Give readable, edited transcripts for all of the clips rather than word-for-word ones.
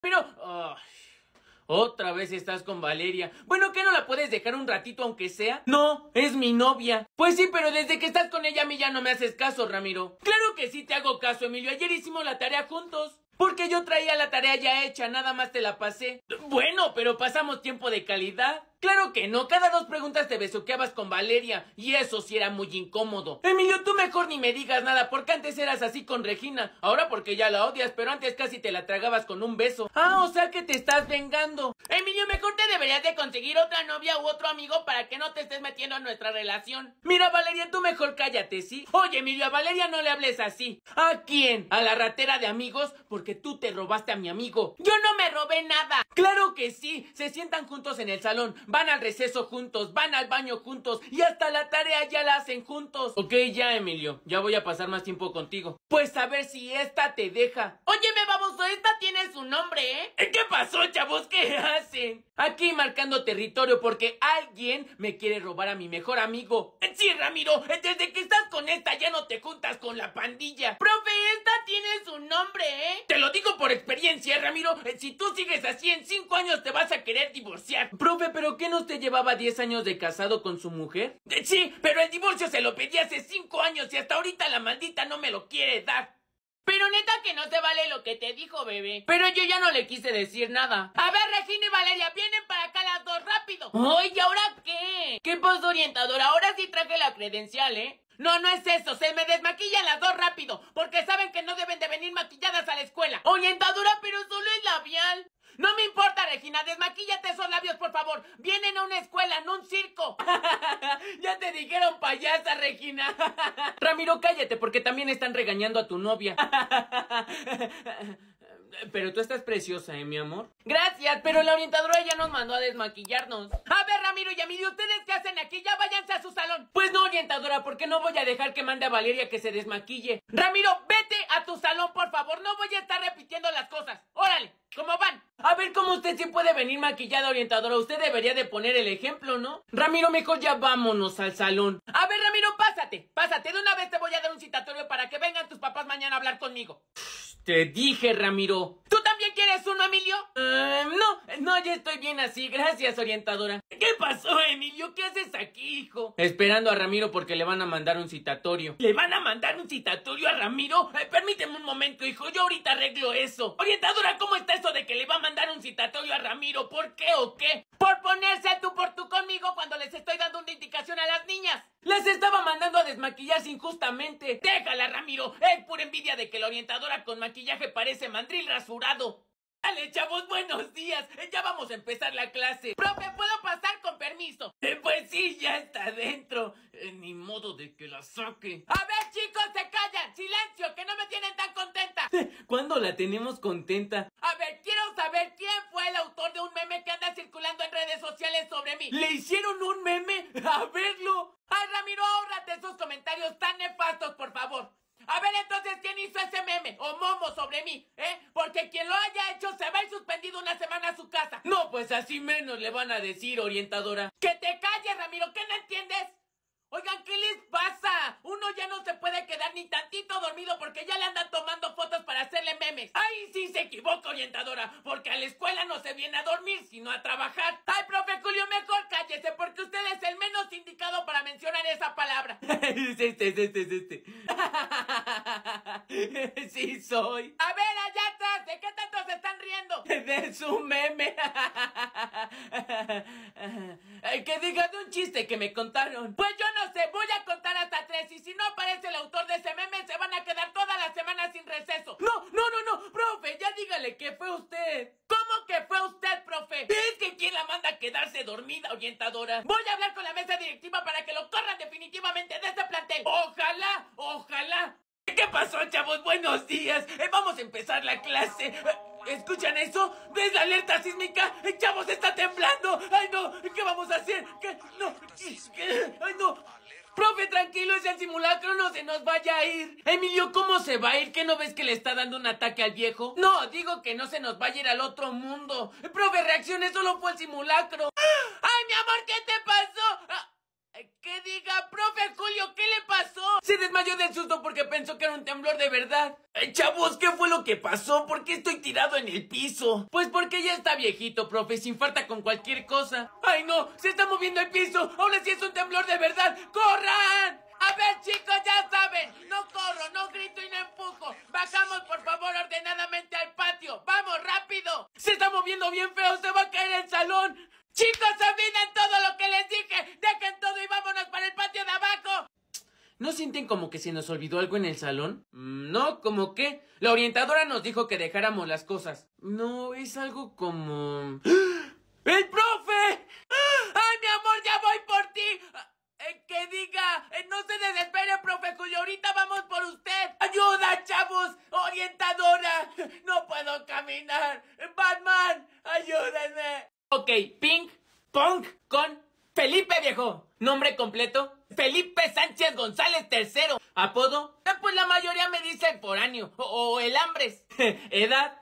Pero... otra vez estás con Valeria. Bueno, ¿qué no la puedes dejar un ratito aunque sea? No, es mi novia. Pues sí, pero desde que estás con ella a mí ya no me haces caso, Ramiro. Claro que sí te hago caso, Emilio. Ayer hicimos la tarea juntos. Porque yo traía la tarea ya hecha, nada más te la pasé. Bueno, pero pasamos tiempo de calidad. Claro que no, cada 2 preguntas te besuqueabas con Valeria, y eso sí era muy incómodo. Emilio, tú mejor ni me digas nada, porque antes eras así con Regina. Ahora porque ya la odias, pero antes casi te la tragabas con un beso. Ah, o sea que te estás vengando. Emilio, mejor te deberías de conseguir otra novia u otro amigo para que no te estés metiendo en nuestra relación. Mira, Valeria, tú mejor cállate, ¿sí? Oye, Emilio, a Valeria no le hables así. ¿A quién? ¿A la ratera de amigos? Porque tú te robaste a mi amigo. Yo no me robé nada. Claro que sí, se sientan juntos en el salón. Van al receso juntos, van al baño juntos y hasta la tarea ya la hacen juntos. Ok, ya, Emilio, ya voy a pasar más tiempo contigo. Pues a ver si esta te deja. Óyeme, baboso, esta tiene su nombre, ¿eh? ¿Qué pasó, chavos? ¿Qué hacen? Aquí marcando territorio porque alguien me quiere robar a mi mejor amigo. Sí, Ramiro, desde que estás con esta ya no te juntas con la pandilla. Profe, esta tiene su nombre, ¿eh? Te lo digo por experiencia, Ramiro. Si tú sigues así, en 5 años te vas a querer divorciar. Profe, ¿pero qué no te llevaba 10 años de casado con su mujer? Sí, pero el divorcio se lo pedí hace 5 años y hasta ahorita la maldita no me lo quiere dar. Pero neta que no se vale lo que te dijo, bebé. Pero yo ya no le quise decir nada. A ver, Regina y Valeria, vienen para acá las dos, rápido. Ay, ¿y ahora qué? ¿Qué pasó, orientadora? Ahora sí traje la credencial, ¿eh? No, no es eso, se me desmaquillan las dos rápido, porque saben que no deben de venir maquilladas a la escuela. Orientadora, pero solo es labial. No me importa, Regina, desmaquíllate esos labios, por favor. Vienen a una escuela, no un circo. Ya te dijeron payasa, Regina. Ramiro, cállate, porque también están regañando a tu novia. Pero tú estás preciosa, mi amor. Gracias, pero la orientadora ya nos mandó a desmaquillarnos. A ver, Ramiro y Emilio, ¿ustedes qué hacen aquí? Ya váyanse a su salón. Pues no, orientadora, porque no voy a dejar que mande a Valeria que se desmaquille. Ramiro, vete a tu salón, por favor. No voy a estar repitiendo las cosas. Órale, ¿cómo van? A ver cómo usted sí puede venir maquillada, orientadora. Usted debería de poner el ejemplo, ¿no? Ramiro, mejor ya vámonos al salón. A ver, Ramiro, pásate. De una vez te voy a dar un citatorio para que vengan tus papás mañana a hablar conmigo. Te dije, Ramiro. ¿Tú también quieres uno, Emilio? No, ya estoy bien así. Gracias, orientadora. ¿Qué pasó, Emilio? ¿Qué haces aquí, hijo? Esperando a Ramiro porque le van a mandar un citatorio. ¿Le van a mandar un citatorio a Ramiro? Permíteme un momento, hijo. Yo ahorita arreglo eso. Orientadora, ¿cómo está eso de que le va a mandar un citatorio a Ramiro? ¿Por qué o qué? Por ponerse a tú por tú conmigo cuando les estoy dando una indicación a las niñas. Las estaba mandando a desmaquillarse injustamente. Déjala, Ramiro. Es pura envidia de que la orientadora con maquillaje parece mandril rasurado. Dale, chavos, buenos días. Ya vamos a empezar la clase. Profe, ¿puedo pasar con permiso? Pues sí, ya está dentro. Ni modo de que la saque. A ver, chicos, se callan. Silencio, que no me tienen tan contenta. ¿Cuándo la tenemos contenta? A ver, quiero saber quién fue el autor de un meme que anda circulando en redes sociales sobre mí. ¿Le hicieron un meme? A verlo. Ay, Ramiro, ahórrate esos comentarios tan nefastos, por favor. A ver, entonces, ¿quién hizo ese meme o momo sobre mí? Porque quien lo haya hecho se va a ir suspendido una semana a su casa. No, pues así menos le van a decir, orientadora. ¡Que te calles, Ramiro! ¿Qué no entiendes? Oigan, ¿qué les pasa? Uno ya no se puede quedar ni tantito dormido porque ya le andan tomando fotos para hacerle memes. ¡Ay, sí se equivoca, orientadora! Porque a la escuela no se viene a dormir, sino a trabajar. ¡Ay, profe Julio, mejor cállese! Porque usted es el menos indicado para mencionar esa palabra. Es este. Sí soy. A ver, allá atrás, ¿de qué tanto se están riendo? De su meme. Que digan un chiste que me contaron. Pues yo no sé, voy a contar hasta 3 y si no aparece el autor de ese meme se van a quedar toda la semana sin receso. No, profe, ya dígale que fue usted. ¿Cómo que fue usted, profe? Es que ¿quién la manda a quedarse dormida, orientadora? Voy a hablar con la mesa directiva para que lo corran definitivamente de este plantel. Ojalá. ¿Qué pasó, chavos? Buenos días. Vamos a empezar la clase. ¿Escuchan eso? ¿Ves la alerta sísmica? ¡Chavos, está temblando! ¡Ay, no! ¿Qué vamos a hacer? ¿Qué? No. ¡Ay, no! Profe, tranquilo, es el simulacro, no se nos vaya a ir. Emilio, ¿cómo se va a ir? ¿Qué no ves que le está dando un ataque al viejo? No, digo que no se nos vaya a ir al otro mundo. Profe, reaccione, solo fue el simulacro. ¡Ay, mi amor, qué te pasó! ¿Qué? que diga, profe Julio, ¿qué le pasó? Se desmayó del susto porque pensó que era un temblor de verdad. Chavos, ¿qué fue lo que pasó? ¿Por qué estoy tirado en el piso? Pues porque ya está viejito, profe, se infarta con cualquier cosa. ¡Ay, no! ¡Se está moviendo el piso! ¡Ahora sí es un temblor de verdad! ¡Corran! A ver, chicos, ya saben, no corro, no grito y no empujo. Bajamos, por favor, ordenadamente al patio. ¡Vamos, rápido! Se está moviendo bien feo, se va a caer el salón. Chicos, olviden todo lo que les dije. Dejen todo y vámonos para el patio de abajo. ¿No sienten como que se nos olvidó algo en el salón? No, ¿cómo qué? La orientadora nos dijo que dejáramos las cosas. No, es algo como... ¡El profe! ¡Ay, mi amor, ya voy por ti! Que diga, no se desespere, profe Julio, ahorita vamos por usted. ¡Ayuda, chavos! ¡Orientadora! ¡No puedo caminar! ¡Batman! ¡Ayúdenme! Ok, ping pong con Felipe, viejo. Nombre completo: Felipe Sánchez González III. Apodo: pues la mayoría me dice el foráneo o el hambres. Edad: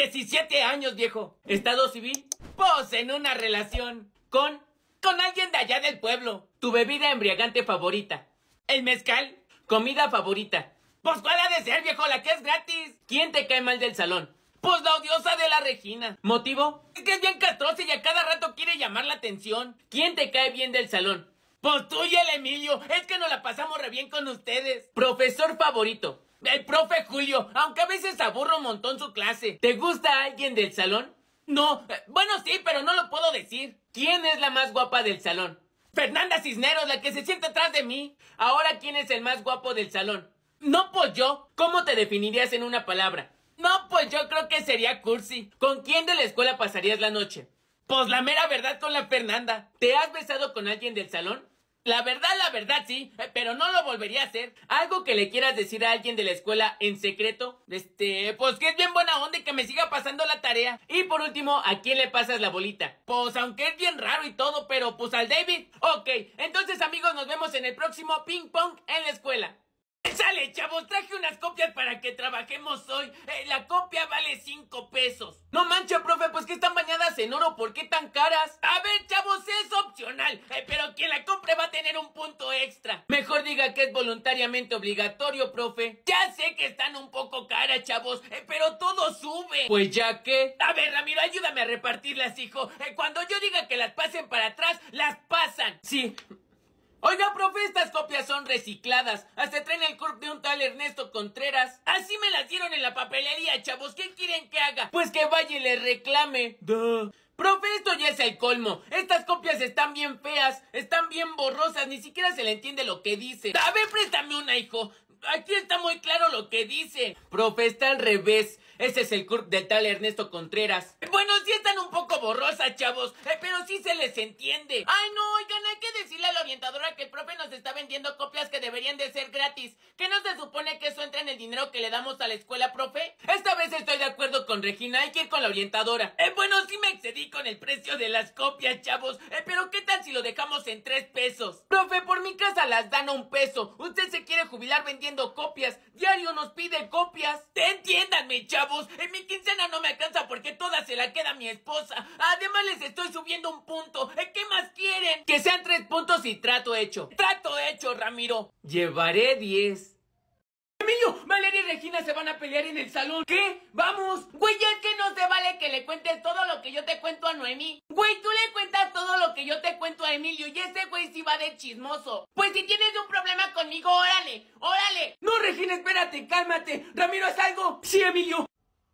17 años, viejo. Estado civil: pues en una relación con alguien de allá del pueblo. Tu bebida embriagante favorita: el mezcal. Comida favorita: pues ¿cuál ha de ser, viejo? La que es gratis. ¿Quién te cae mal del salón? Pues la odiosa de la Regina. ¿Motivo? Es que es bien castrosa y a cada rato quiere llamar la atención. ¿Quién te cae bien del salón? Pues tú y el Emilio. Es que nos la pasamos re bien con ustedes. Profesor favorito: el profe Julio, aunque a veces aburro un montón su clase. ¿Te gusta alguien del salón? No, bueno sí, pero no lo puedo decir. ¿Quién es la más guapa del salón? Fernanda Cisneros, la que se sienta atrás de mí. Ahora, ¿quién es el más guapo del salón? No, pues yo. ¿Cómo te definirías en una palabra? No, pues yo creo que sería cursi. ¿Con quién de la escuela pasarías la noche? Pues la mera verdad, con la Fernanda. ¿Te has besado con alguien del salón? La verdad sí, pero no lo volvería a hacer. ¿Algo que le quieras decir a alguien de la escuela en secreto? Pues que es bien buena onda y que me siga pasando la tarea. Y por último, ¿a quién le pasas la bolita? Pues aunque es bien raro y todo, pero pues al David. Ok, entonces amigos, nos vemos en el próximo ping pong en la escuela. ¡Sale, chavos! Traje unas copias para que trabajemos hoy. La copia vale 5 pesos. No manches, profe, pues que están bañadas en oro. ¿Por qué tan caras? A ver, chavos, es opcional. Pero quien la compre va a tener un punto extra. Mejor diga que es voluntariamente obligatorio, profe. Ya sé que están un poco caras, chavos, pero todo sube. Pues ya que... A ver, Ramiro, ayúdame a repartirlas, hijo. Cuando yo diga que las pasen para atrás, las pasan. Sí. Oiga, profe, estas copias son recicladas. Hasta traen el CURP de un tal Ernesto Contreras. Así me las dieron en la papelería, chavos. ¿Qué quieren que haga? Pues que vaya y le reclame. Duh. Profe, esto ya es el colmo. Estas copias están bien feas, están bien borrosas, ni siquiera se le entiende lo que dice. A ver, préstame una, hijo. Aquí está muy claro lo que dice. Profe, está al revés. Ese es el CURP del tal Ernesto Contreras. Bueno, sí están un poco borrosas, chavos, pero sí se les entiende. Ay, no, oigan, hay que decirle a la orientadora que el profe nos está vendiendo copias que deberían de ser gratis. ¿Qué no se supone que eso entra en el dinero que le damos a la escuela, profe? Esta vez estoy de acuerdo con Regina, hay que ir con la orientadora. Bueno, sí me excedí con el precio de las copias, chavos, pero ¿qué tal si lo dejamos en 3 pesos? Profe, por mi casa las dan a 1 peso. Usted se quiere jubilar vendiendo copias. Diario nos pide copias. Entiéndanme, chavos. En mi quincena no me alcanza porque toda se la queda mi esposa. Además les estoy subiendo 1 punto. ¿Qué más quieren? Que sean 3 puntos y trato hecho. Trato hecho, Ramiro. Llevaré 10. Emilio, Valeria y Regina se van a pelear en el salón. ¿Qué? ¡Vamos! Güey, es que no se vale que le cuentes todo lo que yo te cuento a Noemí. Güey, tú le cuentas todo lo que yo te cuento a Emilio y ese güey sí va de chismoso. Pues si tienes un problema conmigo, órale, órale. No, Regina, espérate, cálmate. Ramiro, ¿haz algo? Sí, Emilio.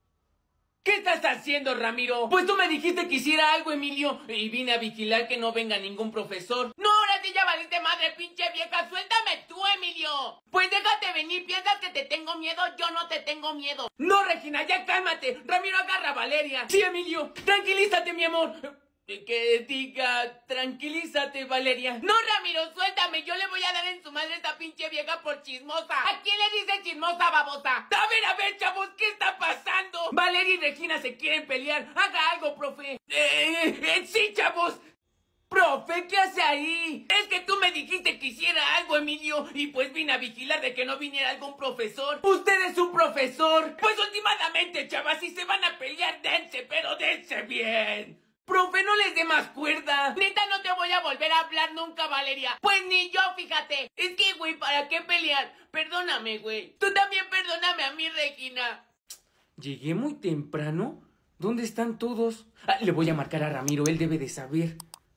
¿Qué estás haciendo, Ramiro? Pues tú me dijiste que hiciera algo, Emilio, y vine a vigilar que no venga ningún profesor. No, ahora sí ya valiste madre, pinche vieja. Suéltame tú, Emilio. Pues déjate venir. ¿Piensas que te tengo miedo? Yo no te tengo miedo. No, Regina, ya cálmate. Ramiro, agarra a Valeria. Sí, Emilio. Tranquilízate, mi amor. Que diga, tranquilízate, Valeria. No, Ramiro, suéltame. Yo le voy a dar en su madre a esta pinche vieja por chismosa. ¿A quién le dice chismosa, babosa? A ver, chavos, ¿qué está pasando? Valeria y Regina se quieren pelear. Haga algo, profe. Sí, chavos. Profe, ¿qué hace ahí? Es que tú me dijiste que hiciera algo, Emilio, y pues vine a vigilar de que no viniera algún profesor. ¡Usted es un profesor! Pues últimamente, chavas, si se van a pelear, dense, pero dense bien. Profe, no les dé más cuerda. Neta, no te voy a volver a hablar nunca, Valeria. Pues ni yo, fíjate. Es que, güey, ¿para qué pelear? Perdóname, güey. Tú también perdóname a mí, Regina. ¿Llegué muy temprano? ¿Dónde están todos? Le voy a marcar a Ramiro, él debe de saber.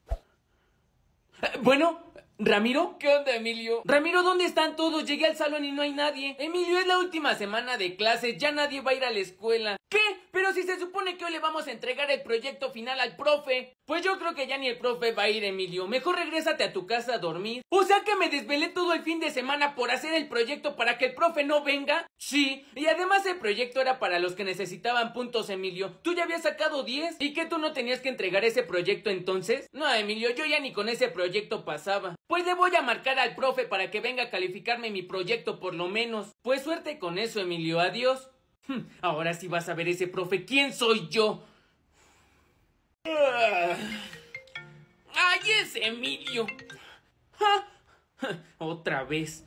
Bueno, ¿Ramiro? ¿Qué onda, Emilio? Ramiro, ¿dónde están todos? Llegué al salón y no hay nadie. Emilio, es la última semana de clases, ya nadie va a ir a la escuela. ¿Qué? Pero si se supone que hoy le vamos a entregar el proyecto final al profe. Pues yo creo que ya ni el profe va a ir, Emilio. Mejor regrésate a tu casa a dormir. O sea que me desvelé todo el fin de semana por hacer el proyecto para que el profe no venga. Sí, y además el proyecto era para los que necesitaban puntos, Emilio. Tú ya habías sacado 10. ¿Y qué tú no tenías que entregar ese proyecto entonces? No, Emilio, yo ya ni con ese proyecto pasaba. Pues le voy a marcar al profe para que venga a calificarme mi proyecto por lo menos. Pues suerte con eso, Emilio. Adiós. Ahora sí vas a ver ese profe. ¿Quién soy yo? ¡Ay, es Emilio! Otra vez.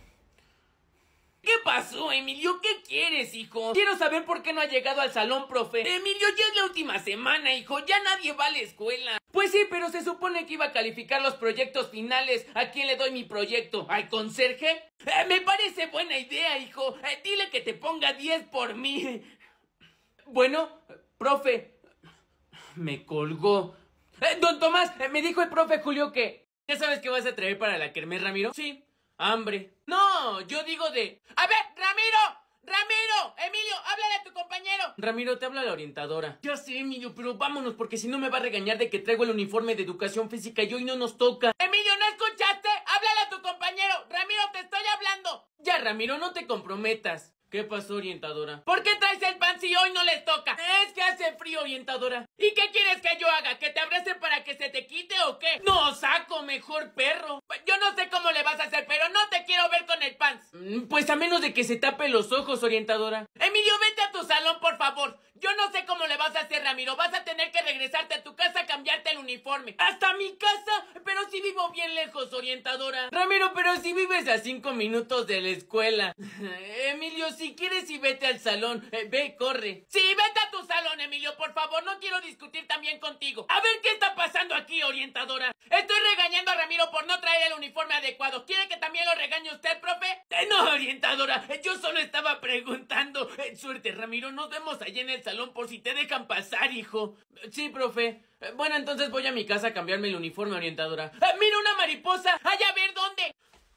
¿Qué pasó, Emilio? ¿Qué quieres, hijo? Quiero saber por qué no ha llegado al salón, profe. Emilio, ya es la última semana, hijo. Ya nadie va a la escuela. Pues sí, pero se supone que iba a calificar los proyectos finales. ¿A quién le doy mi proyecto? ¿Al conserje? Me parece buena idea, hijo. Dile que te ponga 10 por mí. Bueno, profe. Me colgó. Don Tomás, me dijo el profe Julio que... ¿Ya sabes qué vas a traer para la kermés, Ramiro? Sí. Hambre. No, yo digo de... A ver, Ramiro, Emilio, háblale a tu compañero. Ramiro, te habla la orientadora. Ya sé, Emilio, pero vámonos porque si no me va a regañar de que traigo el uniforme de educación física y hoy no nos toca. Emilio, ¿no escuchaste? Háblale a tu compañero. Ramiro, te estoy hablando. Ya, Ramiro, no te comprometas. ¿Qué pasó, orientadora? ¿Por qué traes el pan si hoy no les toca? Es que hace frío, orientadora. ¿Y qué quieres que yo haga? ¿Que te abrace para que se te quite o qué? No, saco mejor, perro. Yo no sé cómo le vas a hacer, pero no te quiero ver con el pants. Pues a menos de que se tape los ojos, orientadora. Emilio, vete a tu salón, por favor. Yo no sé cómo le vas a hacer, Ramiro. Vas a tener que regresarte a tu casa a cambiarte el uniforme. ¿Hasta mi casa? Pero si vivo bien lejos, orientadora. Ramiro, pero si vives a 5 minutos de la escuela. Emilio, si quieres y vete al salón. Ve, corre. Sí, vete a tu salón, Emilio, por favor. No quiero discutir también contigo. A ver qué está pasando aquí, orientadora. Estoy regañando a Ramiro por no traer el uniforme adecuado. ¿Quiere que también lo regañe usted, profe? No, orientadora. Yo solo estaba preguntando. Suerte, Ramiro. Nos vemos allá en el salón por si te dejan pasar, hijo. Sí, profe. Bueno, entonces voy a mi casa a cambiarme el uniforme, orientadora. ¡Mira una mariposa! ¡Ay, a ver dónde!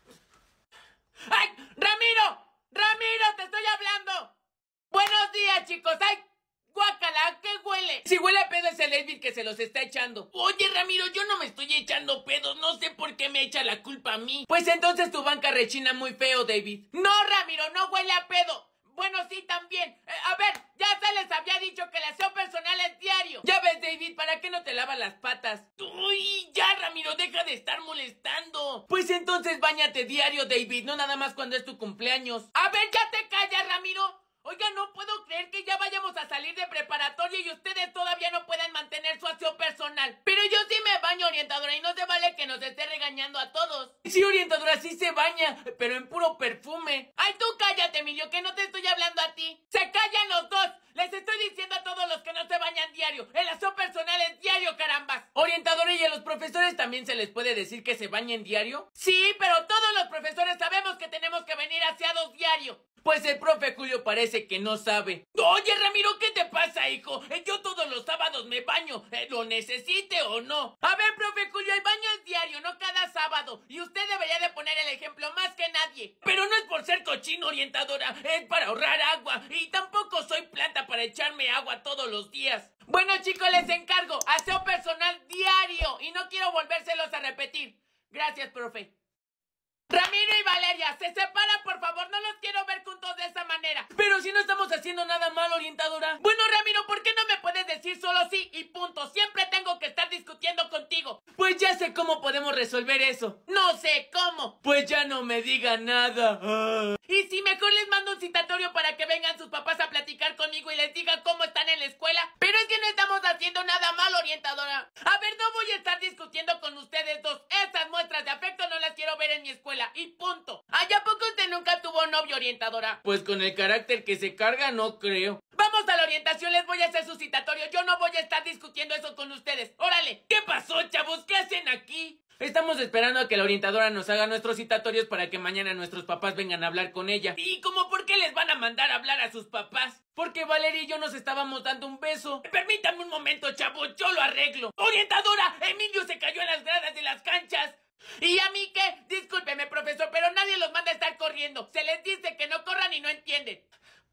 ¡Ay, Ramiro! ¡Ramiro, te estoy hablando! ¡Buenos días, chicos! ¡Ay, guácala! ¿A qué huele? Si huele a pedo es el Elvis que se los está echando. Oye, Ramiro, yo no me estoy echando pedos. No sé por qué me echa la culpa a mí. Pues entonces tu banca rechina muy feo, David. No, Ramiro, no huele a pedo. Bueno, sí, también. A ver, ya se les había dicho que el aseo personal es diario. Ya ves, David, ¿para qué no te lavas las patas? Uy, ya, Ramiro, deja de estar molestando. Pues entonces báñate diario, David, no nada más cuando es tu cumpleaños. A ver, ya te callas, Ramiro. Oiga, no puedo creer que ya vayamos a salir de preparatoria y ustedes todavía no pueden mantener su aseo personal. Pero yo sí me baño, orientadora, y no se vale que nos esté regañando a todos. Sí, orientadora, sí se baña, pero en puro perfume. Ay, tú cállate, Emilio, que no te estoy hablando a ti. ¡Se callan los dos! Les estoy diciendo a todos los que no se bañan diario. El aseo personal es diario, carambas. Orientadora, ¿y a los profesores también se les puede decir que se bañen diario? Sí, pero todos los profesores sabemos que tenemos que venir aseados diario. Pues el profe Julio parece que no sabe. Oye, Ramiro, ¿qué te pasa, hijo? Yo todos los sábados me baño, lo necesite o no. A ver, profe Julio, el baño es diario, no cada sábado. Y usted debería de poner el ejemplo más que nadie. Pero no es por ser cochino, orientadora, es para ahorrar agua. Y tampoco soy planta para echarme agua todos los días. Bueno, chicos, les encargo aseo personal diario. Y no quiero volvérselos a repetir. Gracias, profe. Ramiro y Valeria, se separan, por favor, no los quiero ver juntos de esa manera. Pero si no estamos haciendo nada mal, orientadora. Bueno, Ramiro, ¿por qué no me puedes decir solo sí y punto? Siempre tengo que estar discutiendo contigo. Pues ya sé cómo podemos resolver eso. No sé cómo. Pues ya no me diga nada. Y si mejor les mando un citatorio para que vengan sus papás a platicar conmigo y les digan cómo están en la escuela. Pero es que no estamos haciendo nada mal, orientadora. A ver, no voy a estar discutiendo con ustedes dos. Esas muestras de afecto no las quiero ver en mi escuela. Y punto. ¿A poco usted nunca tuvo novio, orientadora? Pues con el carácter que se carga, no creo. Vamos a la orientación, les voy a hacer su citatorio. Yo no voy a estar discutiendo haciendo eso con ustedes. ¡Órale! ¿Qué pasó, chavos? ¿Qué hacen aquí? Estamos esperando a que la orientadora nos haga nuestros citatorios para que mañana nuestros papás vengan a hablar con ella. ¿Y cómo por qué les van a mandar a hablar a sus papás? Porque Valeria y yo nos estábamos dando un beso. Permítame un momento, chavos, yo lo arreglo. ¡Orientadora! ¡Emilio se cayó en las gradas de las canchas! ¿Y a mí qué? Discúlpeme, profesor, pero nadie los manda a estar corriendo. Se les dice que no corran y no entienden.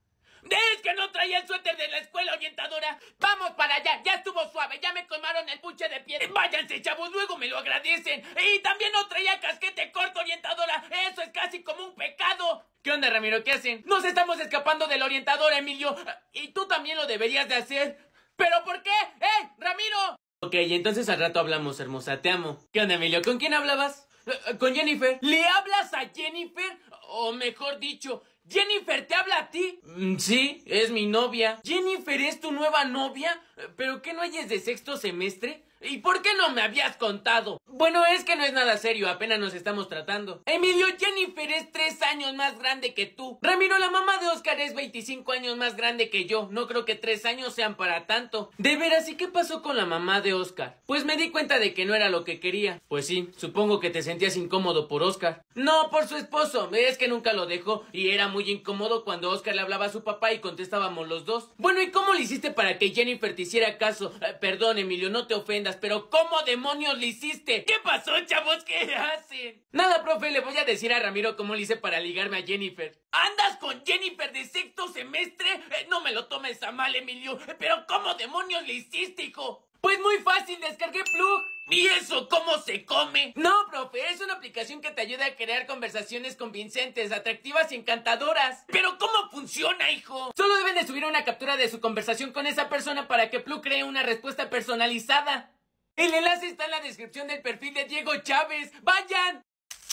Es que no traía el suéter de la escuela, orientadora. Vamos para allá, ya estuvo suave, ya me colmaron el puche de piel. Váyanse, chavos, luego me lo agradecen. Y también no traía casquete corto, orientadora. Eso es casi como un pecado. ¿Qué onda, Ramiro? ¿Qué hacen? Nos estamos escapando de la orientadora, Emilio. Y tú también lo deberías de hacer. ¿Pero por qué? ¡Ramiro! Ok, entonces al rato hablamos, hermosa, te amo. ¿Qué onda, Emilio? ¿Con quién hablabas? ¿Con Jennifer? ¿Le hablas a Jennifer? O mejor dicho, ¿Jennifer te habla a ti? Sí, es mi novia. ¿Jennifer es tu nueva novia? ¿Pero qué no ella es de sexto semestre? ¿Y por qué no me habías contado? Bueno, es que no es nada serio, apenas nos estamos tratando. Emilio, Jennifer es 3 años más grande que tú. Ramiro, la mamá de Oscar es 25 años más grande que yo. No creo que 3 años sean para tanto. De veras, ¿y qué pasó con la mamá de Oscar? Pues me di cuenta de que no era lo que quería. Pues sí, supongo que te sentías incómodo por Oscar. No, por su esposo. Es que nunca lo dejó y era muy incómodo cuando Oscar le hablaba a su papá y contestábamos los dos. Bueno, ¿y cómo le hiciste para que Jennifer te hiciera caso? Perdón, Emilio, no te ofendas, pero ¿cómo demonios le hiciste? ¿Qué pasó, chavos? ¿Qué hacen? Nada, profe, le voy a decir a Ramiro cómo le hice para ligarme a Jennifer. ¿Andas con Jennifer de sexto semestre? No me lo tomes a mal, Emilio, pero ¿cómo demonios le hiciste, hijo? Pues muy fácil, descargué Plug. ¿Y eso cómo se come? No, profe, es una aplicación que te ayuda a crear conversaciones convincentes, atractivas y encantadoras. ¿Pero cómo funciona, hijo? Solo deben de subir una captura de su conversación con esa persona para que Plug cree una respuesta personalizada. El enlace está en la descripción del perfil de Diego Chávez. ¡Vayan!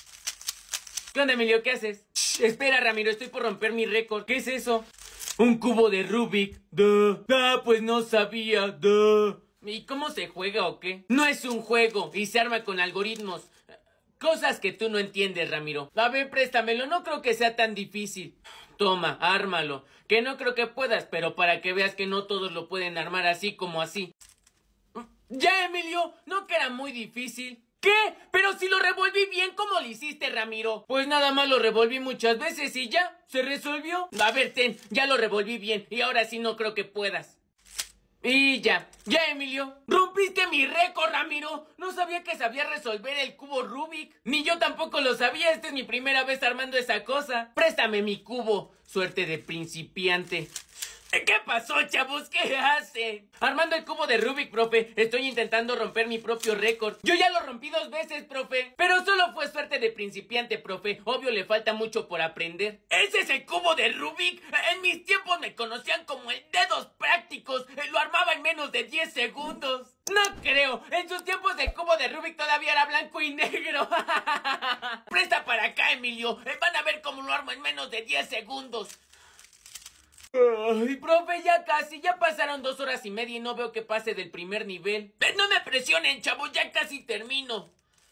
¿Qué onda, Emilio? ¿Qué haces? Shh, espera, Ramiro, estoy por romper mi récord. ¿Qué es eso? Un cubo de Rubik. Duh. Ah, pues no sabía. Duh. ¿Y cómo se juega o qué? No es un juego y se arma con algoritmos. Cosas que tú no entiendes, Ramiro. A ver, préstamelo, no creo que sea tan difícil. Toma, ármalo. Que no creo que puedas, pero para que veas que no todos lo pueden armar así como así. Ya, Emilio, no que era muy difícil. ¿Qué? Pero si lo revolví bien, ¿cómo lo hiciste, Ramiro? Pues nada más lo revolví muchas veces y ya, se resolvió. A ver, ten, ya lo revolví bien y ahora sí no creo que puedas. Y ya, Emilio. ¡Rompiste mi récord, Ramiro! No sabía que sabía resolver el cubo Rubik. Ni yo tampoco lo sabía, esta es mi primera vez armando esa cosa. Préstame mi cubo, suerte de principiante. ¿Qué pasó, chavos? ¿Qué hacen? Armando el cubo de Rubik, profe. Estoy intentando romper mi propio récord. Yo ya lo rompí 2 veces, profe. Pero solo fue suerte de principiante, profe. Obvio, le falta mucho por aprender. ¿Ese es el cubo de Rubik? En mis tiempos me conocían como el dedos prácticos. Lo armaba en menos de 10 segundos. No creo. En sus tiempos el cubo de Rubik todavía era blanco y negro. Presta para acá, Emilio. Van a ver cómo lo armo en menos de 10 segundos. Ay, profe, ya casi, ya pasaron 2 horas y media y no veo que pase del primer nivel. No me presionen, chavos, ya casi termino.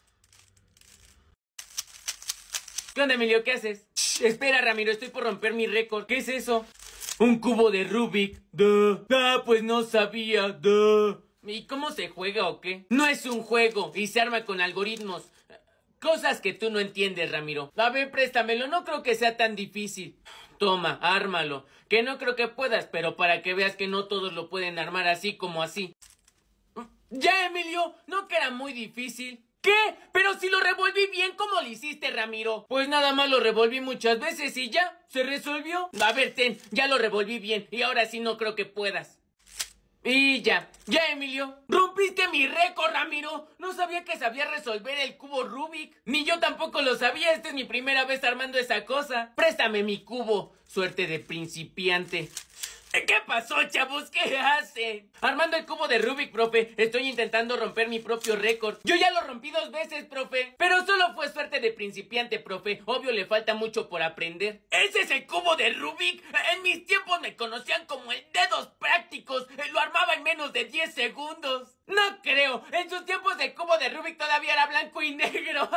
¿Qué onda, Emilio? ¿Qué haces? Shh, espera, Ramiro, estoy por romper mi récord. ¿Qué es eso? Un cubo de Rubik. Duh. Ah, pues no sabía. Duh. ¿Y cómo se juega o qué? No es un juego y se arma con algoritmos. Cosas que tú no entiendes, Ramiro. A ver, préstamelo, no creo que sea tan difícil. Toma, ármalo. Que no creo que puedas, pero para que veas que no todos lo pueden armar así como así. Ya, Emilio, no que era muy difícil. ¿Qué? Pero si lo revolví bien, ¿cómo lo hiciste, Ramiro? Pues nada más lo revolví muchas veces y ya, se resolvió. A ver, ten, ya lo revolví bien y ahora sí no creo que puedas. Y ya, Emilio. ¡Rompiste mi récord, Ramiro! No sabía que sabía resolver el cubo Rubik. Ni yo tampoco lo sabía, esta es mi primera vez armando esa cosa. Préstame mi cubo, suerte de principiante. ¿Qué pasó, chavos? ¿Qué hacen? Armando el cubo de Rubik, profe. Estoy intentando romper mi propio récord. Yo ya lo rompí 2 veces, profe. Pero solo fue suerte de principiante, profe. Obvio, le falta mucho por aprender. ¿Ese es el cubo de Rubik? En mis tiempos me conocían como el dedos prácticos. Lo armaba en menos de 10 segundos. No creo. En sus tiempos el cubo de Rubik todavía era blanco y negro.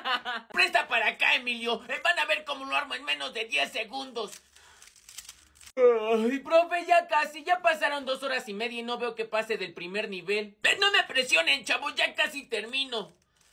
Presta para acá, Emilio. Van a ver cómo lo armo en menos de 10 segundos. Ay, profe, ya casi, ya pasaron 2 horas y media y no veo que pase del primer nivel. No me presionen, chavos, ya casi termino.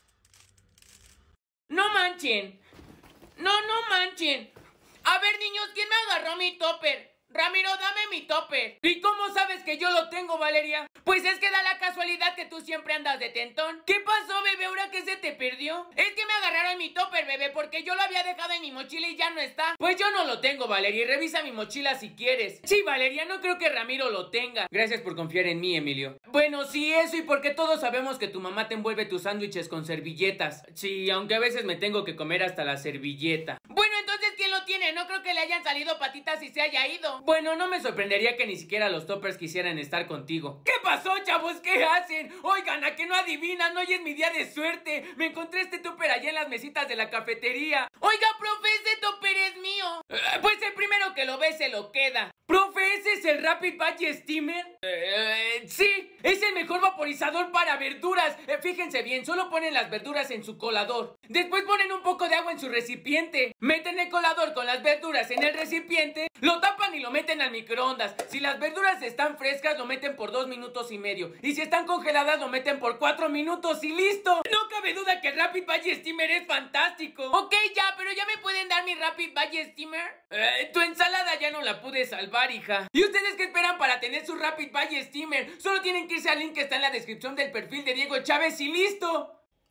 No manchen. No manchen. A ver, niños, ¿quién me agarró mi topper? Ramiro, dame mi topper. ¿Y cómo sabes que yo lo tengo, Valeria? Pues es que da la casualidad que tú siempre andas de tentón. ¿Qué pasó, bebé? ¿Ahora qué se te perdió? Es que me agarraron mi topper, bebé, porque yo lo había dejado en mi mochila y ya no está. Pues yo no lo tengo, Valeria, y revisa mi mochila si quieres. Sí, Valeria, no creo que Ramiro lo tenga. Gracias por confiar en mí, Emilio. Bueno, sí, eso y porque todos sabemos que tu mamá te envuelve tus sándwiches con servilletas. Sí, aunque a veces me tengo que comer hasta la servilleta. Bueno, entonces, ¿quién lo tiene? No creo que le hayan salido patitas y se haya ido. Bueno, no me sorprendería que ni siquiera los toppers quisieran estar contigo. ¿Qué pasó, chavos? ¿Qué hacen? Oigan, ¿a que no adivinan? Hoy es mi día de suerte. Me encontré este topper allá en las mesitas de la cafetería. Oiga, profe, ese topper es mío. Pues el primero que lo ve se lo queda. Profe, ¿ese es el Rapid Badge Steamer? Sí, es el mejor vaporizador para verduras. Fíjense bien, solo ponen las verduras en su colador. Después ponen un poco de agua en su recipiente. Meten el colador con las verduras en el recipiente, lo tapan y lo meten al microondas. Si las verduras están frescas, lo meten por 2 minutos y medio. Y si están congeladas, lo meten por 4 minutos y listo. No cabe duda que el Rapid Badge Steamer es fantástico. Ok, ya, pero ya me pueden dar mi Rapid Badge Steamer. Tu ensalada ya no la pude salvar, hija. ¿Y ustedes qué esperan para tener su Rapid Badge Steamer? Solo tienen que irse al link que está en la descripción del perfil de Diego Chávez y listo.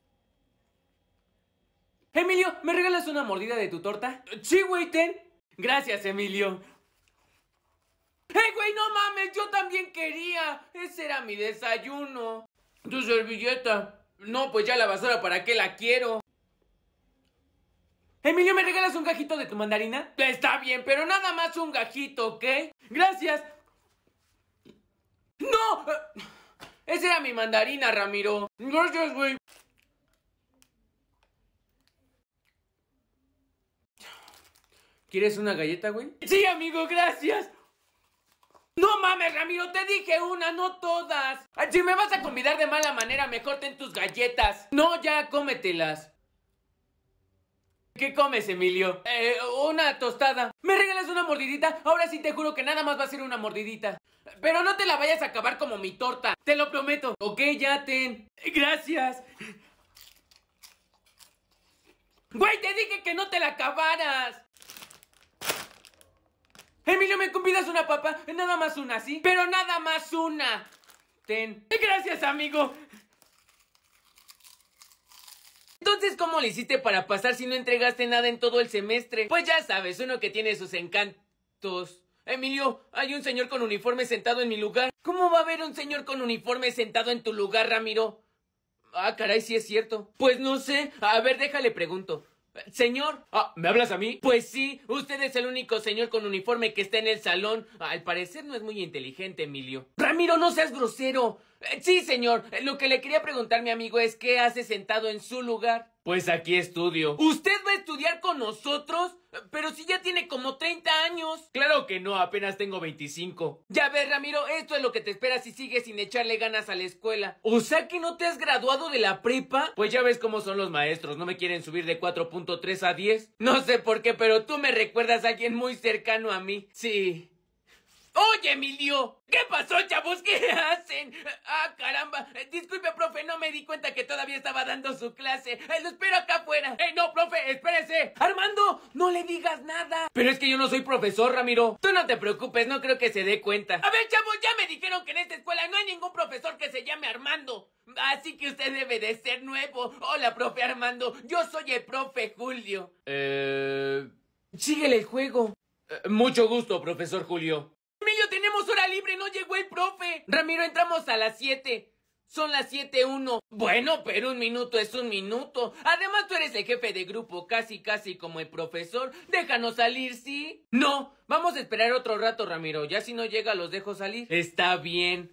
Emilio, ¿me regalas una mordida de tu torta? Sí, güey, ten. Gracias, Emilio. Güey, no mames! Yo también quería. Ese era mi desayuno. Tu servilleta. No, pues ya la basura, ¿para qué la quiero? Emilio, ¿me regalas un gajito de tu mandarina? Está bien, pero nada más un gajito, ¿ok? Gracias. ¡No! Esa era mi mandarina, Ramiro. Gracias, güey. ¿Quieres una galleta, güey? Sí, amigo, gracias. No mames, Ramiro, te dije una, no todas. Si me vas a convidar de mala manera, mejor ten tus galletas. No, ya, cómetelas. ¿Qué comes, Emilio? Una tostada. ¿Me regalas una mordidita? Ahora sí te juro que nada más va a ser una mordidita. Pero no te la vayas a acabar como mi torta. Te lo prometo. Ok, ya ten. Gracias. Güey, te dije que no te la acabaras. Emilio, ¿me convidas una papa? Nada más una, ¿sí? Pero nada más una. Ten. Gracias, amigo. Entonces, ¿cómo le hiciste para pasar si no entregaste nada en todo el semestre? Pues ya sabes, uno que tiene sus encantos. Emilio, hay un señor con uniforme sentado en mi lugar. ¿Cómo va a haber un señor con uniforme sentado en tu lugar, Ramiro? Ah, caray, sí es cierto. Pues no sé. A ver, déjale pregunto. Señor. ¿Me hablas a mí? Pues sí, usted es el único señor con uniforme que está en el salón. Al parecer no es muy inteligente, Emilio. Ramiro, no seas grosero. Sí, señor. Lo que le quería preguntar, mi amigo, es ¿qué hace sentado en su lugar? Pues aquí estudio. ¿Usted va a estudiar con nosotros? Pero si ya tiene como 30 años. Claro que no, apenas tengo 25. Ya ves, Ramiro, esto es lo que te espera si sigues sin echarle ganas a la escuela. O sea que no te has graduado de la prepa. Pues ya ves cómo son los maestros, no me quieren subir de 4.3 a 10. No sé por qué, pero tú me recuerdas a alguien muy cercano a mí. Sí. ¡Oye, Emilio! ¿Qué pasó, chavos? ¿Qué hacen? ¡Ah, caramba! Disculpe, profe, no me di cuenta que todavía estaba dando su clase. Lo espero acá afuera. No, profe, espérese. ¡Armando! ¡No le digas nada! Pero es que yo no soy profesor, Ramiro. Tú no te preocupes, no creo que se dé cuenta. A ver, chavos, ya me dijeron que en esta escuela no hay ningún profesor que se llame Armando. Así que usted debe de ser nuevo. Hola, profe Armando. Yo soy el profe Julio. Síguele el juego. Mucho gusto, profesor Julio. Emilio, tenemos hora libre, no llegó el profe. Ramiro, entramos a las 7. Son las 7:01. Bueno, pero un minuto es un minuto. Además, tú eres el jefe de grupo, casi como el profesor. Déjanos salir, ¿sí? No, vamos a esperar otro rato, Ramiro. Ya si no llega, los dejo salir. Está bien.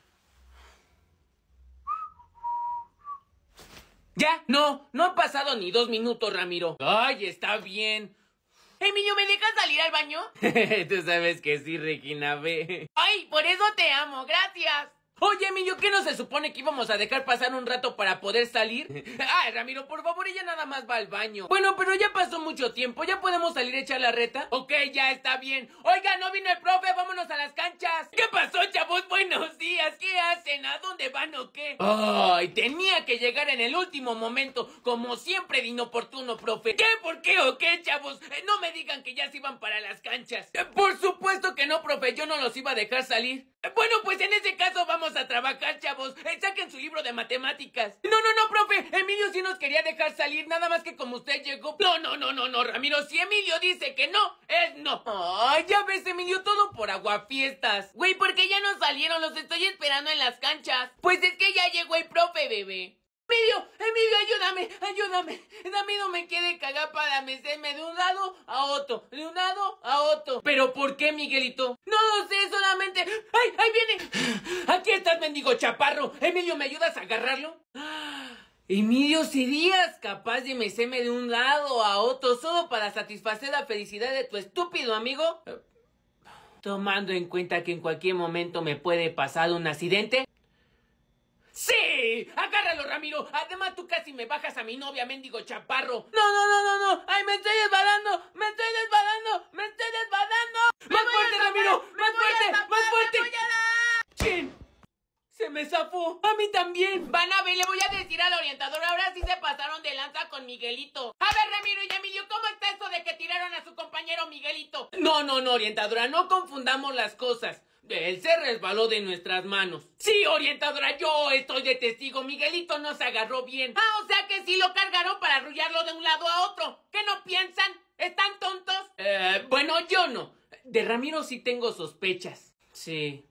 Ya, no han pasado ni 2 minutos, Ramiro. Ay, está bien. Emilio, ¿me dejas salir al baño? Tú sabes que sí, Regina, ve. Ay, por eso te amo, gracias. Oye, Emilio, ¿qué no se supone que íbamos a dejar pasar un rato para poder salir? Ay, Ramiro, por favor, ella nada más va al baño. Bueno, pero ya pasó mucho tiempo, ¿ya podemos salir a echar la reta? Ok, ya está bien. Oiga, no vino el profe, vámonos a las canchas. ¿Qué pasó, chavos? Buenos días, ¿qué hacen? ¿A dónde van o qué? Ay, tenía que llegar en el último momento, como siempre de inoportuno, profe. ¿Qué? ¿Por qué o qué, chavos? No me digan que ya se iban para las canchas. Por supuesto que no, profe, yo no los iba a dejar salir. Bueno, pues en ese caso vamos a trabajar, chavos. Saquen su libro de matemáticas. No, profe. Emilio sí nos quería dejar salir, nada más que como usted llegó. No, Ramiro. Si Emilio dice que no, es no. Ay, ya ves, Emilio, todo por aguafiestas. Güey, ¿por qué ya no salieron? Los estoy esperando en las canchas. Pues es que ya llegó el profe, bebé. Emilio, ayúdame. Dame, no me quede cagada para mecerme de un lado a otro. ¿Pero por qué, Miguelito? No lo sé, solamente... ¡Ay, ahí viene! Aquí estás, mendigo chaparro. Emilio, ¿me ayudas a agarrarlo? Emilio, ¿serías capaz de mecerme de un lado a otro solo para satisfacer la felicidad de tu estúpido amigo? Tomando en cuenta que en cualquier momento me puede pasar un accidente. ¡Sí! ¡Agárralo, Ramiro! Además, tú casi me bajas a mi novia, mendigo chaparro. No. ¡Ay, me estoy desbalando! ¡Más fuerte, Ramiro! ¡Más fuerte! ¡Chin! ¡Se me zafó! ¡A mí también! Van a ver, le voy a decir al orientador. Ahora sí se pasaron de lanza con Miguelito. A ver, Ramiro y Emilio, ¿cómo está eso de que tiraron a su compañero Miguelito? No, orientadora, no confundamos las cosas. Él se resbaló de nuestras manos. Sí, orientadora, yo estoy de testigo. Miguelito no se agarró bien. O sea que sí lo cargaron para arrullarlo de un lado a otro. ¿Qué no piensan? ¿Están tontos? Bueno, yo no. De Ramiro sí tengo sospechas. Sí.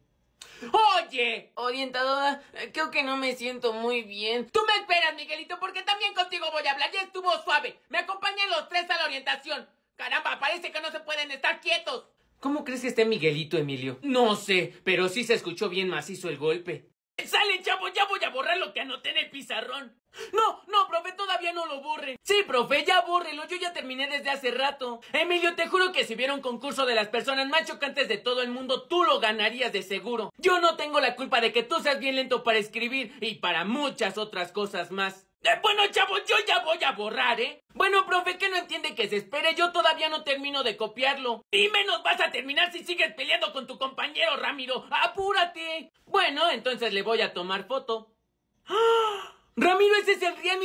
Oye, orientadora, creo que no me siento muy bien. Tú me esperas, Miguelito, porque también contigo voy a hablar. Ya estuvo suave. Me acompañan los tres a la orientación. Caramba, parece que no se pueden estar quietos. ¿Cómo crees que esté Miguelito, Emilio? No sé, pero sí se escuchó bien macizo el golpe. ¡Sale, chavo! Ya voy a borrar lo que anoté en el pizarrón. No, profe, todavía no lo borre. Sí, profe, ya bórrelo, yo ya terminé desde hace rato. Emilio, te juro que si hubiera un concurso de las personas más chocantes de todo el mundo, tú lo ganarías de seguro. Yo no tengo la culpa de que tú seas bien lento para escribir y para muchas otras cosas más. Bueno, chavo, yo ya voy a borrar, ¿eh? Bueno, profe, ¿qué no entiende que se espere? Yo todavía no termino de copiarlo. Y menos vas a terminar si sigues peleando con tu compañero, Ramiro. ¡Apúrate! Bueno, entonces le voy a tomar foto. ¡Ah! Ramiro, ¿ese es el Realme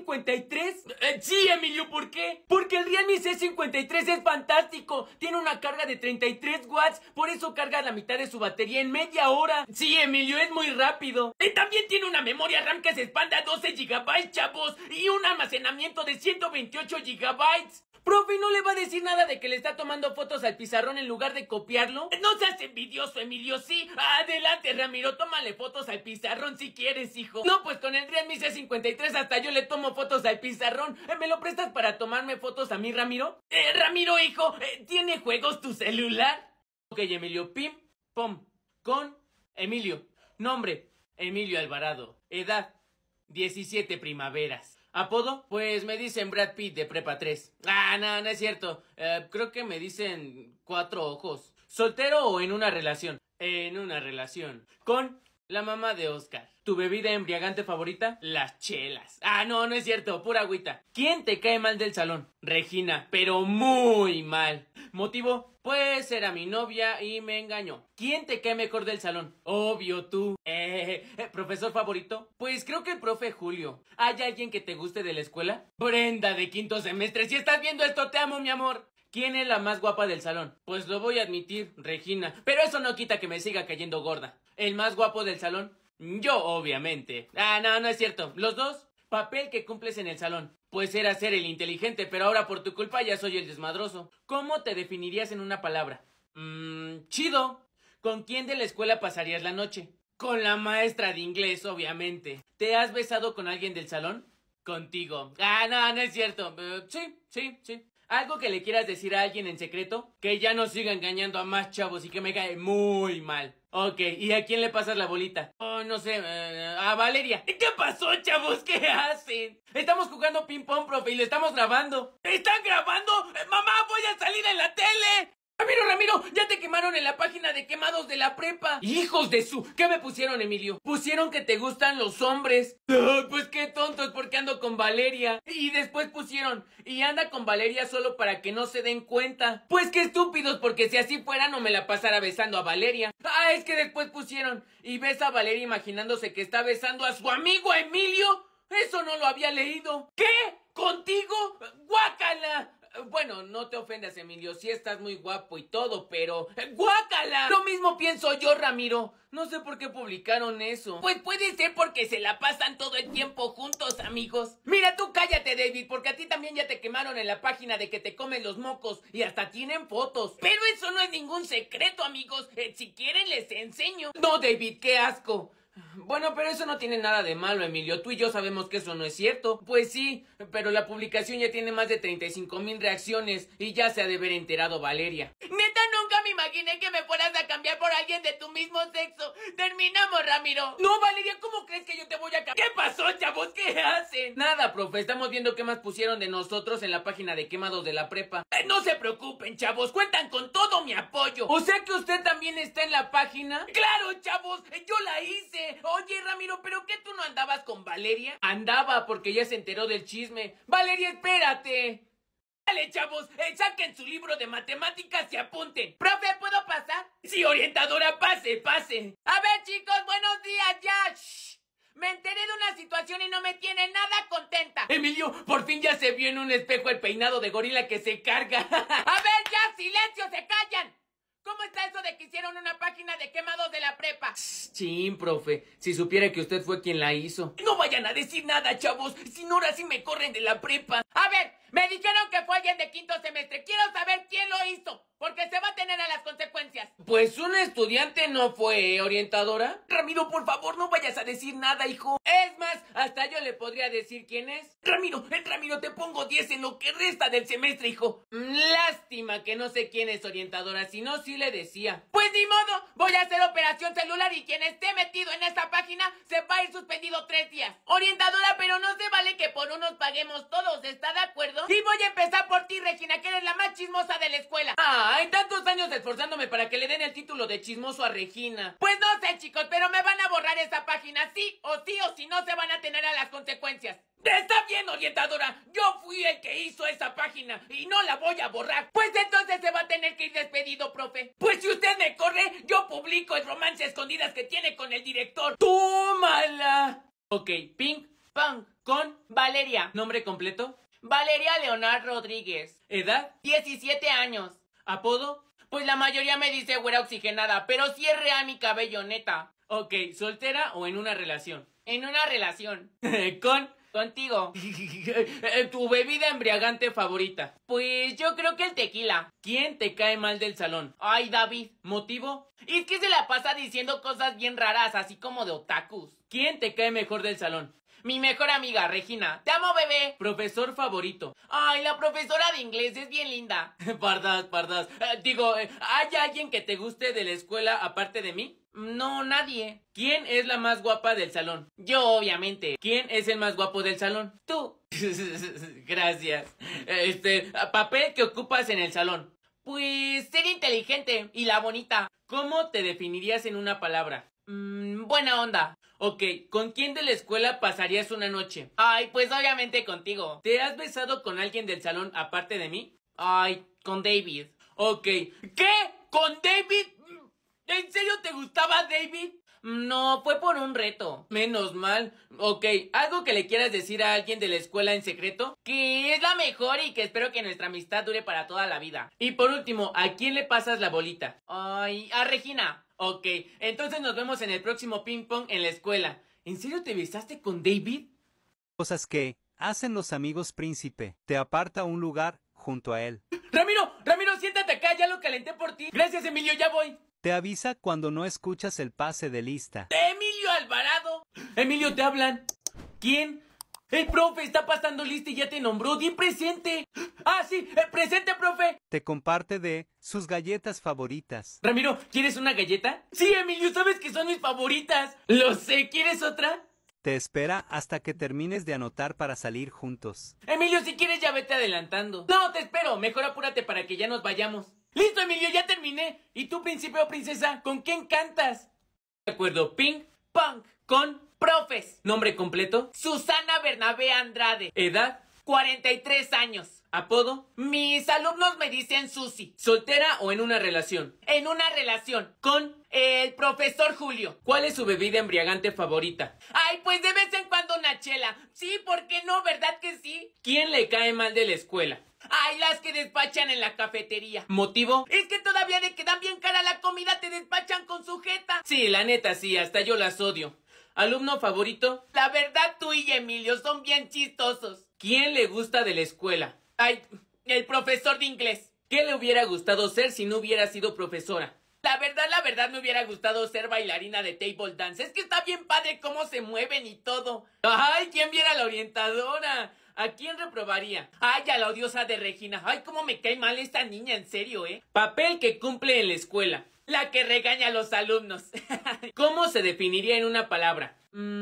C53? Sí, Emilio, ¿por qué? Porque el Realme C53 es fantástico. Tiene una carga de 33 watts, por eso carga la mitad de su batería en media hora. Sí, Emilio, es muy rápido. Y también tiene una memoria RAM que se expande a 12 GB, chavos, y un almacenamiento de 128 GB. Profe, ¿no le va a decir nada de que le está tomando fotos al pizarrón en lugar de copiarlo? No seas envidioso, Emilio, sí. Adelante, Ramiro, tómale fotos al pizarrón si quieres, hijo. No, pues con el Realme C53 hasta yo le tomo fotos al pizarrón. ¿Me lo prestas para tomarme fotos a mí, Ramiro? Ramiro, hijo, ¿tiene juegos tu celular? Ok, Emilio, pim, pom, con Emilio. Nombre, Emilio Alvarado. Edad, 17 primaveras. ¿Apodo? Pues me dicen Brad Pitt de Prepa 3. No es cierto. Creo que me dicen 4 ojos. ¿Soltero o en una relación? En una relación. Con la mamá de Oscar. ¿Tu bebida embriagante favorita? Las chelas. No es cierto. Pura agüita. ¿Quién te cae mal del salón? Regina, pero muy mal. ¿Motivo? Pues era mi novia y me engañó. ¿Quién te cae mejor del salón? Obvio tú. ¿Profesor favorito? Pues creo que el profe Julio. ¿Hay alguien que te guste de la escuela? Brenda de quinto semestre. Si estás viendo esto, te amo, mi amor. ¿Quién es la más guapa del salón? Pues lo voy a admitir, Regina. Pero eso no quita que me siga cayendo gorda. ¿El más guapo del salón? Yo, obviamente. No es cierto. ¿Los dos? Papel que cumples en el salón. Pues era ser el inteligente, pero ahora por tu culpa ya soy el desmadroso. ¿Cómo te definirías en una palabra? Chido. ¿Con quién de la escuela pasarías la noche? Con la maestra de inglés, obviamente. ¿Te has besado con alguien del salón? Contigo. No es cierto. Sí. ¿Algo que le quieras decir a alguien en secreto? Que ya no siga engañando a más chavos y que me cae muy mal. Ok, ¿y a quién le pasas la bolita? No sé, a Valeria. ¿Qué pasó, chavos? ¿Qué hacen? Estamos jugando ping pong, profe, y lo estamos grabando. ¿Están grabando? ¡Mamá, voy a salir en la tele! Ramiro, ya te quemaron en la página de quemados de la prepa. ¡Hijos de su! ¿Qué me pusieron, Emilio? Pusieron que te gustan los hombres. Pues qué tontos, porque ando con Valeria. Y después pusieron, y anda con Valeria solo para que no se den cuenta. Pues qué estúpidos, porque si así fuera no me la pasara besando a Valeria. Es que después pusieron, y besa a Valeria imaginándose que está besando a su amigo Emilio. Eso no lo había leído. ¿Qué? ¿Contigo? ¡Guácala! Bueno, no te ofendas, Emilio, sí estás muy guapo y todo, pero... ¡Guácala! Lo mismo pienso yo, Ramiro. No sé por qué publicaron eso. Pues puede ser porque se la pasan todo el tiempo juntos, amigos. Mira, tú cállate, David, porque a ti también ya te quemaron en la página de que te comen los mocos y hasta tienen fotos. Pero eso no es ningún secreto, amigos. Si quieren les enseño. No, David, qué asco. Bueno, pero eso no tiene nada de malo, Emilio. Tú y yo sabemos que eso no es cierto. Pues sí, pero la publicación ya tiene más de 35,000 reacciones y ya se ha de haber enterado Valeria. Neta, nunca me imaginé que me fueras a cambiar por alguien de tu mismo sexo. Terminamos, Ramiro. No, Valeria, ¿cómo crees que yo te voy a cambiar? ¿Qué pasó, chavos? ¿Qué hacen? Nada, profe, estamos viendo qué más pusieron de nosotros en la página de quemados de la prepa. No se preocupen, chavos, cuentan con todo mi apoyo. O sea que usted también está en la página. ¡Claro, chavos! ¡Yo la hice! Oye, Ramiro, ¿pero qué tú no andabas con Valeria? Andaba porque ya se enteró del chisme. Valeria, espérate. Dale, chavos, saquen su libro de matemáticas y apunten. Profe, ¿puedo pasar? Sí, orientadora, pase. A ver, chicos, buenos días, ya. Shh. Me enteré de una situación y no me tiene nada contenta. Emilio, por fin ya se vio en un espejo el peinado de gorila que se carga. A ver, ya, silencio, se callan. ¿Cómo está eso de que hicieron una página de quemados de la prepa? Chin, profe, si supiera que usted fue quien la hizo. No vayan a decir nada, chavos, si no ahora sí me corren de la prepa. A ver, me dijeron que fue alguien de quinto semestre. Quiero saber quién lo hizo, porque se va a tener a las consecuencias. Pues un estudiante no fue, orientadora. Ramiro, por favor, no vayas a decir nada, hijo. Es más, hasta yo le podría decir quién es. Ramiro, te pongo 10 en lo que resta del semestre, hijo. Lástima que no sé quién es, orientadora, si no, sí le decía. Pues ni modo, voy a hacer operación celular y quien esté metido en esta página se va a ir suspendido 3 días. Orientadora, pero no se vale que por unos paguemos todos, ¿está de acuerdo? Y voy a empezar por ti, Regina, que eres la más chismosa de la escuela. Hay tantos años esforzándome para que le den el título de chismoso a Regina. Pues no sé, chicos, pero me van a borrar esa página, sí, o si no se van a tener a las consecuencias. Está bien, orientadora, yo fui el que hizo esa página y no la voy a borrar. Pues entonces se va a tener que ir despedido, profe. Pues si usted me corre, yo publico el romance a escondidas que tiene con el director. ¡Tómala! Ok, ping pong con Valeria. ¿Nombre completo? Valeria Leonard Rodríguez. ¿Edad? 17 años. ¿Apodo? Pues la mayoría me dice güera oxigenada, pero sí es real mi cabello, neta. Ok, ¿soltera o en una relación? En una relación. Contigo. ¿Tu bebida embriagante favorita? Pues yo creo que el tequila. ¿Quién te cae mal del salón? Ay, David. ¿Motivo? Y es que se la pasa diciendo cosas bien raras, así como de otakus. ¿Quién te cae mejor del salón? Mi mejor amiga, Regina. ¡Te amo, bebé! Profesor favorito. Ay, la profesora de inglés es bien linda. Pardas. ¿Hay alguien que te guste de la escuela aparte de mí? No, nadie. ¿Quién es la más guapa del salón? Yo, obviamente. ¿Quién es el más guapo del salón? Tú. Gracias. Papel que ocupas en el salón. Pues ser inteligente y la bonita. ¿Cómo te definirías en una palabra? Buena onda. Ok, ¿con quién de la escuela pasarías una noche? Ay, pues obviamente contigo. ¿Te has besado con alguien del salón aparte de mí? Ay, con David. Ok, ¿qué? ¿Con David? ¿En serio te gustaba David? No, fue por un reto. Menos mal. Ok, ¿algo que le quieras decir a alguien de la escuela en secreto? Que es la mejor y que espero que nuestra amistad dure para toda la vida. Y por último, ¿a quién le pasas la bolita? Ay, a Regina. Ok, entonces nos vemos en el próximo ping pong en la escuela. ¿En serio te besaste con David? Cosas que hacen los amigos príncipe. Te aparta un lugar junto a él. Ramiro, siéntate acá, ya lo calenté por ti. Gracias, Emilio, ya voy. Te avisa cuando no escuchas el pase de lista. ¡Emilio Alvarado! Emilio, te hablan. ¿Quién? El profe está pasando lista y ya te nombró. ¡Di presente! ¡Ah, sí! ¡Presente, profe! Te comparte de sus galletas favoritas. Ramiro, ¿quieres una galleta? Sí, Emilio, sabes que son mis favoritas. Lo sé, ¿quieres otra? Te espera hasta que termines de anotar para salir juntos. Emilio, si quieres ya vete adelantando. No, te espero. Mejor apúrate para que ya nos vayamos. Listo, Emilio, ya terminé. ¿Y tú, príncipe o princesa, con quién cantas? De acuerdo, ping pong con profes. Nombre completo: Susana Bernabé Andrade. Edad: 43 años. Apodo: mis alumnos me dicen Susi. ¿Soltera o en una relación? En una relación con el profesor Julio. ¿Cuál es su bebida embriagante favorita? Ay, pues de vez en cuando una chela. Sí, ¿por qué no? ¿Verdad que sí? ¿Quién le cae mal de la escuela? Ay, las que despachan en la cafetería. ¿Motivo? Es que todavía de que dan bien cara la comida te despachan con sujeta. Sí, la neta sí, hasta yo las odio. ¿Alumno favorito? La verdad, tú y Emilio son bien chistosos. ¿Quién le gusta de la escuela? Ay, el profesor de inglés. ¿Qué le hubiera gustado ser si no hubiera sido profesora? La verdad me hubiera gustado ser bailarina de table dance. Es que está bien padre cómo se mueven y todo. Ay, ¿quién viera a la orientadora? ¿A quién reprobaría? Ay, a la odiosa de Regina. Ay, cómo me cae mal esta niña, en serio, ¿eh? Papel que cumple en la escuela. La que regaña a los alumnos. ¿Cómo se definiría en una palabra?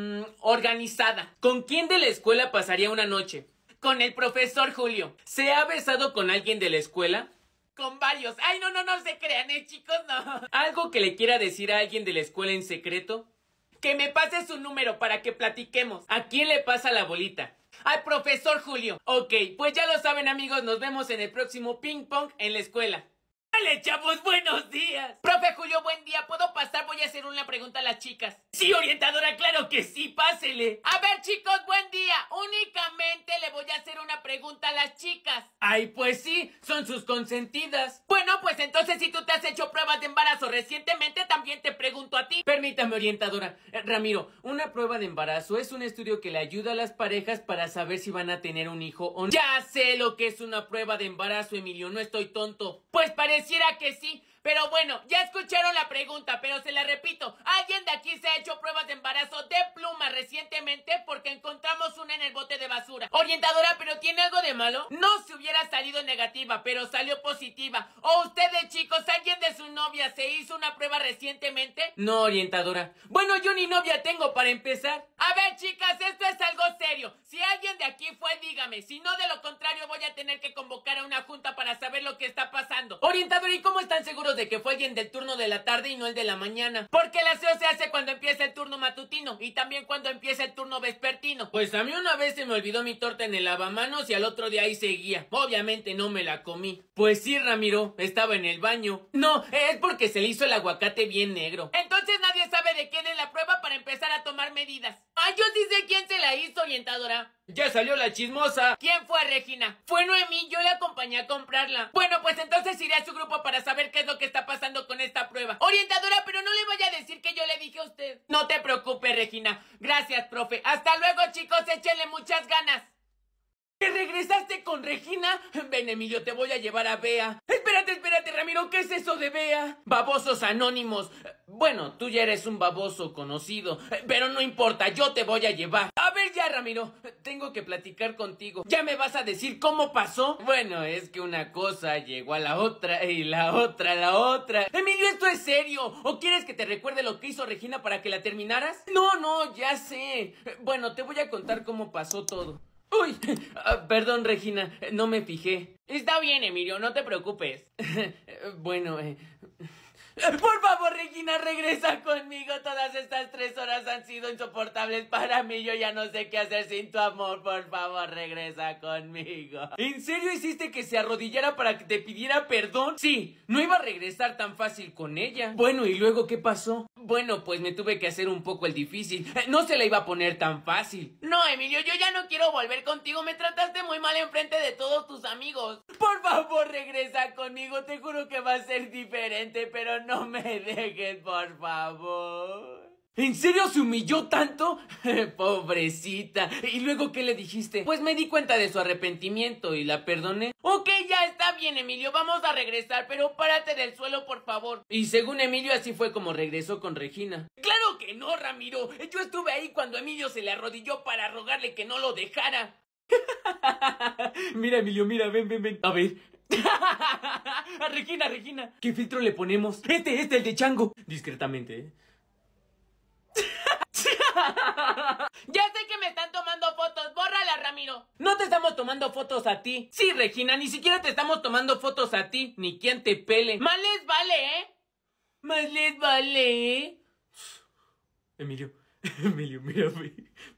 Organizada. ¿Con quién de la escuela pasaría una noche? Con el profesor Julio. ¿Se ha besado con alguien de la escuela? Con varios. Ay, no se crean, chicos, no. ¿Algo que le quiera decir a alguien de la escuela en secreto? Que me pase su número para que platiquemos. ¿A quién le pasa la bolita? Al profesor Julio. Ok, pues ya lo saben, amigos, nos vemos en el próximo ping pong en la escuela. ¡Dale, chavos! ¡Buenos días! Profe Julio, buen día. ¿Puedo pasar? Voy a hacer una pregunta a las chicas. Sí, orientadora, claro que sí, pásele. A ver, chicos, buen día. Únicamente le voy a hacer una pregunta a las chicas. Ay, pues sí, son sus consentidas. Bueno, pues entonces si tú te has hecho pruebas de embarazo recientemente, también te pregunto a ti. Permítame, orientadora. Ramiro, una prueba de embarazo es un estudio que le ayuda a las parejas para saber si van a tener un hijo o no. Ya sé lo que es una prueba de embarazo, Emilio, no estoy tonto. Pues pareciera que sí. Pero bueno, ya escucharon la pregunta, pero se la repito. ¿Alguien de aquí se ha hecho pruebas de embarazo de pluma recientemente? Porque encontramos una en el bote de basura. Orientadora, ¿pero tiene algo de malo? No se hubiera salido negativa, pero salió positiva. ¿O ustedes, chicos, alguien de su novia se hizo una prueba recientemente? No, orientadora. Bueno, yo ni novia tengo para empezar. A ver, chicas, esto es algo serio. Si alguien de aquí fue, dígame. Si no, de lo contrario, voy a tener que convocar a una junta para saber lo que está pasando. Orientadora, ¿y cómo están seguros de que fue alguien del turno de la tarde y no el de la mañana? Porque el aseo se hace cuando empieza el turno matutino y también cuando empieza el turno vespertino. Pues a mí una vez se me olvidó mi torta en el lavamanos y al otro día ahí seguía. Obviamente no me la comí. Pues sí, Ramiro, estaba en el baño. No, es porque se le hizo el aguacate bien negro. Entonces nadie sabe de quién es la prueba para empezar a tomar medidas. Ah, yo sí sé quién se la hizo, orientadora. Ya salió la chismosa. ¿Quién fue, Regina? Fue Noemí, yo la acompañé a comprarla. Bueno, pues entonces iré a su grupo para saber qué es lo que está pasando con esta prueba. Orientadora, pero no le vaya a decir que yo le dije a usted. No te preocupes, Regina. Gracias, profe. Hasta luego, chicos, échenle muchas ganas. ¿Te regresaste con Regina? Ven, Emilio, te voy a llevar a Bea. Espérate, Ramiro, ¿qué es eso de Bea? Babosos anónimos. Bueno, tú ya eres un baboso conocido, pero no importa, yo te voy a llevar. A ver ya, Ramiro, tengo que platicar contigo. ¿Ya me vas a decir cómo pasó? Bueno, es que una cosa llegó a la otra y la otra a la otra. Emilio, ¿esto es serio? ¿O quieres que te recuerde lo que hizo Regina para que la terminaras? No, ya sé. Bueno, te voy a contar cómo pasó todo. Uy, perdón, Regina, no me fijé. Está bien, Emilio, no te preocupes. Bueno, por favor, Regina, regresa conmigo. Todas estas 3 horas han sido insoportables para mí. Yo ya no sé qué hacer sin tu amor. Por favor, regresa conmigo. ¿En serio hiciste que se arrodillara para que te pidiera perdón? Sí, no iba a regresar tan fácil con ella. Bueno, ¿y luego qué pasó? Bueno, pues me tuve que hacer un poco el difícil. No se la iba a poner tan fácil. No, Emilio, yo ya no quiero volver contigo. Me trataste muy mal enfrente de todos tus amigos. Por favor, regresa conmigo. Te juro que va a ser diferente, pero no me dejes, por favor. ¿En serio se humilló tanto? Pobrecita. ¿Y luego qué le dijiste? Pues me di cuenta de su arrepentimiento y la perdoné. Ok, ya está bien, Emilio, vamos a regresar, pero párate del suelo, por favor. Y según Emilio, así fue como regresó con Regina. ¡Claro que no, Ramiro! Yo estuve ahí cuando Emilio se le arrodilló para rogarle que no lo dejara. Mira, Emilio, mira, ven. A ver. Regina. ¿Qué filtro le ponemos? El de chango. Discretamente, ¿eh? Ya sé que me están tomando fotos, bórrala, Ramiro. No te estamos tomando fotos a ti. Sí, Regina, ni siquiera te estamos tomando fotos a ti, ni quien te pele. Más les vale, ¿eh? Más les vale, ¿eh? Emilio, mírame.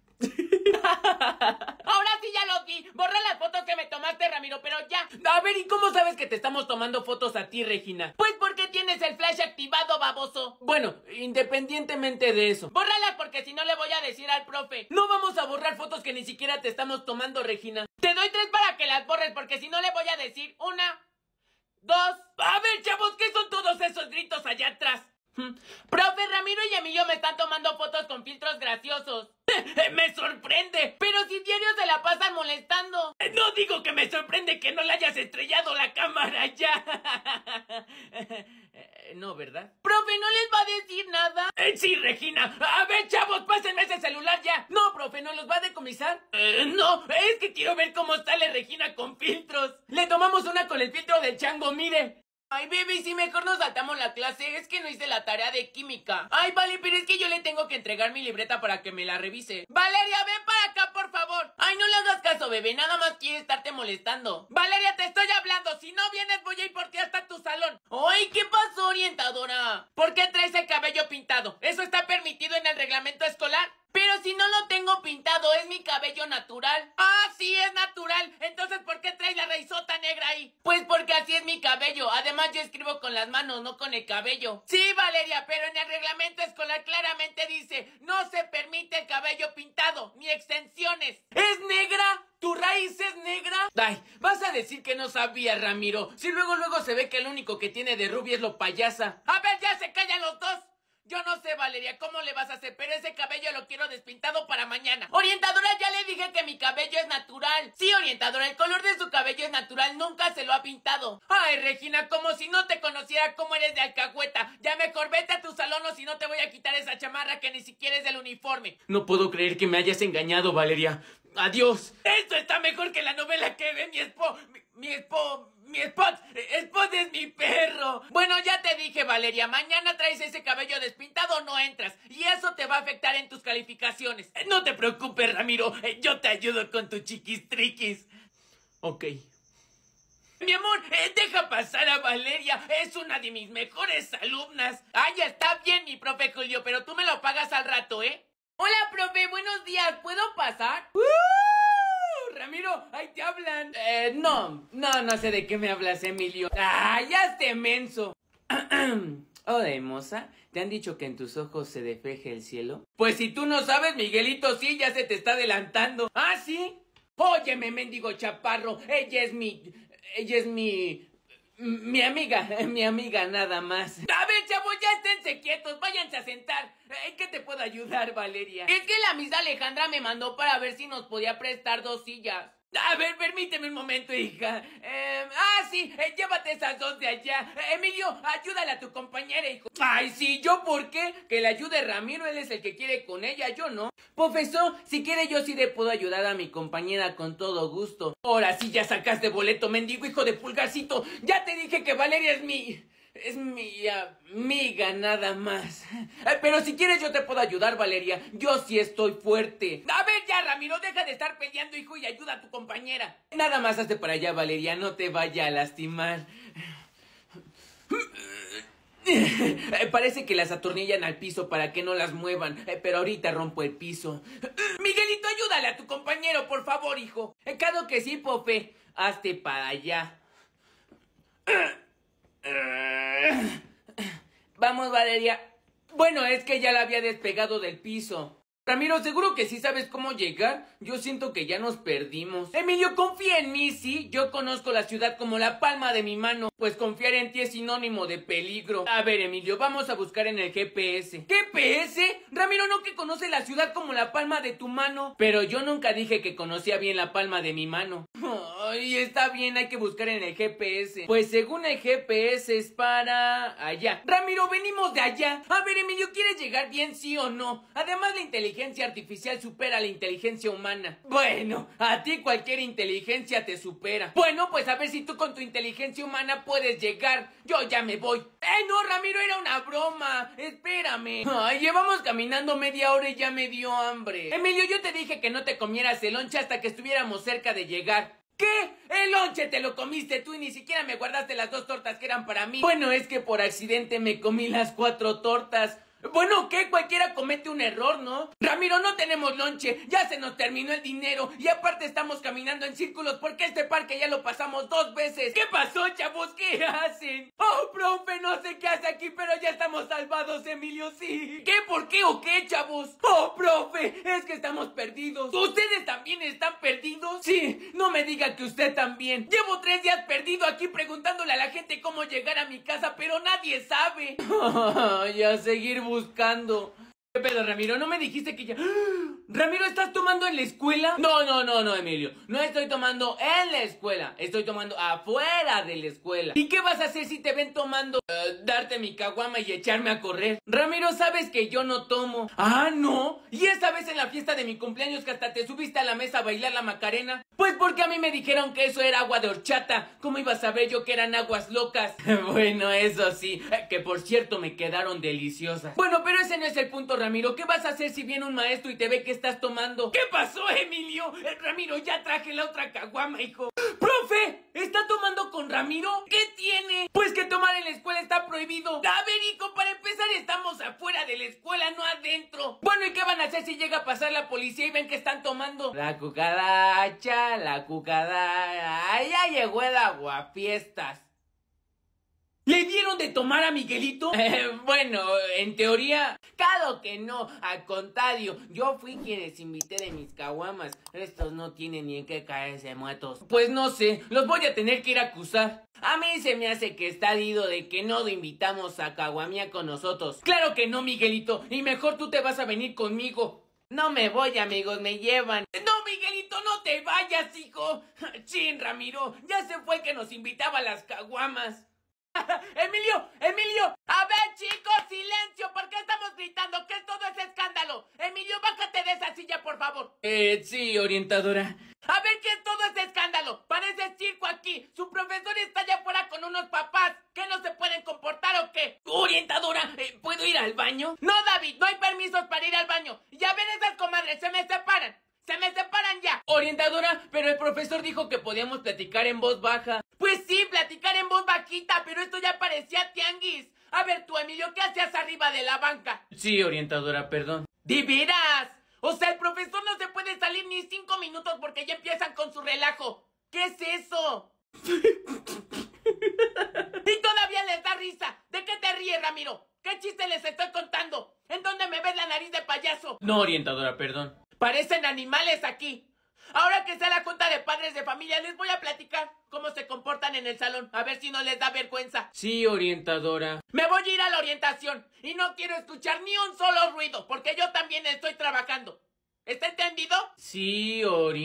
Ahora sí ya lo vi. Borra las fotos que me tomaste, Ramiro, pero ya. A ver, ¿y cómo sabes que te estamos tomando fotos a ti, Regina? Pues porque tienes el flash activado, baboso. Bueno, independientemente de eso, bórralas porque si no le voy a decir al profe. No vamos a borrar fotos que ni siquiera te estamos tomando, Regina. Te doy 3 para que las borres porque si no le voy a decir 1, 2. A ver, chavos, ¿qué son todos esos gritos allá atrás? Profe, Ramiro y Emilio me están tomando fotos con filtros graciosos. Me sorprende, pero si diario se la pasan molestando. No digo que me sorprende que no le hayas estrellado la cámara ya. No, ¿verdad? Profe, ¿no les va a decir nada? Sí, Regina. A ver, chavos, pásenme ese celular ya. No, profe, ¿no los va a decomisar? No, es que quiero ver cómo sale Regina con filtros. Le tomamos una con el filtro del chango, mire. Ay, baby, si mejor nos saltamos la clase, es que no hice la tarea de química. Ay, vale, pero es que yo le tengo que entregar mi libreta para que me la revise. Valeria, ven para acá, por favor. Ay, no le hagas caso, bebé, nada más quiere estarte molestando. Valeria, te estoy hablando, si no vienes voy a ir por ti hasta tu salón. Ay, ¿qué pasó, orientadora? ¿Por qué traes el cabello pintado? ¿Eso está permitido en el reglamento escolar? Pero si no lo tengo pintado, es mi cabello natural. Ah, sí, es natural. Entonces, ¿por qué traes la raizota negra ahí? Pues porque así es mi cabello. Además, yo escribo con las manos, no con el cabello. Sí, Valeria, pero en el reglamento escolar claramente dice: no se permite el cabello pintado, ni extensiones. ¿Es negra? ¿Tu raíz es negra? Ay, vas a decir que no sabía, Ramiro. Si luego se ve que el único que tiene de rubia es lo payasa. A ver, ya se callan los dos. Yo no sé, Valeria, cómo le vas a hacer, pero ese cabello lo quiero despintado para mañana. Orientadora, ya le dije que mi cabello es natural. Sí, orientadora, el color de su cabello es natural, nunca se lo ha pintado. Ay, Regina, como si no te conociera cómo eres de alcahueta. Ya mejor vete a tu salón o si no te voy a quitar esa chamarra que ni siquiera es del uniforme. No puedo creer que me hayas engañado, Valeria. Adiós. Esto está mejor que la novela que ve mi Spot. Spot es mi perro. Bueno, ya te dije, Valeria, mañana traes ese cabello despintado o no entras. Y eso te va a afectar en tus calificaciones. No te preocupes, Ramiro. Yo te ayudo con tu chiquistriquis. Ok. Mi amor, deja pasar a Valeria. Es una de mis mejores alumnas. Ah, ya está bien, mi profe Julio, pero tú me lo pagas al rato, ¿eh? Hola, profe, buenos días. ¿Puedo pasar? Ramiro, ahí te hablan. No sé de qué me hablas, Emilio. Ya esté menso. Hola, hermosa. ¿Te han dicho que en tus ojos se despeje el cielo? Pues si tú no sabes, Miguelito sí, ya se te está adelantando. ¿Ah, sí? Óyeme, mendigo chaparro. Ella es mi amiga nada más. A ver, chavos, ya esténse quietos, váyanse a sentar. ¿En qué te puedo ayudar, Valeria? Es que la Miss Alejandra me mandó para ver si nos podía prestar 2 sillas. A ver, permíteme un momento, hija. Sí, llévate esas 2 de allá. Emilio, ayúdale a tu compañera, hijo. Ay, sí, ¿yo por qué? Que le ayude Ramiro, él es el que quiere con ella, yo no. Profesor, si quiere yo sí le puedo ayudar a mi compañera con todo gusto. Ahora sí ya sacaste boleto, mendigo hijo de pulgarcito. Ya te dije que Valeria es mi amiga nada más. Pero si quieres yo te puedo ayudar, Valeria. Yo sí estoy fuerte. A ver ya, Ramiro, deja de estar peleando, hijo, y ayuda a tu compañera. Nada más hazte para allá, Valeria, no te vaya a lastimar. Parece que las atornillan al piso para que no las muevan, pero ahorita rompo el piso. Miguelito, ayúdale a tu compañero, por favor, hijo. Claro que sí, Pope. Hazte para allá. Vamos, Valeria. Bueno, es que ya la había despegado del piso. Ramiro, ¿seguro que sí sabes cómo llegar? Yo siento que ya nos perdimos. Emilio, confía en mí, ¿sí? Yo conozco la ciudad como la palma de mi mano. Pues confiar en ti es sinónimo de peligro. A ver, Emilio, vamos a buscar en el GPS. ¿GPS? Ramiro, ¿no que conoce la ciudad como la palma de tu mano? Pero yo nunca dije que conocía bien la palma de mi mano. Ay, está bien, hay que buscar en el GPS. Pues según el GPS es para allá. Ramiro, venimos de allá. A ver, Emilio, ¿quieres llegar bien, sí o no? Además, la inteligencia artificial supera a la inteligencia humana. Bueno, a ti cualquier inteligencia te supera. Bueno, pues a ver si tú con tu inteligencia humana puedes llegar. Yo ya me voy. No, Ramiro, era una broma. Espérame. Ay, llevamos caminando media hora y ya me dio hambre. Emilio, yo te dije que no te comieras el lonche hasta que estuviéramos cerca de llegar. ¿Qué? El lonche te lo comiste tú y ni siquiera me guardaste las 2 tortas que eran para mí. Bueno, es que por accidente me comí las 4 tortas. Bueno, ¿qué? Cualquiera comete un error, ¿no? Ramiro, no tenemos lonche, ya se nos terminó el dinero y aparte estamos caminando en círculos porque este parque ya lo pasamos 2 veces. ¿Qué pasó, chavos? ¿Qué hacen? Oh, profe, no sé qué hace aquí, pero ya estamos salvados, Emilio, sí. ¿Qué? ¿Por qué o qué, chavos? Oh, profe, es que estamos perdidos. ¿Ustedes también están perdidos? Sí, no me diga que usted también. Llevo 3 días perdido aquí preguntándole a la gente cómo llegar a mi casa, pero nadie sabe. Y a seguir buscando. ¿Qué pedo, Ramiro? ¿No me dijiste que ya...? ¿Ramiro, estás tomando en la escuela? No, Emilio. No estoy tomando en la escuela. Estoy tomando afuera de la escuela. ¿Y qué vas a hacer si te ven tomando? Darte mi caguama y echarme a correr. Ramiro, sabes que yo no tomo. Ah, ¿no? ¿Y esa vez en la fiesta de mi cumpleaños que hasta te subiste a la mesa a bailar la Macarena? Pues porque a mí me dijeron que eso era agua de horchata. ¿Cómo iba a saber yo que eran aguas locas? Bueno, eso sí. Que por cierto me quedaron deliciosas. Bueno, pero ese no es el punto, Ramiro. ¿Qué vas a hacer si viene un maestro y te ve que estás tomando? ¿Qué pasó, Emilio? Ramiro, ya traje la otra caguama, hijo. ¡Profe! ¿Está tomando con Ramiro? ¿Qué tiene? Pues que tomar en la escuela está prohibido. A ver, hijo, para empezar estamos afuera de la escuela, no adentro. Bueno, ¿y qué van a hacer si llega a pasar la policía y ven que están tomando? La cucaracha, la cucaracha. Ya llegó el aguafiestas. ¿Le dieron de tomar a Miguelito? Bueno, en teoría, claro que no, al contrario, yo fui quien les invité de mis caguamas. Estos no tienen ni en qué caerse muertos. Pues no sé, los voy a tener que ir a acusar. A mí se me hace que está dicho de que no lo invitamos a caguamía con nosotros. Claro que no, Miguelito, y mejor tú te vas a venir conmigo. No me voy, amigos, me llevan. No, Miguelito, no te vayas, hijo. Chin, Ramiro, ya se fue el que nos invitaba a las caguamas. Emilio, a ver, chicos, silencio, ¿por qué estamos gritando? ¿Qué es todo ese escándalo? Emilio, bájate de esa silla, por favor. Sí, orientadora. A ver, ¿qué es todo ese escándalo? Parece circo aquí. Su profesor está allá afuera con unos papás. ¿Qué no se pueden comportar o qué? Orientadora, ¿puedo ir al baño? No, David, no hay permisos para ir al baño. Y a ver, esas comadres, se me separan. ¡Se me separan ya! Orientadora, pero el profesor dijo que podíamos platicar en voz baja. Pues sí, platicar en voz bajita, pero esto ya parecía tianguis. A ver tú, Emilio, ¿qué hacías arriba de la banca? Sí, orientadora, perdón. ¡De veras! O sea, el profesor no se puede salir ni 5 minutos porque ya empiezan con su relajo. ¿Qué es eso? Y todavía les da risa. ¿De qué te ríes, Ramiro? ¿Qué chiste les estoy contando? ¿En dónde me ves la nariz de payaso? No, orientadora, perdón. Parecen animales aquí. Ahora que sea la junta de padres de familia, les voy a platicar cómo se comportan en el salón. A ver si no les da vergüenza. Sí, orientadora. Me voy a ir a la orientación y no quiero escuchar ni un solo ruido, porque yo también estoy trabajando. ¿Está entendido? Sí,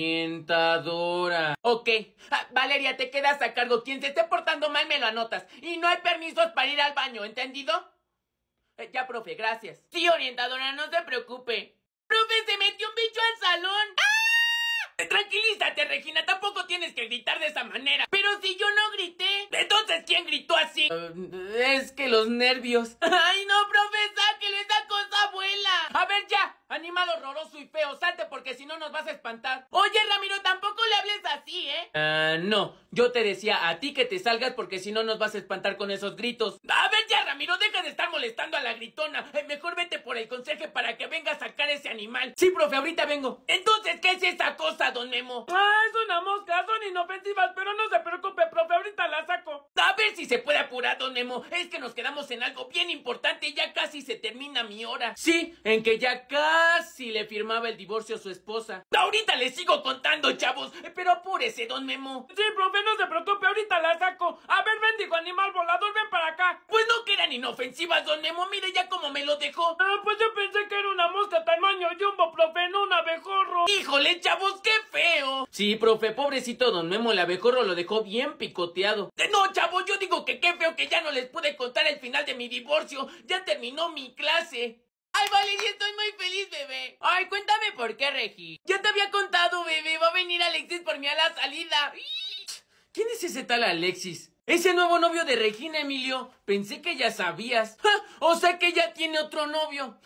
orientadora. Ok. Valeria, te quedas a cargo. Quien se esté portando mal me lo anotas. Y no hay permisos para ir al baño, ¿entendido? Ya, profe, gracias. Sí, orientadora, no se preocupe. ¡Profe, se metió un bicho al salón! ¡Ah! Tranquilízate, Regina, tampoco tienes que gritar de esa manera. Pero si yo no grité. Entonces, ¿quién gritó así? Es que los nervios. ¡Ay, no, profe, sáquelo! ¡Esa cosa vuela! A ver, ya, animal horroroso y feo, salte porque si no nos vas a espantar. Oye, Ramiro, tampoco le hables así, ¿eh? No, yo te decía a ti que te salgas porque si no nos vas a espantar con esos gritos. A ver ya, Ramiro, deja de estar molestando a la gritona. Mejor vete por el conserje para que venga a sacar ese animal. Sí, profe, ahorita vengo. Entonces, ¿qué es esa cosa, don Memo? Es una mosca, son inofensivas, pero no se preocupe, profe, ahorita la saco. A ver si se puede apurar, don Memo. Es que nos quedamos en algo bien importante y ya casi se termina mi hora. Sí, en que ya casi le firmaba el divorcio a su esposa. Ahorita les sigo contando, chavos, pero apúrese, don Memo. Sí, profe, no se preocupe, ahorita la saco. A ver, bendigo animal volador, ven para acá. Pues no que eran inofensivas, don Memo, mire ya cómo me lo dejó. Pues yo pensé que era una mosca tamaño jumbo, profe, no un abejorro. Híjole, chavos, qué feo. Sí, profe, pobrecito don Memo, el abejorro lo dejó bien picoteado. No, chavos, yo digo que qué feo que ya no les pude contar el final de mi divorcio. Ya terminó mi clase. Ay, Valeria, estoy muy feliz, bebé. Ay, cuéntame por qué, Regi. Ya te había contado, bebé. Va a venir Alexis por mí a la salida. ¿Quién es ese tal Alexis? Ese nuevo novio de Regina, Emilio. Pensé que ya sabías. O sea que ya tiene otro novio.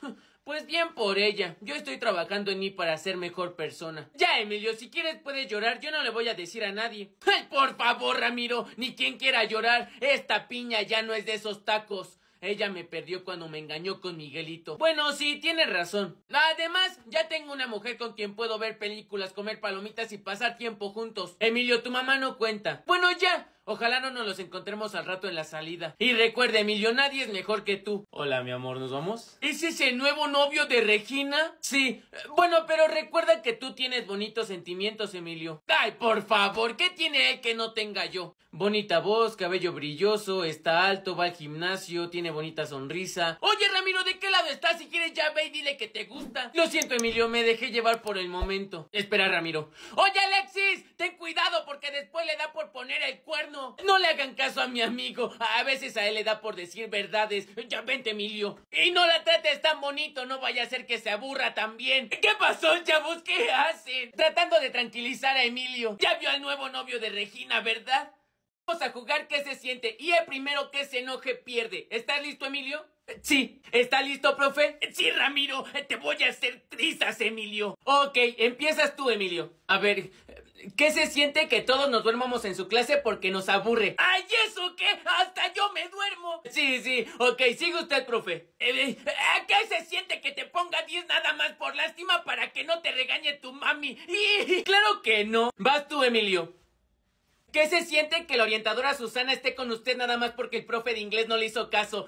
Pues bien por ella, yo estoy trabajando en mí para ser mejor persona. Ya, Emilio, si quieres puedes llorar, yo no le voy a decir a nadie. Ay, por favor, Ramiro, ni quien quiera llorar, esta piña ya no es de esos tacos. Ella me perdió cuando me engañó con Miguelito. Bueno, sí, tienes razón. Además, ya tengo una mujer con quien puedo ver películas, comer palomitas y pasar tiempo juntos. Emilio, tu mamá no cuenta. Bueno, ya. Ojalá no nos los encontremos al rato en la salida. Y recuerda, Emilio, nadie es mejor que tú. Hola, mi amor, ¿nos vamos? ¿Es ese nuevo novio de Regina? Sí. Bueno, pero recuerda que tú tienes bonitos sentimientos, Emilio. Ay, por favor, ¿qué tiene él que no tenga yo? Bonita voz, cabello brilloso, está alto, va al gimnasio, tiene bonita sonrisa. Oye, Ramiro, ¿de qué lado estás? Si quieres ya ve y dile que te gusta. Lo siento, Emilio, me dejé llevar por el momento. Espera, Ramiro. Oye, Alexis, ten cuidado porque después le da por poner el cuerno. No le hagan caso a mi amigo. A veces a él le da por decir verdades. Ya vente, Emilio. Y no la trates tan bonito. No vaya a ser que se aburra también. ¿Qué pasó, chavos? ¿Qué hacen? Tratando de tranquilizar a Emilio. Ya vio al nuevo novio de Regina, ¿verdad? Vamos a jugar qué se siente. Y el primero que se enoje pierde. ¿Estás listo, Emilio? Sí. ¿Está listo, profe? Sí, Ramiro. Te voy a hacer trizas, Emilio. Ok, empiezas tú, Emilio. A ver, ¿qué se siente que todos nos duermamos en su clase porque nos aburre? ¡Ay, eso qué! ¡Hasta yo me duermo! Sí, ok, sigue usted, profe. ¿Qué se siente que te ponga 10 nada más por lástima para que no te regañe tu mami? ¡Claro que no! Vas tú, Emilio. ¿Qué se siente que la orientadora Susana esté con usted nada más porque el profe de inglés no le hizo caso?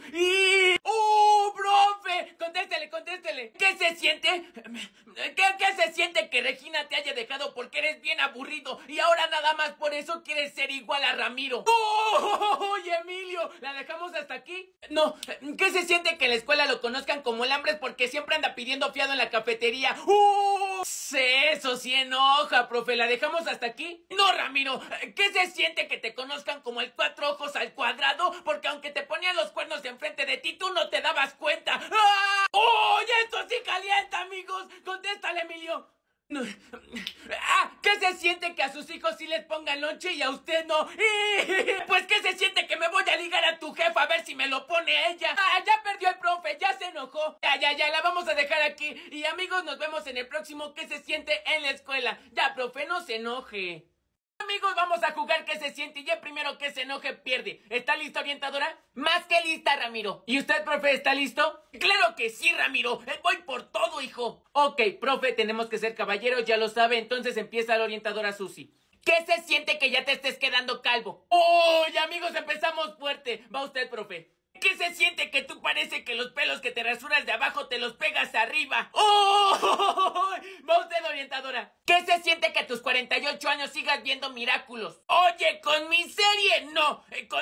¡Oh, profe! Contéstele. ¿Qué se siente? ¿Qué se siente que Regina te haya dejado porque eres bien aburrido y ahora nada más por eso quieres ser igual a Ramiro? ¡Oh, oye, Emilio! ¿La dejamos hasta aquí? No. ¿Qué se siente que en la escuela lo conozcan como el Hambres porque siempre anda pidiendo fiado en la cafetería? ¡Oh! Eso sí enoja, profe. ¿La dejamos hasta aquí? No, Ramiro. ¿Qué se siente que te conozcan como el 4 ojos al cuadrado? Porque aunque te ponían los cuernos enfrente de ti, tú no te dabas cuenta. ¡Ah! ¡Oye, esto sí calienta, amigos! Contéstale, Emilio. No. ¿Qué se siente que a sus hijos sí les pongan lonche y a usted no? Pues ¿qué se siente que me voy a ligar a tu jefa a ver si me lo pone ella? Ya perdió el profe, ya se enojó. Ya, la vamos a dejar aquí. Y amigos, nos vemos en el próximo ¿Qué se siente en la escuela? Ya, profe, no se enoje. Amigos, vamos a jugar ¿Qué se siente? Y el primero que se enoje pierde. ¿Está lista, orientadora? Más que lista, Ramiro. ¿Y usted, profe, está listo? ¡Claro que sí, Ramiro! Voy por todo, hijo. Ok, profe, tenemos que ser caballeros, ya lo sabe. Entonces empieza la orientadora Susi. ¿Qué se siente que ya te estés quedando calvo? ¡Oye, amigos, empezamos fuerte! Va usted, profe. ¿Qué se siente que tú parece que los pelos que te rasuras de abajo te los pegas arriba? ¡Oh! Va usted, orientadora. ¿Qué se siente que a tus 48 años sigas viendo Miraculous? Oye, con mi serie no.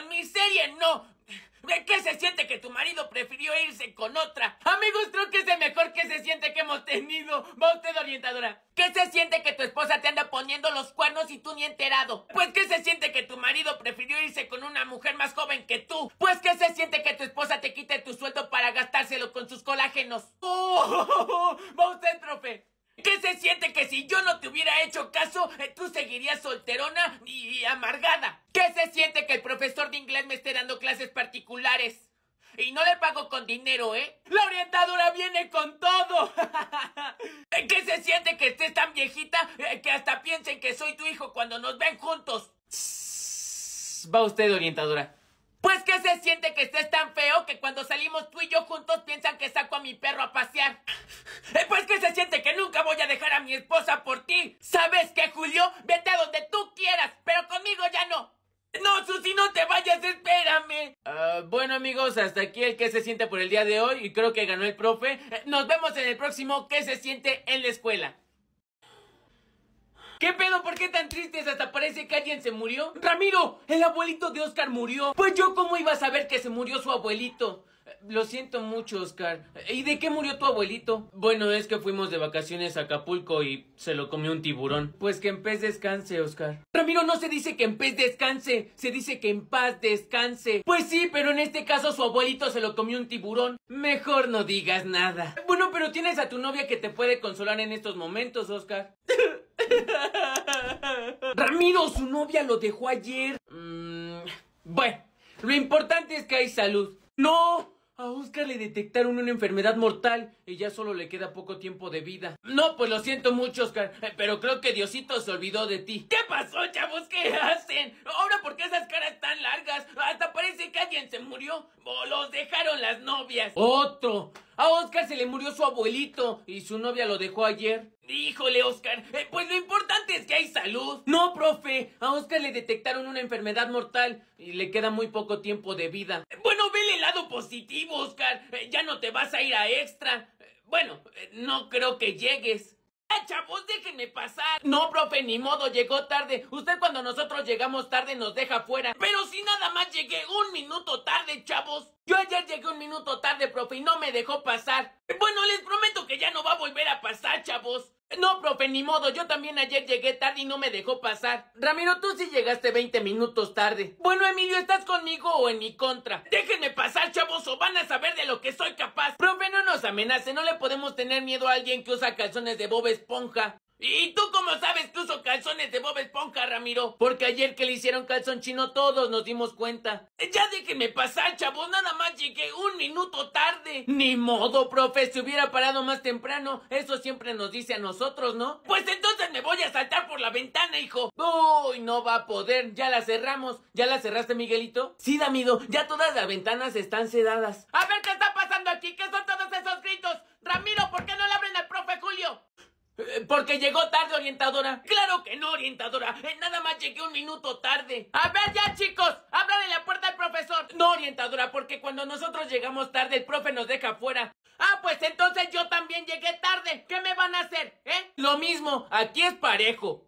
¿Qué se siente que tu marido prefirió irse con otra? Amigos, creo que es el mejor que se siente que hemos tenido. Va usted, orientadora. ¿Qué se siente que tu esposa te anda poniendo los cuernos y tú ni enterado? Pues ¿qué se siente que tu marido prefirió irse con una mujer más joven que tú? Pues ¿qué se siente que tu esposa te quite tu sueldo para gastárselo con sus colágenos? ¡Oh! Va usted, profe. ¿Qué se siente que si yo no te hubiera hecho caso, tú seguirías solterona y amargada? ¿Qué se siente que el profesor de inglés me esté dando clases particulares? Y no le pago con dinero, ¿eh? ¡La orientadora viene con todo! ¿Qué se siente que estés tan viejita que hasta piensen que soy tu hijo cuando nos ven juntos? Va usted, orientadora. Pues ¿qué se siente que estés tan feo que cuando salimos tú y yo juntos piensan que saco a mi perro a pasear? Pues ¿qué se siente que nunca voy a dejar a mi esposa por ti? ¿Sabes qué, Julio? Vete a donde tú quieras, pero conmigo ya no. No, Susi, no te vayas, espérame. Bueno, amigos, hasta aquí el ¿Qué se siente? Por el día de hoy. Y creo que ganó el profe. Nos vemos en el próximo ¿Qué se siente? En la escuela. ¿Qué pedo? ¿Por qué tan tristes? Hasta parece que alguien se murió. ¡Ramiro! El abuelito de Oscar murió. Pues yo, ¿cómo iba a saber que se murió su abuelito? Lo siento mucho, Oscar. ¿Y de qué murió tu abuelito? Bueno, es que fuimos de vacaciones a Acapulco y se lo comió un tiburón. Pues que en paz descanse, Oscar. Ramiro, no se dice que en paz descanse, se dice que en paz descanse. Pues sí, pero en este caso su abuelito se lo comió un tiburón. Mejor no digas nada. Bueno, pero tienes a tu novia que te puede consolar en estos momentos, Oscar. Ramiro, su novia lo dejó ayer. Bueno, lo importante es que hay salud. No, A Oscar le detectaron una enfermedad mortal y ya solo le queda poco tiempo de vida. No, pues lo siento mucho, Oscar, pero creo que Diosito se olvidó de ti. ¿Qué pasó, chavos? ¿Qué hacen? Ahora, ¿por qué esas caras tan largas? Hasta parece que alguien se murió. O los dejaron las novias. ¡Otro! A Oscar se le murió su abuelito y su novia lo dejó ayer. Híjole, Oscar, pues lo importante es que hay salud. No, profe, a Oscar le detectaron una enfermedad mortal y le queda muy poco tiempo de vida. Bueno, vele el lado positivo, Oscar. Ya no te vas a ir a extra. Bueno, no creo que llegues. Chavos, déjenme pasar. No, profe, ni modo, llegó tarde. Usted cuando nosotros llegamos tarde nos deja fuera. Pero si nada más llegué un minuto tarde, chavos. Yo ayer llegué un minuto tarde, profe, y no me dejó pasar. Bueno, les prometo que ya no va a volver a pasar, chavos. No, profe, ni modo, yo también ayer llegué tarde y no me dejó pasar. Ramiro, tú sí llegaste 20 minutos tarde. Bueno, Emilio, ¿estás conmigo o en mi contra? Déjenme pasar, chavos, o van a saber de lo que soy capaz. Profe, no nos amenace, no le podemos tener miedo a alguien que usa calzones de Bob Esponja. ¿Y tú cómo sabes que uso calzones de Bob Esponja, Ramiro? Porque ayer que le hicieron calzón chino todos nos dimos cuenta. Ya déjenme pasar, chavos, nada más llegué un minuto tarde. Ni modo, profe, si hubiera parado más temprano, eso siempre nos dice a nosotros, ¿no? Pues entonces me voy a saltar por la ventana, hijo. Uy, no va a poder, ya la cerramos. ¿Ya la cerraste, Miguelito? Sí, Damido, ya todas las ventanas están sedadas. A ver, ¿qué está pasando aquí? ¿Qué son todos esos gritos? Ramiro, ¿por qué no le abren al profe Julio? Porque llegó tarde, orientadora. Claro que no, orientadora. Nada más llegué un minuto tarde. A ver ya, chicos, ábranle la puerta al profesor. No, orientadora, porque cuando nosotros llegamos tarde el profe nos deja fuera. Ah, pues entonces yo también llegué tarde. ¿Qué me van a hacer, Lo mismo, aquí es parejo.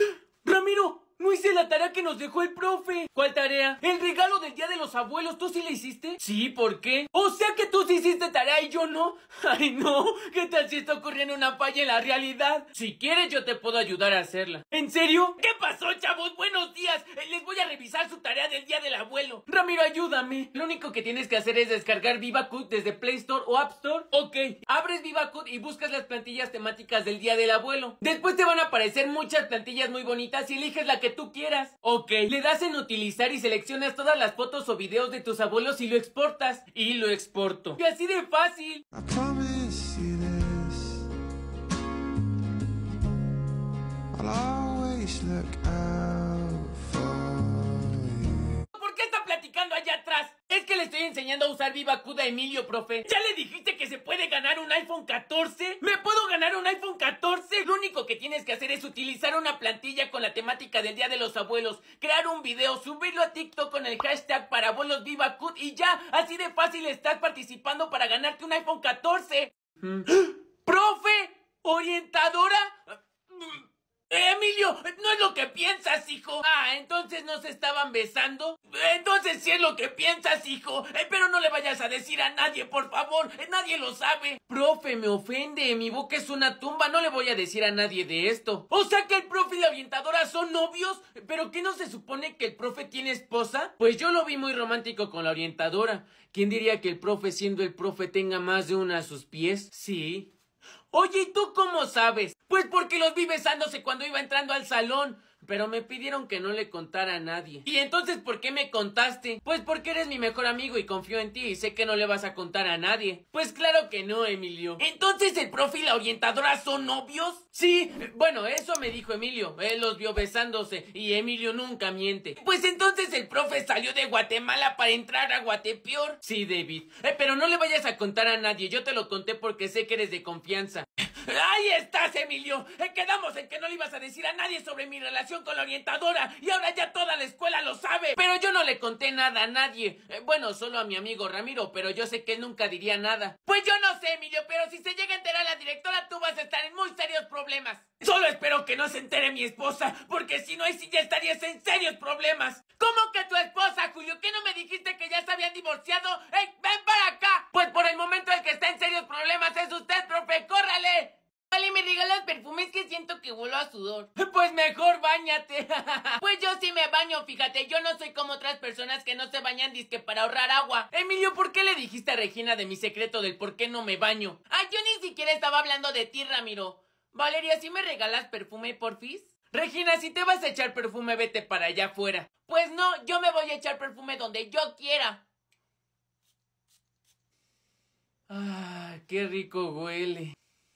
Ramiro, no hice la tarea que nos dejó el profe. ¿Cuál tarea? El regalo del Día de los Abuelos. ¿Tú sí la hiciste? Sí, ¿por qué? O sea que tú sí hiciste tarea y yo no. Ay, no. ¿Qué tal si está ocurriendo una falla en la realidad? Si quieres yo te puedo ayudar a hacerla. ¿En serio? ¿Qué pasó, chavos? Buenos días. Les voy a revisar su tarea del Día del Abuelo. Ramiro, ayúdame. Lo único que tienes que hacer es descargar VivaCut desde Play Store o App Store. Ok. Abres VivaCut y buscas las plantillas temáticas del Día del Abuelo. Después te van a aparecer muchas plantillas muy bonitas y eliges la que tú quieras. Ok, le das en utilizar y seleccionas todas las fotos o videos de tus abuelos y lo exportas. Y lo exporto. Y así de fácil. I promise you this. I'll always look out for you. ¿Por qué está platicando allá atrás? Es que le estoy enseñando a usar VivaCut a Emilio, profe. ¿Ya le dijiste que se puede ganar un iPhone 14? ¿Me puedo ganar un iPhone 14? Lo único que tienes que hacer es utilizar una plantilla con la temática del Día de los Abuelos, crear un video, subirlo a TikTok con el hashtag para abuelos VivaCut y ya, así de fácil estás participando para ganarte un iPhone 14. ¿Profe? ¿Orientadora? Emilio, no es lo que piensas, hijo. Ah, entonces no se estaban besando. Entonces sí es lo que piensas, hijo. Pero no le vayas a decir a nadie, por favor. Nadie lo sabe. Profe, me ofende. Mi boca es una tumba. No le voy a decir a nadie de esto. O sea que el profe y la orientadora son novios. ¿Pero qué no se supone que el profe tiene esposa? Pues yo lo vi muy romántico con la orientadora. ¿Quién diría que el profe, siendo el profe, tenga más de una a sus pies? Sí. Oye, ¿y tú cómo sabes? Pues porque los vi besándose cuando iba entrando al salón. Pero me pidieron que no le contara a nadie. ¿Y entonces por qué me contaste? Pues porque eres mi mejor amigo y confío en ti y sé que no le vas a contar a nadie. Pues claro que no, Emilio. ¿Entonces el profe y la orientadora son novios? Sí, bueno, eso me dijo Emilio. Él los vio besándose y Emilio nunca miente. Pues entonces el profe salió de Guatemala para entrar a Guatepeor. Sí, David. Pero no le vayas a contar a nadie. Yo te lo conté porque sé que eres de confianza. ¡Ahí estás, Emilio! Quedamos en que no le ibas a decir a nadie sobre mi relación con la orientadora y ahora ya toda la escuela lo sabe. Pero yo no le conté nada a nadie. Bueno, solo a mi amigo Ramiro, pero yo sé que él nunca diría nada. Pues yo no sé, Emilio, pero si se llega a enterar la directora, tú vas a estar en muy serios problemas. Solo espero que no se entere mi esposa, porque si no, ahí sí ya estarías en serios problemas. ¿Cómo que tu esposa, Julio? ¿Qué no me dijiste que ya se habían divorciado? ¡Ey, ven para acá! Pues por el momento el que está en serios problemas es usted, profe. ¡Córrale! Vale, me regalas perfumes que siento que huelo a sudor. Pues mejor báñate. Pues yo sí me baño, fíjate. Yo no soy como otras personas que no se bañan disque para ahorrar agua. Emilio, ¿por qué le dijiste a Regina de mi secreto del por qué no me baño? Ay, yo ni siquiera estaba hablando de ti, Ramiro. Valeria, ¿sí me regalas perfume, porfis? Regina, si te vas a echar perfume, vete para allá afuera. Pues no, yo me voy a echar perfume donde yo quiera. Ah, qué rico huele.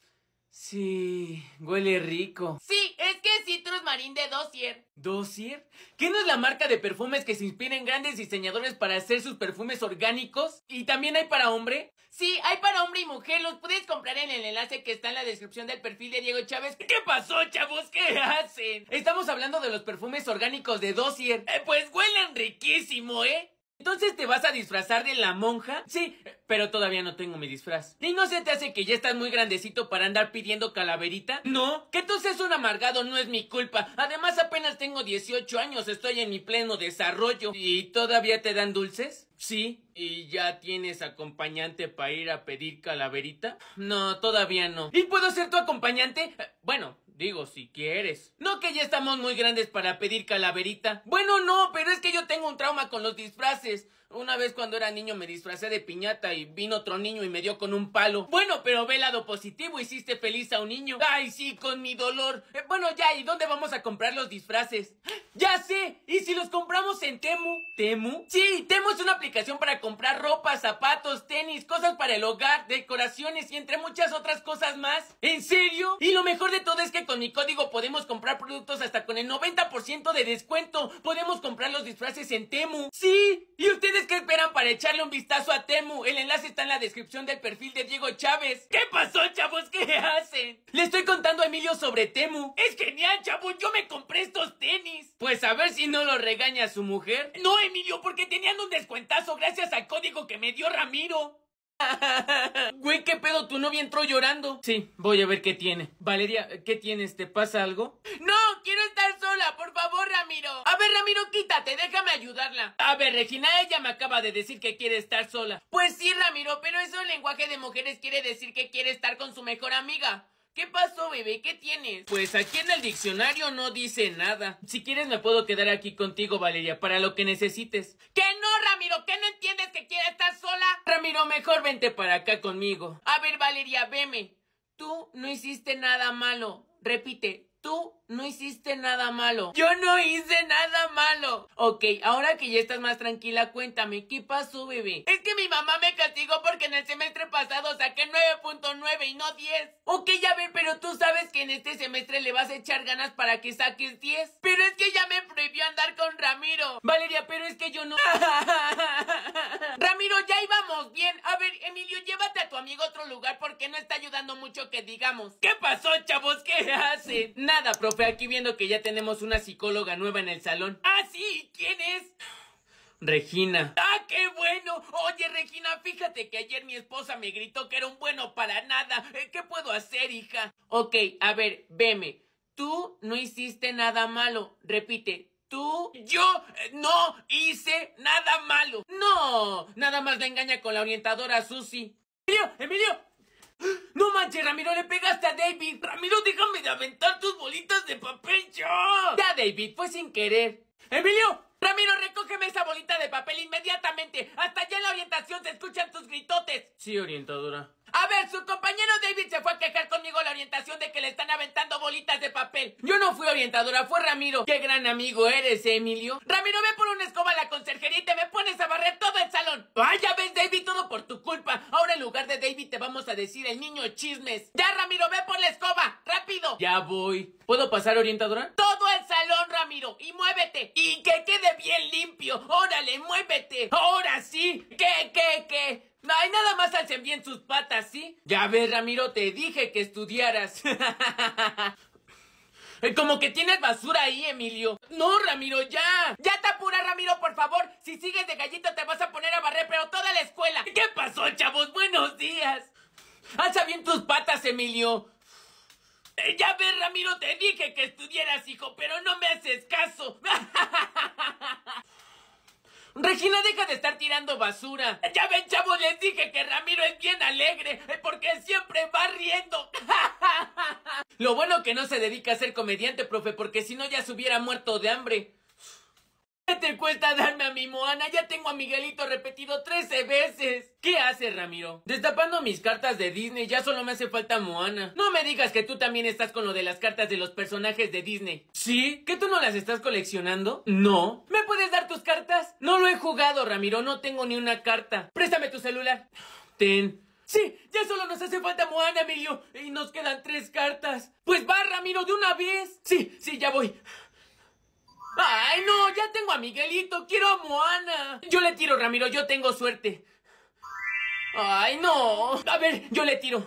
Sí, huele rico. Sí, es que es Citrus Marine de Dossier. ¿Dossier? ¿Qué no es la marca de perfumes que se inspira en grandes diseñadores para hacer sus perfumes orgánicos? ¿Y también hay para hombre? Sí, hay para hombre y mujer. Los puedes comprar en el enlace que está en la descripción del perfil de Diego Chávez. ¿Qué pasó, chavos? ¿Qué hacen? Estamos hablando de los perfumes orgánicos de Dossier. Pues huelen riquísimo, ¿eh? ¿Entonces te vas a disfrazar de la monja? Sí, pero todavía no tengo mi disfraz. ¿Y no se te hace que ya estás muy grandecito para andar pidiendo calaverita? No, que tú seas un amargado no es mi culpa. Además apenas tengo 18 años, estoy en mi pleno desarrollo. ¿Y todavía te dan dulces? Sí. ¿Y ya tienes acompañante para ir a pedir calaverita? No, todavía no. ¿Y puedo ser tu acompañante? Bueno, digo, si quieres. No, que ya estamos muy grandes para pedir calaverita. Bueno, no, pero es que yo tengo un trauma con los disfraces. Una vez cuando era niño me disfracé de piñata y vino otro niño y me dio con un palo. Bueno, pero ve el lado positivo, hiciste feliz a un niño. Ay, sí, con mi dolor. Bueno, ya, ¿y dónde vamos a comprar los disfraces? ¡Ya sé! ¿Y si los compramos en Temu? ¿Temu? Sí, Temu es una aplicación para comprar ropa, zapatos, tenis, cosas para el hogar, decoraciones y entre muchas otras cosas más. ¿En serio? Y lo mejor de todo es que con mi código podemos comprar productos hasta con el 90% de descuento. Podemos comprar los disfraces en Temu. ¡Sí! ¿Y ustedes qué esperan para echarle un vistazo a Temu? El enlace está en la descripción del perfil de Diego Chávez. ¿Qué pasó, chavos? ¿Qué hacen? Le estoy contando a Emilio sobre Temu. Es genial, chavos. Yo me compré estos tenis. Pues a ver si no lo regaña su mujer. No, Emilio, porque tenían un descuentazo gracias al código que me dio Ramiro. Güey, ¿qué pedo? ¿Tu novia entró llorando? Sí, voy a ver qué tiene. Valeria, ¿qué tienes? ¿Te pasa algo? No, quiero estar sola, por favor, Ramiro. A ver, Ramiro, quítate, déjame ayudarla. A ver, Regina, ella me acaba de decir que quiere estar sola. Pues sí, Ramiro, pero eso en lenguaje de mujeres quiere decir que quiere estar con su mejor amiga. ¿Qué pasó, bebé? ¿Qué tienes? Pues aquí en el diccionario no dice nada. Si quieres me puedo quedar aquí contigo, Valeria, para lo que necesites. ¡Que no, Ramiro! ¿Que no entiendes que quiere estar sola? Ramiro, mejor vente para acá conmigo. A ver, Valeria, veme. Tú no hiciste nada malo. Repite. Tú no hiciste nada malo. Yo no hice nada malo. Ok, ahora que ya estás más tranquila, cuéntame, ¿qué pasó, bebé? Es que mi mamá me castigó porque en el semestre pasado saqué 9.9 y no 10. Ok, ya ver, pero tú sabes que en este semestre le vas a echar ganas para que saques 10. Pero es que ya me prohibió andar con Ramiro. Valeria, pero es que yo no... Ramiro, ya íbamos bien. A ver, Emilio, llévate a tu amigo a otro lugar porque no está ayudando mucho que digamos. ¿Qué pasó, chavos? ¿Qué hacen? Nada, profe, aquí viendo que ya tenemos una psicóloga nueva en el salón. ¿Ah, sí? ¿Quién es? Regina. ¡Ah, qué bueno! Oye, Regina, fíjate que ayer mi esposa me gritó que era un bueno para nada. ¿Qué puedo hacer, hija? Ok, a ver, veme. Tú no hiciste nada malo. Repite. Yo no hice nada malo. No, nada más la engaña con la orientadora Susi. ¡Emilio! ¡No manches, Ramiro! ¡Le pegaste a David! ¡Ramiro, déjame de aventar tus bolitas de papel ya! Ya, David, fue sin querer. ¡Emilio! Ramiro, recógeme esa bolita de papel inmediatamente. Hasta allá en la orientación se escuchan tus gritotes. Sí, orientadora. A ver, su compañero David se fue a quejar conmigo en la orientación de que le están aventando bolitas de papel. Yo no fui orientadora, fue Ramiro. Qué gran amigo eres, Emilio. Ramiro, ve por una escoba a la conserjería y te me pones a barrer todo el salón. Vaya, ves, David, todo por tu culpa. Ahora en lugar de David te vamos a decir el niño chismes. Ya, Ramiro, ve por la escoba, rápido. Ya voy. ¿Puedo pasar, orientadora? Todo el salón, Ramiro, y muévete. Y que quede bien limpio. Órale, muévete. Ahora sí. ¿Qué? Ay, nada más alcen bien sus patas, ¿sí? Ya ves, Ramiro, te dije que estudiaras. Como que tienes basura ahí, Emilio. No, Ramiro, ya. Ya te apura, Ramiro, por favor. Si sigues de gallito te vas a poner a barrer, pero toda la escuela. ¿Qué pasó, chavos? Buenos días. Alza bien tus patas, Emilio. Ya ves, Ramiro, te dije que estudiaras, hijo, pero no me haces caso. Regina, deja de estar tirando basura. Ya ven, chavos, les dije que Ramiro es bien alegre, porque siempre va riendo. Lo bueno que no se dedica a ser comediante, profe, porque si no ya se hubiera muerto de hambre. ¿Qué te cuesta darme a mi Moana? Ya tengo a Miguelito repetido 13 veces. ¿Qué haces, Ramiro? Destapando mis cartas de Disney, ya solo me hace falta Moana. No me digas que tú también estás con lo de las cartas de los personajes de Disney. ¿Sí? ¿Que tú no las estás coleccionando? No. ¿Me puedes dar tus cartas? No lo he jugado, Ramiro, no tengo ni una carta. Préstame tu celular. Ten. Sí, ya solo nos hace falta Moana, Emilio. Y nos quedan 3 cartas. Pues va, Ramiro, de una vez. Sí, ya voy. ¡Ay, no! Ya tengo a Miguelito. Quiero a Moana. Yo le tiro, Ramiro. Yo tengo suerte. ¡Ay, no! A ver, yo le tiro.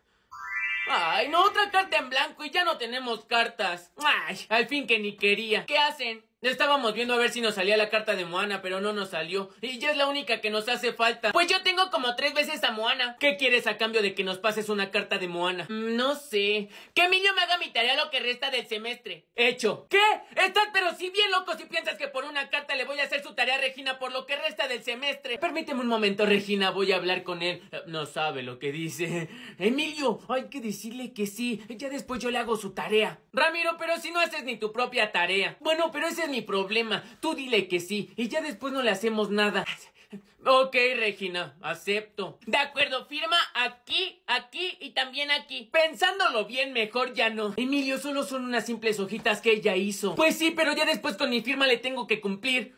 ¡Ay, no! Otra carta en blanco y ya no tenemos cartas. ¡Ay! Al fin que ni quería. ¿Qué hacen? Estábamos viendo a ver si nos salía la carta de Moana, pero no nos salió. Y ya es la única que nos hace falta. Pues yo tengo como 3 veces a Moana. ¿Qué quieres a cambio de que nos pases una carta de Moana? No sé. Que Emilio me haga mi tarea lo que resta del semestre. Hecho. ¿Qué? Estás pero si bien loco si piensas que por una carta le voy a hacer su tarea a Regina por lo que resta del semestre. Permíteme un momento, Regina. Voy a hablar con él. No sabe lo que dice. Emilio, hay que decirle que sí. Ya después yo le hago su tarea. Ramiro, pero si no haces ni tu propia tarea. Bueno, pero ese es mi problema. Tú dile que sí y ya después no le hacemos nada. Ok, Regina, acepto. De acuerdo, firma aquí, aquí y también aquí. Pensándolo bien, mejor ya no. Emilio, solo son unas simples hojitas que ella hizo. Pues sí, pero ya después con mi firma le tengo que cumplir.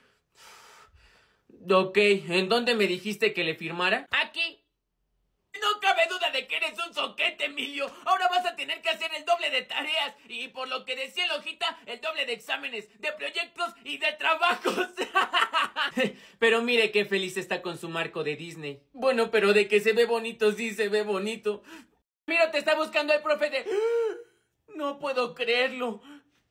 Ok, ¿en dónde me dijiste que le firmara? Aquí. No cabe duda de que eres un soquete, Emilio. Ahora vas a tener que hacer el doble de tareas. Y por lo que decía la hojita, el doble de exámenes, de proyectos y de trabajos. Pero mire qué feliz está con su marco de Disney. Bueno, pero de que se ve bonito, sí se ve bonito. Mira, te está buscando el profe de... No puedo creerlo.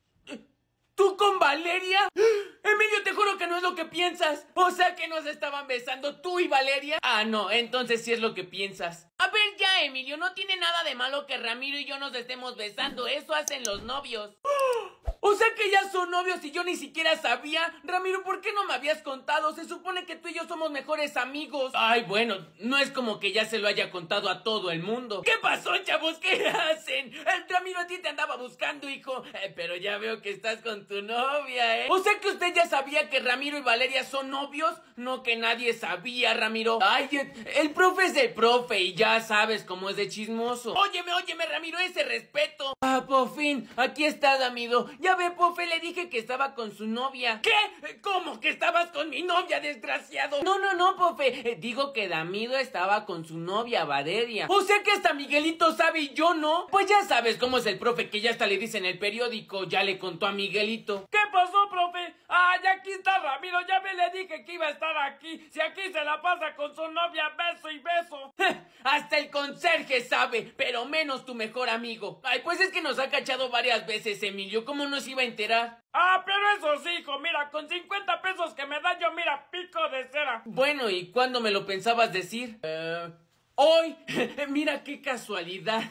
¿Tú con Valeria? Emilio, te juro que no es lo que piensas. O sea que nos estaban besando tú y Valeria. Ah, no, entonces sí es lo que piensas. A ver ya, Emilio, no tiene nada de malo que Ramiro y yo nos estemos besando. Eso hacen los novios. O sea que ya son novios y yo ni siquiera sabía. Ramiro, ¿por qué no me habías contado? Se supone que tú y yo somos mejores amigos. Ay, bueno, no es como que ya se lo haya contado a todo el mundo. ¿Qué pasó, chavos? ¿Qué hacen? El Ramiro a ti te andaba buscando, hijo. Pero ya veo que estás con tu novia, ¿eh? O sea que usted ya sabía que Ramiro y Valeria son novios. No que nadie sabía, Ramiro. Ay, el profe es el profe y ya sabes cómo es de chismoso. Óyeme, Ramiro, ese respeto. Ah, por fin, aquí estás, amigo. Ya ve, profe, le dije que estaba con su novia. ¿Qué? ¿Cómo que estabas con mi novia, desgraciado? No, profe. Digo que Damido estaba con su novia, Valeria. O sea que hasta Miguelito sabe y yo no. Pues ya sabes cómo es el profe, que ya hasta le dice en el periódico. Ya le contó a Miguelito. ¿Qué pasó, profe? Ah, ya aquí está Ramiro. Ya me le dije que iba a estar aquí. Si aquí se la pasa con su novia, beso y beso. Hasta el conserje sabe, pero menos tu mejor amigo. Ay, pues es que nos ha cachado varias veces, Emilio. ¿Cómo nos iba a enterar? Ah, pero eso sí, hijo, mira, con 50 pesos que me da yo, mira, pico de cera. Bueno, ¿y cuándo me lo pensabas decir? Hoy. Mira qué casualidad.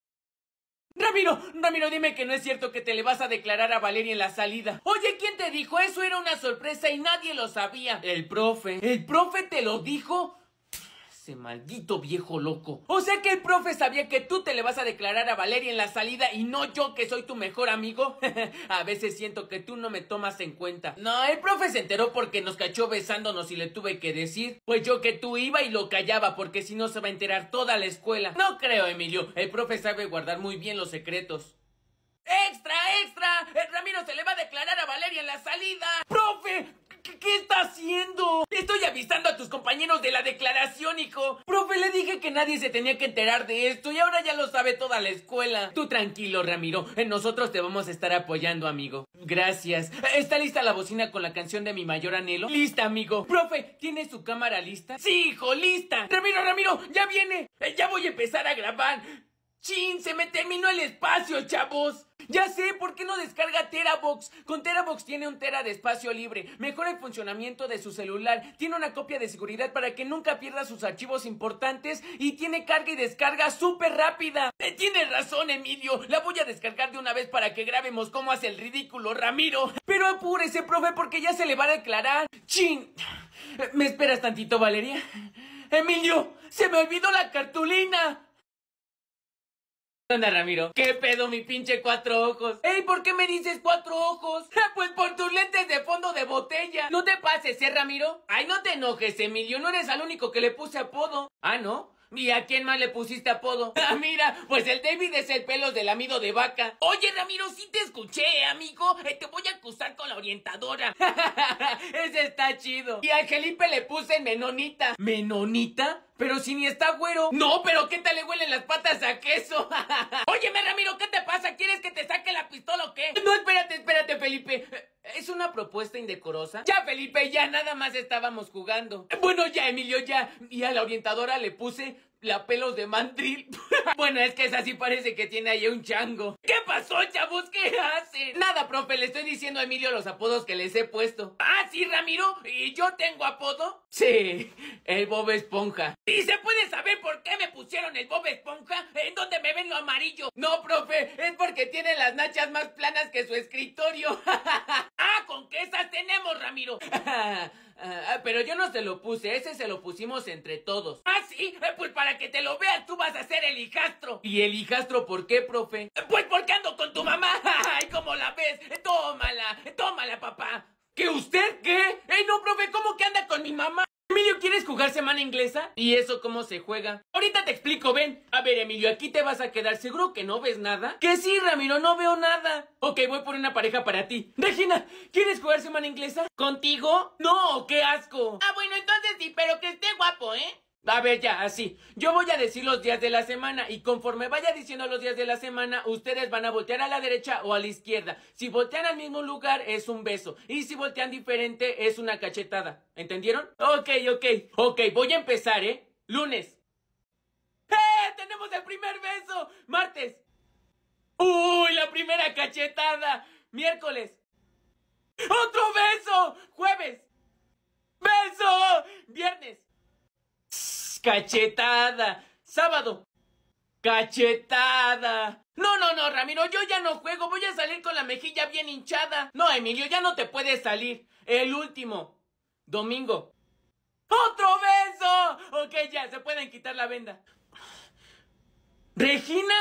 Ramiro, dime que no es cierto que te le vas a declarar a Valeria en la salida. Oye, ¿quién te dijo? Eso era una sorpresa y nadie lo sabía. El profe. ¿El profe te lo dijo? Ese maldito viejo loco. O sea que el profe sabía que tú te le vas a declarar a Valeria en la salida y no yo, que soy tu mejor amigo. A veces siento que tú no me tomas en cuenta. No, el profe se enteró porque nos cachó besándonos y le tuve que decir. Pues yo que tú iba y lo callaba porque si no se va a enterar toda la escuela. No creo, Emilio. El profe sabe guardar muy bien los secretos. ¡Extra! Ramiro se le va a declarar a Valeria en la salida. ¡Profe! ¿Qué está haciendo? Estoy avisando a tus compañeros de la declaración, hijo. Profe, le dije que nadie se tenía que enterar de esto y ahora ya lo sabe toda la escuela. Tú tranquilo, Ramiro. Nosotros te vamos a estar apoyando, amigo. Gracias. ¿Está lista la bocina con la canción de mi mayor anhelo? Lista, amigo. Profe, ¿tiene su cámara lista? Sí, hijo, lista. Ramiro, ya viene. Ya voy a empezar a grabar. ¡Chin! ¡Se me terminó el espacio, chavos! Ya sé, ¿por qué no descarga Terabox? Con Terabox tiene 1 tera de espacio libre, mejora el funcionamiento de su celular, tiene una copia de seguridad para que nunca pierda sus archivos importantes y tiene carga y descarga súper rápida. Tienes razón, Emilio, la voy a descargar de una vez para que grabemos cómo hace el ridículo Ramiro. Pero apúrese, profe, porque ya se le va a declarar. ¡Chin! ¿Me esperas tantito, Valeria? Emilio, se me olvidó la cartulina. ¿Qué onda, Ramiro? ¿Qué pedo, mi pinche 4 ojos? Ey, ¿por qué me dices 4 ojos? Pues por tus lentes de fondo de botella. No te pases, Ramiro? Ay, no te enojes, Emilio, no eres al único que le puse apodo. Ah, ¿no? ¿Y a quién más le pusiste apodo? Ah, mira, pues el David es el pelos del amido de vaca. Oye, Ramiro, sí te escuché, amigo. Te voy a acusar con la orientadora. Ese está chido. Y al Felipe le puse menonita. ¿Menonita? Pero si ni está güero. No, pero ¿qué tal le huelen las patas a queso? Óyeme, Ramiro, ¿qué te pasa? ¿Quieres que te saque la pistola o qué? No, espérate, Felipe. ¿Es una propuesta indecorosa? Ya, Felipe, ya nada más estábamos jugando. Bueno, ya, Emilio, ya. Y a la orientadora le puse la pelos de mandril. Bueno, es que esa sí parece que tiene ahí un chango. ¿Qué pasó, chavos? ¿Qué hacen? Nada, profe, le estoy diciendo a Emilio los apodos que les he puesto. Ah, sí, Ramiro. ¿Y yo tengo apodo? Sí, el Bob Esponja. ¿Y se puede saber por qué me pusieron el Bob Esponja? ¿En dónde me ven lo amarillo? No, profe, es porque tiene las nachas más planas que su escritorio. Ah, ¿con qué esas tenemos, Ramiro? Pero yo no se lo puse, ese se lo pusimos entre todos. ¿Ah, sí? Pues para que te lo veas, tú vas a ser el hijastro. ¿Y el hijastro por qué, profe? Pues porque ando con tu mamá. Ay, ¿cómo la ves? Tómala, papá. ¿Que usted qué? No, profe, ¿cómo que anda con mi mamá? Emilio, ¿quieres jugar semana inglesa? ¿Y eso cómo se juega? Ahorita te explico, ven. A ver, Emilio, aquí te vas a quedar. ¿Seguro que no ves nada? Que sí, Ramiro, no veo nada. Ok, voy por una pareja para ti. Regina, ¿quieres jugar semana inglesa? ¿Contigo? No, qué asco. Ah, bueno, entonces sí, pero que esté guapo, ¿eh? A ver, ya, así. Yo voy a decir los días de la semana y conforme vaya diciendo los días de la semana, ustedes van a voltear a la derecha o a la izquierda. Si voltean al mismo lugar, es un beso. Y si voltean diferente, es una cachetada. ¿Entendieron? Ok, voy a empezar, ¿eh? Lunes. ¡Tenemos el primer beso! Martes. ¡Uy, la primera cachetada! Miércoles. ¡Otro beso! Jueves. ¡Beso! Viernes. Cachetada. Sábado. Cachetada. No, Ramiro, yo ya no juego. Voy a salir con la mejilla bien hinchada. No, Emilio, ya no te puedes salir. El último. Domingo. ¡Otro beso! Ok, ya, se pueden quitar la venda. ¿Regina?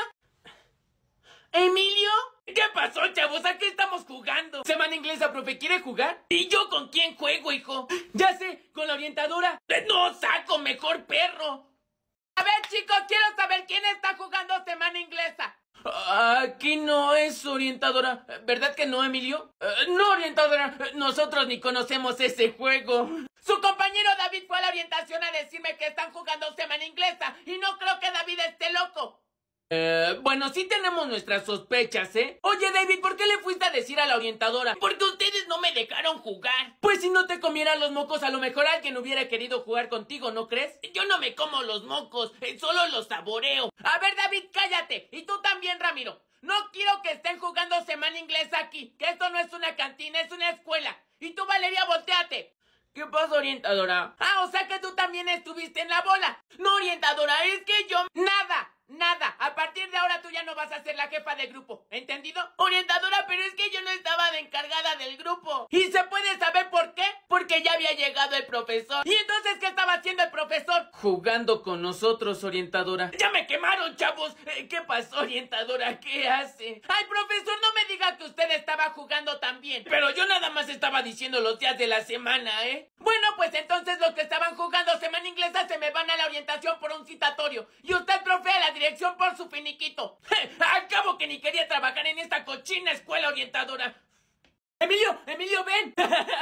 ¿Emilio? ¿Qué pasó, chavos? ¿A qué estamos jugando? Semana inglesa, profe, ¿quiere jugar? ¿Y yo con quién juego, hijo? Ya sé, con la orientadora. No, saco, mejor perro. A ver, chicos, quiero saber quién está jugando semana inglesa. Aquí no es orientadora. ¿Verdad que no, Emilio? No, orientadora. Nosotros ni conocemos ese juego. Su compañero David fue a la orientación a decirme que están jugando semana inglesa. Y no creo que David esté loco. Bueno, sí tenemos nuestras sospechas, ¿eh? Oye, David, ¿por qué le fuiste a decir a la orientadora? Porque ustedes no me dejaron jugar. Pues si no te comieran los mocos, a lo mejor alguien hubiera querido jugar contigo, ¿no crees? Yo no me como los mocos, solo los saboreo. A ver, David, cállate. Y tú también, Ramiro. No quiero que estén jugando semana inglesa aquí, que esto no es una cantina, es una escuela. Y tú, Valeria, volteate. ¿Qué pasa, orientadora? Ah, o sea que tú también estuviste en la bola. No, orientadora, es que yo... Nada. A partir de ahora tú ya no vas a ser la jefa del grupo. ¿Entendido? Orientadora, pero es que yo no estaba de encargada del grupo. ¿Y se puede saber por qué? Porque ya había llegado el profesor. ¿Y entonces qué estaba haciendo el profesor? Jugando con nosotros, orientadora. ¡Ya me quemaron, chavos! ¿Qué pasó, orientadora? ¿Qué hace? Ay, profesor, no me diga que usted estaba jugando también. Pero yo nada más estaba diciendo los días de la semana, ¿eh? Bueno, pues entonces los que estaban jugando semana inglesa se me van a la orientación por un citatorio. Y usted, profe, a la dirección por su finiquito. Al cabo que ni quería trabajar en esta cochina escuela orientadora. Emilio, ven.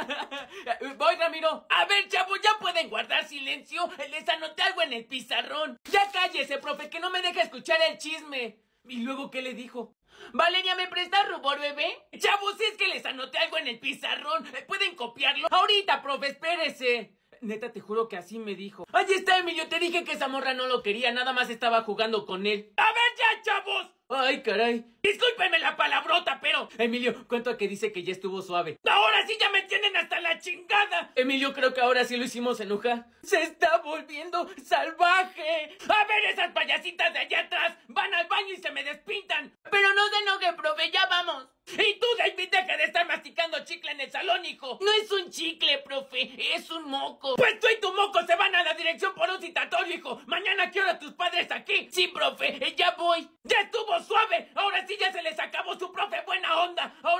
Voy, Ramiro. A ver, chavos, ya pueden guardar silencio. Les anoté algo en el pizarrón. Ya cállese, profe, que no me deja escuchar el chisme. ¿Y luego qué le dijo? Valeria, ¿me prestas rubor, bebé? Chavos, es que les anoté algo en el pizarrón. ¿Pueden copiarlo? Ahorita, profe, espérese. Neta, te juro que así me dijo. Ahí está, Emilio, te dije que esa morra no lo quería, nada más estaba jugando con él. ¡A ver ya, chavos! Ay, caray. Discúlpenme la palabrota, pero... Emilio, ¿cuánto que dice que ya estuvo suave? ¡Ahora sí ya me tienen hasta la chingada! Emilio, creo que ahora sí lo hicimos enojar. ¡Se está volviendo salvaje! A ver, esas payasitas de allá atrás van al baño y se me despintan. Pero no se enoje, profe, ya vamos. Y tú, David, deja de estar masticando chicle en el salón, hijo. No es un chicle, profe, es un moco. Pues tú y tu moco se van a la dirección por un citatorio, hijo. Mañana quiero a tus padres aquí. Sí, profe, ya voy. Ya estuvo suave. Ahora sí ya se les acabó su profe buena onda. Ahora sí me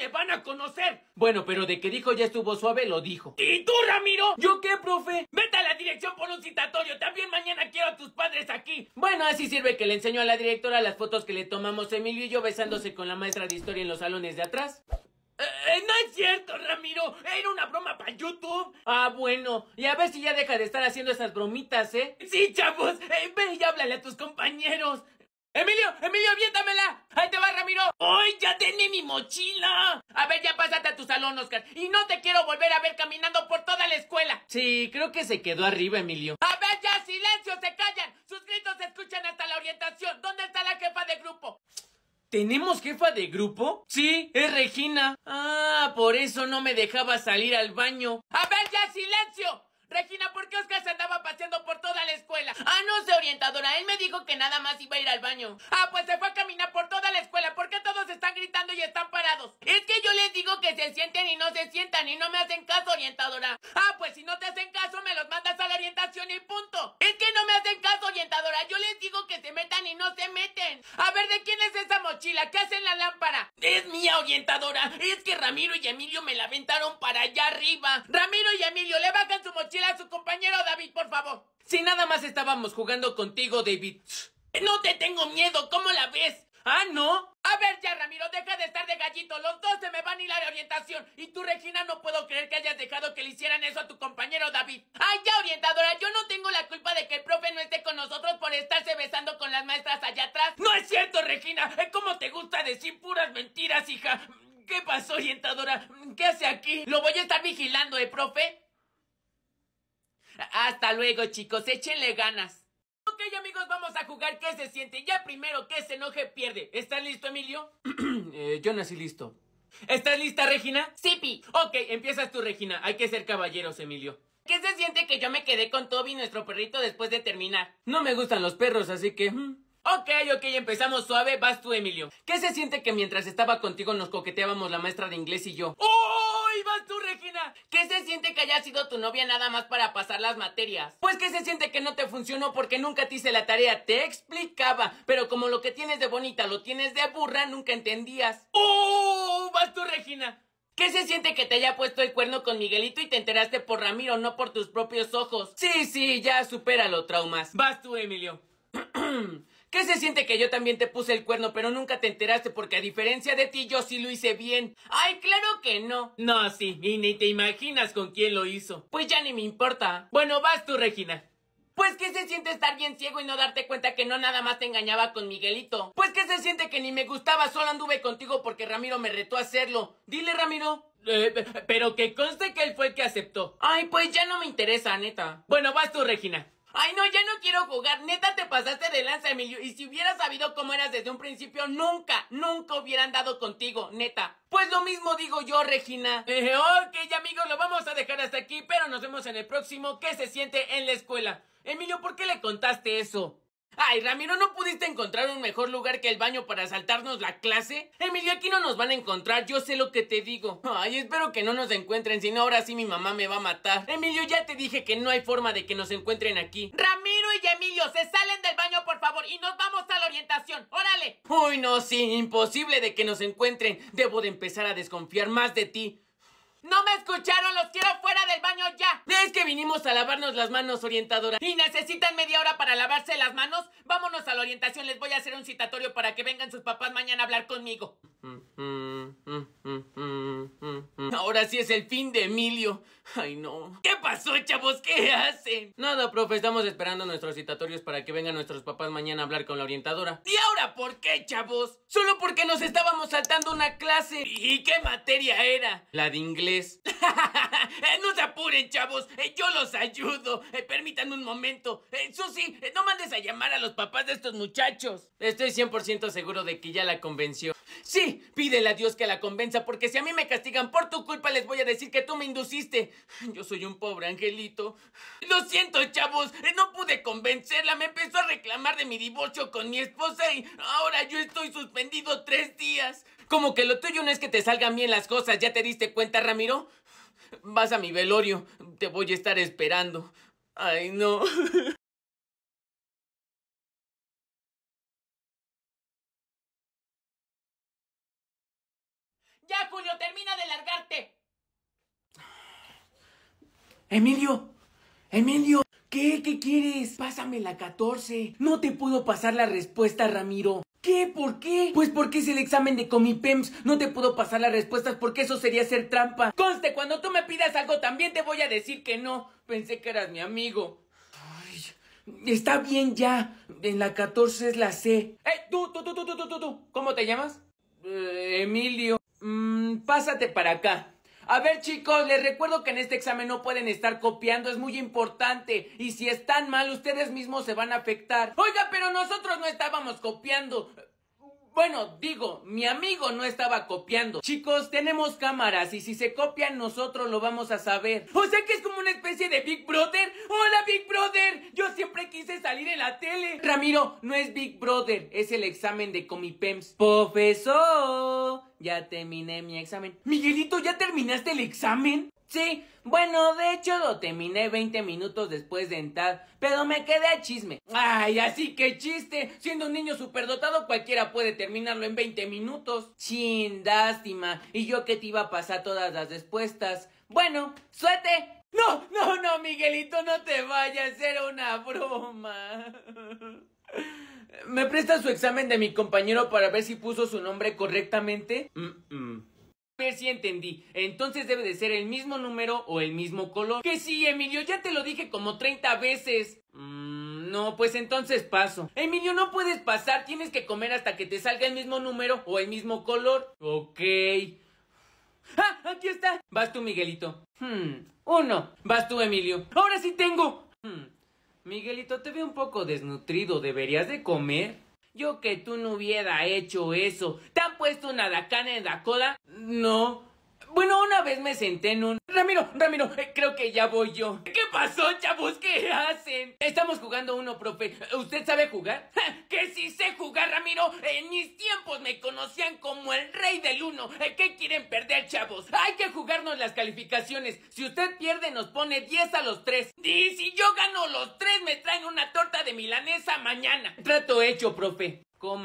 se van a conocer. Bueno, pero de que dijo ya estuvo suave, lo dijo. ¿Y tú, Ramiro? ¿Yo qué, profe? Vete a la dirección por un citatorio. También mañana quiero a tus padres aquí. Bueno, así sirve que le enseñó a la directora las fotos que le tomamos Emilio y yo besándose con la maestra de historia en los salones de atrás. No es cierto, Ramiro. Era una broma para YouTube. Ah, bueno. Y a ver si ya deja de estar haciendo esas bromitas, ¿eh? Sí, chavos. Ve y háblale a tus compañeros. Emilio, aviéntamela. Ahí te va, Ramiro. ¡Ay, ya denme mi mochila! A ver, ya pásate a tu salón, Oscar. Y no te quiero volver a ver caminando por toda la escuela. Sí, creo que se quedó arriba, Emilio. A ver, ya, silencio, se callan. Sus gritos se escuchan hasta la orientación. ¿Dónde está la jefa de grupo? ¿Tenemos jefa de grupo? Sí, es Regina. Ah, por eso no me dejaba salir al baño. A ver, ya, silencio. Regina, ¿por qué Oscar se andaba paseando por toda la escuela? Ah, no sé, orientadora. Él me dijo que nada más iba a ir al baño. Ah, pues se fue a caminar por toda la escuela. ¿Por qué todos están gritando y están parados? Es que yo les digo que se sienten y no se sientan y no me hacen caso, orientadora. Ah, pues si no te hacen caso, me los mandas a la orientación y punto. Es que no me hacen caso, orientadora. Yo les digo que se metan y no se meten. A ver, ¿de quién es esa mochila? ¿Qué hace en la lámpara? Es mía, orientadora. Es que Ramiro y Emilio me la aventaron para allá arriba. Ramiro y Emilio, le bajan su mochila a su compañero David, por favor. Si nada más estábamos jugando contigo, David. No te tengo miedo, ¿cómo la ves? Ah, ¿no? A ver ya, Ramiro, deja de estar de gallito. Los dos se me van a ir a la orientación. Y tú, Regina, no puedo creer que hayas dejado que le hicieran eso a tu compañero David. Ay, ya, orientadora, yo no tengo la culpa de que el profe no esté con nosotros por estarse besando con las maestras allá atrás. No es cierto, Regina. ¿Cómo te gusta decir puras mentiras, hija? ¿Qué pasó, orientadora? ¿Qué hace aquí? Lo voy a estar vigilando, profe. Hasta luego, chicos. Échenle ganas. Ok, amigos, vamos a jugar. ¿Qué se siente? Ya primero que se enoje pierde. ¿Estás listo, Emilio? Yo nací listo. ¿Estás lista, Regina? Sí, Pi. Ok, empiezas tú, Regina. Hay que ser caballeros, Emilio. ¿Qué se siente que yo me quedé con Toby, nuestro perrito, después de terminar? No me gustan los perros, así que... Ok, empezamos suave. Vas tú, Emilio. ¿Qué se siente que mientras estaba contigo nos coqueteábamos la maestra de inglés y yo? ¡Oh! ¡Vas tú, Regina! ¿Qué se siente que haya sido tu novia nada más para pasar las materias? Pues ¿qué se siente que no te funcionó porque nunca te hice la tarea? Te explicaba, pero como lo que tienes de bonita lo tienes de burra, nunca entendías. ¡Oh! Vas tú, Regina. ¿Qué se siente que te haya puesto el cuerno con Miguelito y te enteraste por Ramiro, no por tus propios ojos? Sí, ya supéralo, traumas. Vas tú, Emilio. ¿Qué se siente que yo también te puse el cuerno, pero nunca te enteraste porque a diferencia de ti yo sí lo hice bien? ¡Ay, claro que no! No, sí, y ni te imaginas con quién lo hizo. Pues ya ni me importa. Bueno, vas tú, Regina. Pues ¿qué se siente estar bien ciego y no darte cuenta que no nada más te engañaba con Miguelito? Pues ¿qué se siente que ni me gustaba, solo anduve contigo porque Ramiro me retó a hacerlo? Dile, Ramiro. Pero que conste que él fue el que aceptó. Ay, pues ya no me interesa, neta. Bueno, vas tú, Regina. Ay, no, ya no quiero jugar. Neta, te pasaste de lanza, Emilio. Y si hubieras sabido cómo eras desde un principio, nunca hubieran dado contigo, neta. Pues lo mismo digo yo, Regina. Ok, amigos, lo vamos a dejar hasta aquí, pero nos vemos en el próximo. ¿Qué se siente en la escuela? Emilio, ¿por qué le contaste eso? Ay, Ramiro, ¿no pudiste encontrar un mejor lugar que el baño para saltarnos la clase? Emilio, aquí no nos van a encontrar, yo sé lo que te digo. Ay, espero que no nos encuentren, si no ahora sí mi mamá me va a matar. Emilio, ya te dije que no hay forma de que nos encuentren aquí. Ramiro y Emilio, se salen del baño, por favor, y nos vamos a la orientación. ¡Órale! Uy, no, sí, imposible de que nos encuentren. Debo de empezar a desconfiar más de ti. ¡No me escucharon! ¡Los quiero fuera del baño ya! Es que vinimos a lavarnos las manos, orientadora. ¿Y necesitan media hora para lavarse las manos? Vámonos a la orientación, les voy a hacer un citatorio para que vengan sus papás mañana a hablar conmigo. Ahora sí es el fin de Emilio. Ay, no. ¿Qué pasó, chavos? ¿Qué hacen? Nada, profe, estamos esperando nuestros citatorios para que vengan nuestros papás mañana a hablar con la orientadora. ¿Y ahora por qué, chavos? Solo porque nos estábamos saltando una clase. ¿Y qué materia era? La de inglés. No se apuren, chavos. Yo los ayudo. Permítanme un momento. Susi, no mandes a llamar a los papás de estos muchachos. Estoy 100% seguro de que ya la convenció. Sí, pídele a Dios que la convenza, porque si a mí me castigan por tu culpa, les voy a decir que tú me induciste. Yo soy un pobre angelito. Lo siento, chavos. No pude convencerla. Me empezó a reclamar de mi divorcio con mi esposa y ahora yo estoy suspendido 3 días. Como que lo tuyo no es que te salgan bien las cosas. ¿Ya te diste cuenta, Ramiro? Vas a mi velorio. Te voy a estar esperando. Ay, no. ¡Ya Julio, termina de largarte. Emilio, Emilio, ¿qué quieres? Pásame la 14. No te puedo pasar la respuesta, Ramiro. ¿Qué? ¿Por qué? Pues porque es el examen de Comipems. No te puedo pasar las respuestas porque eso sería hacer trampa. Conste, cuando tú me pidas algo también te voy a decir que no. Pensé que eras mi amigo. Ay, está bien ya. En la 14 es la C. Tú. ¿Cómo te llamas? Emilio. Pásate para acá. A ver, chicos, les recuerdo que en este examen no pueden estar copiando, es muy importante. Y si están mal, ustedes mismos se van a afectar. Oiga, pero nosotros no estábamos copiando. Bueno, digo, mi amigo no estaba copiando. Chicos, tenemos cámaras y si se copian nosotros lo vamos a saber. O sea que es como una especie de Big Brother. ¡Hola, Big Brother! Yo siempre quise salir en la tele. Ramiro, no es Big Brother, es el examen de Comipems. Profesor, ya terminé mi examen. Miguelito, ¿ya terminaste el examen? Sí, bueno, de hecho lo terminé 20 minutos después de entrar, pero me quedé a chisme. Ay, así que chiste, siendo un niño superdotado cualquiera puede terminarlo en 20 minutos. Chin, lástima, y yo que te iba a pasar todas las respuestas. Bueno, suerte. No, Miguelito, no te vayas, era una broma. ¿Me presta su examen de mi compañero para ver si puso su nombre correctamente? A ver si entendí. Entonces debe de ser el mismo número o el mismo color. Que sí, Emilio, ya te lo dije como 30 veces. No, pues entonces paso. Emilio, no puedes pasar, tienes que comer hasta que te salga el mismo número o el mismo color. Ok. ¡Ah! Aquí está. Vas tú, Miguelito. 1. Vas tú, Emilio. Ahora sí tengo. Miguelito, te veo un poco desnutrido. ¿Deberías de comer? Yo que tú no hubiera hecho eso. ¿Te han puesto una dacana en la cola? No. Bueno, una vez me senté en un... Ramiro, creo que ya voy yo. ¿Qué pasó, chavos? ¿Qué hacen? Estamos jugando uno, profe. ¿Usted sabe jugar? ¡Que sí sé jugar, Ramiro! En mis tiempos me conocían como el rey del uno. ¿Qué quieren perder, chavos? Hay que jugarnos las calificaciones. Si usted pierde, nos pone 10 a los 3. Y si yo gano los 3, me traen una torta de milanesa mañana. Trato hecho, profe.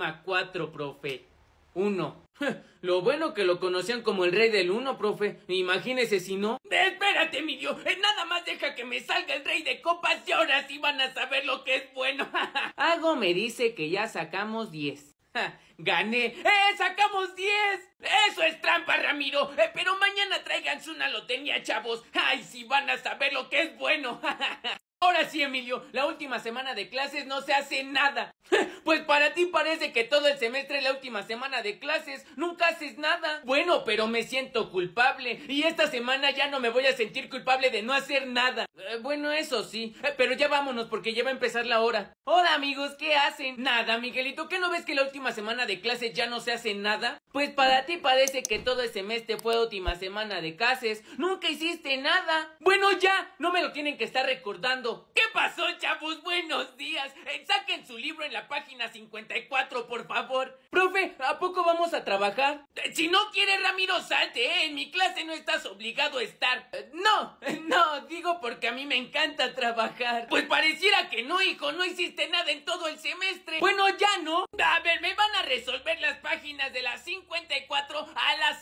4, profe. 1. Lo bueno que lo conocían como el rey del 1, profe. Imagínese si no. Espérate, Emilio. Nada más deja que me salga el rey de copas y ahora sí van a saber lo que es bueno. Algo me dice que ya sacamos 10. ¡Gané! ¡Sacamos 10! Eso es trampa, Ramiro. Pero mañana tráiganse una lotería, chavos. ¡Ay, sí van a saber lo que es bueno! Ahora sí, Emilio, la última semana de clases no se hace nada. Pues para ti parece que todo el semestre es la última semana de clases. Nunca haces nada. Bueno, pero me siento culpable. Y esta semana ya no me voy a sentir culpable de no hacer nada. Bueno, eso sí. Pero ya vámonos porque ya va a empezar la hora. Hola, amigos, ¿qué hacen? Nada, Miguelito, ¿qué no ves que la última semana de clases ya no se hace nada? Pues para ti parece que todo el semestre fue última semana de clases. Nunca hiciste nada. Bueno, ya, no me lo tienen que estar recordando. ¿Qué pasó, chavos? Buenos días. Saquen su libro en la página 54, por favor. Profe, ¿a poco vamos a trabajar? Si no quieres, Ramiro, salte, ¿eh? En mi clase no estás obligado a estar. No, digo porque a mí me encanta trabajar. Pues pareciera que no, hijo. No hiciste nada en todo el semestre. Bueno, ya no. A ver, me van a resolver las páginas de la 54 a la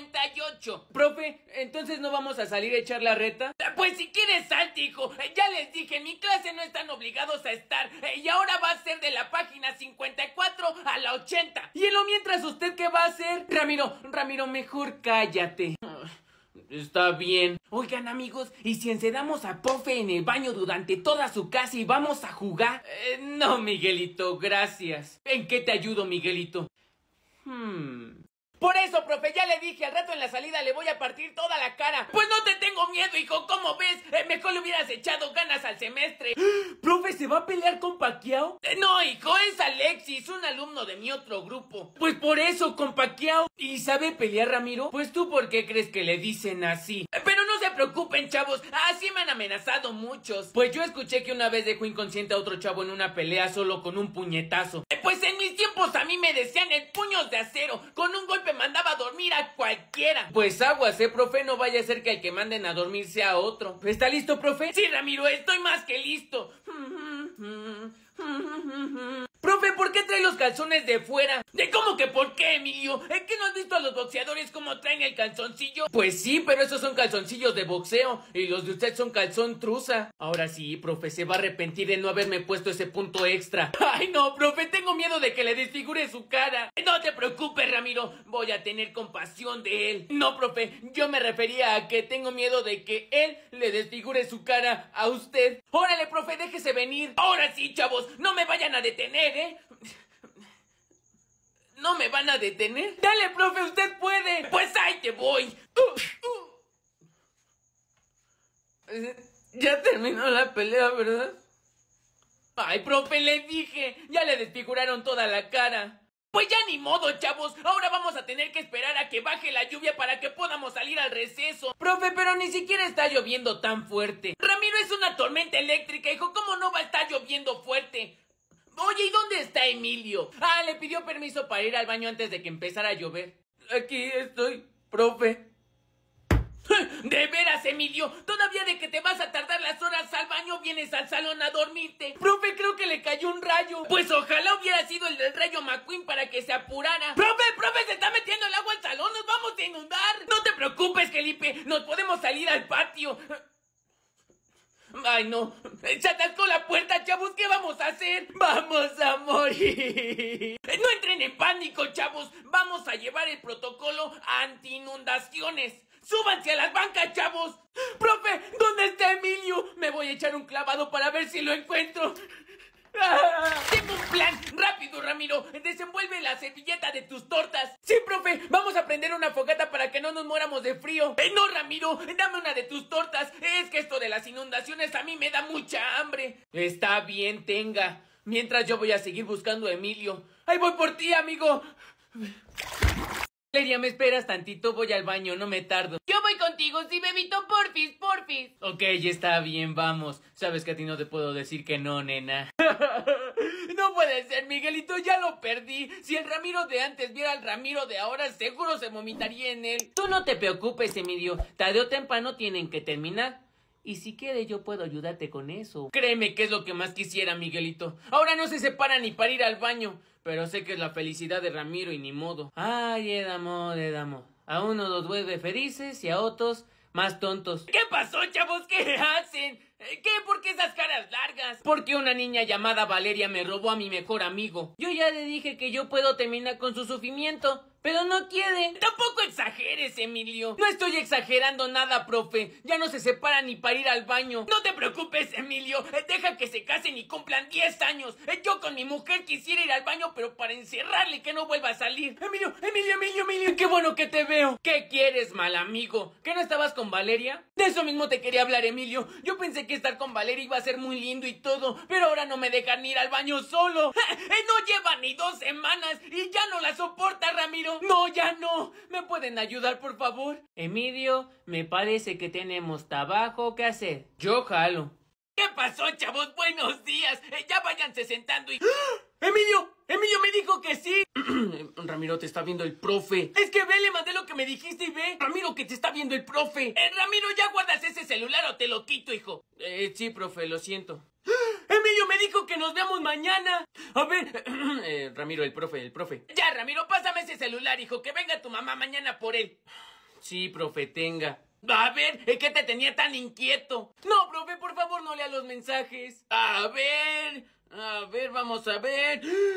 58. Profe, ¿entonces no vamos a salir a echar la reta? Pues si quieres, salte, hijo. Ya les dije. En mi clase no están obligados a estar. Y ahora va a ser de la página 54 a la 80. ¿Y en lo mientras usted qué va a hacer? Ramiro, mejor cállate. Está bien. Oigan, amigos, ¿y si encendamos a profe en el baño durante toda su casa y vamos a jugar? No, Miguelito, gracias. ¿En qué te ayudo, Miguelito? Por eso, profe, ya le dije, al rato en la salida le voy a partir toda la cara. Pues no te tengo miedo, hijo, ¿cómo ves? Mejor le hubieras echado ganas al semestre. ¿Profe, se va a pelear con Pacquiao? No, hijo, es Alexis, un alumno de mi otro grupo. Pues por eso, con Pacquiao. ¿Y sabe pelear, Ramiro? Pues tú, ¿por qué crees que le dicen así? Pero no se preocupen, chavos, así me han amenazado muchos. Pues yo escuché que una vez dejó inconsciente a otro chavo en una pelea solo con un puñetazo. Pues en mis tiempos a mí me decían el puños de acero. Con un golpe mandaba a dormir a cualquiera. Pues aguas, profe, no vaya a ser que el que manden a dormir sea otro. ¿Está listo, profe? Sí, Ramiro, estoy más que listo. Profe, ¿por qué trae los calzones de fuera? ¿De cómo que por qué, Emilio? ¿Es que no has visto a los boxeadores cómo traen el calzoncillo? Pues sí, pero esos son calzoncillos de boxeo y los de usted son calzón truza. Ahora sí, profe, se va a arrepentir de no haberme puesto ese punto extra. Ay, no, profe, tengo miedo de que le desfigure su cara. No te preocupes, Ramiro, voy a tener compasión de él. No, profe, yo me refería a que tengo miedo de que él le desfigure su cara a usted. Órale, profe, déjese venir. Ahora sí, chavos, no me vayan a detener, ¿eh? ¿No me van a detener? Dale, profe, usted puede. Pues ahí te voy. Ya terminó la pelea, ¿verdad? Ay, profe, le dije. Ya le desfiguraron toda la cara. Pues ya ni modo, chavos. Ahora vamos a tener que esperar a que baje la lluvia para que podamos salir al receso. Profe, pero ni siquiera está lloviendo tan fuerte. Ramiro, es una tormenta eléctrica, hijo. ¿Cómo no va a estar lloviendo fuerte? Oye, ¿y dónde está Emilio? Ah, le pidió permiso para ir al baño antes de que empezara a llover. Aquí estoy, profe. De veras, Emilio, todavía de que te vas a tardar las horas al baño vienes al salón a dormirte. Profe, creo que le cayó un rayo. Pues ojalá hubiera sido el del rayo McQueen para que se apurara. Profe, se está metiendo el agua al salón, nos vamos a inundar. No te preocupes, Felipe, nos podemos salir al patio. Ay, no, se atascó la puerta, chavos, ¿qué vamos a hacer? ¡Vamos a morir! No entren en pánico, chavos, vamos a llevar el protocolo anti-inundaciones. ¡Súbanse a las bancas, chavos! ¡Profe! ¿Dónde está Emilio? Me voy a echar un clavado para ver si lo encuentro. ¡Ah! Tengo un plan. Rápido, Ramiro. Desenvuelve la servilleta de tus tortas. Sí, profe. Vamos a prender una fogata para que no nos muéramos de frío. No, Ramiro. Dame una de tus tortas. Es que esto de las inundaciones a mí me da mucha hambre. Está bien, tenga. Mientras yo voy a seguir buscando a Emilio. ¡Ahí voy por ti, amigo! Valeria, ¿me esperas tantito? Voy al baño, no me tardo. Yo voy contigo, sí, bebito, porfis. Ok, ya está bien, vamos. Sabes que a ti no te puedo decir que no, nena. No puede ser, Miguelito, ya lo perdí. Si el Ramiro de antes viera al Ramiro de ahora, seguro se vomitaría en él. Tú no te preocupes, Emilio. Tarde o temprano tienen que terminar. Y si quieres yo puedo ayudarte con eso. Créeme que es lo que más quisiera, Miguelito. Ahora no se separa ni para ir al baño. Pero sé que es la felicidad de Ramiro y ni modo. Ay, Edamo. A unos los vuelve felices y a otros más tontos. ¿Qué pasó, chavos? ¿Qué hacen? ¿Qué? ¿Por qué esas caras largas? Porque una niña llamada Valeria me robó a mi mejor amigo. Yo ya le dije que yo puedo terminar con su sufrimiento, pero no quiere. Tampoco exageres, Emilio. No estoy exagerando nada, profe. Ya no se separan ni para ir al baño. No te preocupes, Emilio. Deja que se casen y cumplan 10 años. Yo con mi mujer quisiera ir al baño, pero para encerrarle y que no vuelva a salir. Emilio. Qué bueno que te veo. ¿Qué quieres, mal amigo? ¿Que no estabas con Valeria? De eso mismo te quería hablar, Emilio. Yo pensé que estar con Valeria iba a ser muy lindo y todo, pero ahora no me dejan ir al baño solo. No lleva ni 2 semanas y ya no la soporta, Ramiro. No, ya no. ¿Me pueden ayudar, por favor? Emilio, me parece que tenemos trabajo que hacer. Yo jalo. ¿Qué pasó, chavos? Buenos días. Ya váyanse sentando y... ¡Emilio me dijo que sí! Ramiro, te está viendo el profe. Es que ve, le mandé lo que me dijiste y ve. Ramiro, que te está viendo el profe. Ramiro, ¿ya guardas ese celular o te lo quito, hijo? Sí, profe, lo siento. Emilio me dijo que nos vemos mañana. A ver, Ramiro, el profe. Ya, Ramiro, pásame ese celular, hijo, que venga tu mamá mañana por él. Sí, profe, tenga. A ver, ¿qué te tenía tan inquieto? No, profe, por favor, no lea los mensajes. A ver, vamos a ver.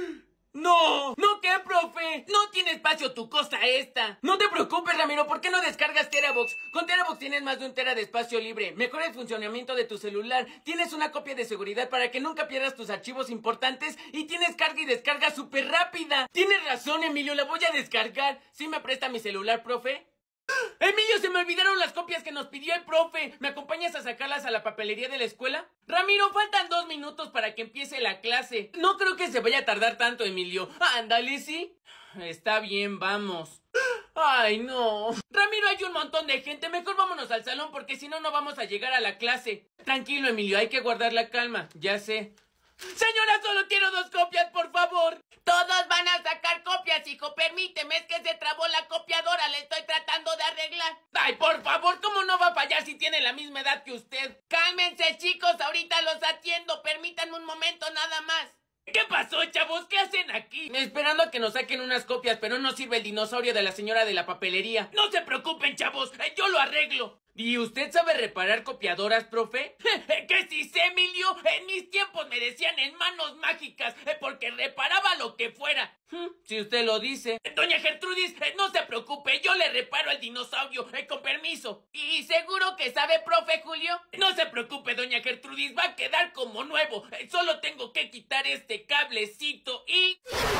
¡No! ¿No qué, profe? No tiene espacio tu cosa esta. No te preocupes, Ramiro, ¿por qué no descargas Terabox? Con Terabox tienes más de 1 tera de espacio libre. Mejora el funcionamiento de tu celular. Tienes una copia de seguridad para que nunca pierdas tus archivos importantes. Y tienes carga y descarga súper rápida. Tienes razón, Emilio, la voy a descargar. ¿Sí me presta mi celular, profe? Emilio, se me olvidaron las copias que nos pidió el profe. ¿Me acompañas a sacarlas a la papelería de la escuela? Ramiro, faltan 2 minutos para que empiece la clase. No creo que se vaya a tardar tanto, Emilio. Ándale, ¿sí? Está bien, vamos. Ay, no. Ramiro, hay un montón de gente. Mejor vámonos al salón porque si no, no vamos a llegar a la clase. Tranquilo, Emilio, hay que guardar la calma. Ya sé. Señora, solo quiero 2 copias, por favor. Todos van a sacar copias, hijo. Permíteme, es que se trabó la copiadora. Le estoy tratando de arreglar. Ay, por favor, ¿cómo no va a fallar si tiene la misma edad que usted? Cálmense, chicos, ahorita los atiendo. Permítanme un momento nada más. ¿Qué pasó, chavos? ¿Qué hacen aquí? Esperando a que nos saquen unas copias, pero no sirve el dinosaurio de la señora de la papelería. No se preocupen, chavos, yo lo arreglo. ¿Y usted sabe reparar copiadoras, profe? ¿Qué si sé, Emilio? En mis tiempos me decían en manos mágicas, porque reparaba lo que fuera. Si usted lo dice. Doña Gertrudis, no se preocupe, yo le reparo al dinosaurio, con permiso. ¿Y seguro que sabe, profe Julio? No se preocupe, doña Gertrudis, va a quedar como nuevo. Solo tengo que quitar este cablecito y...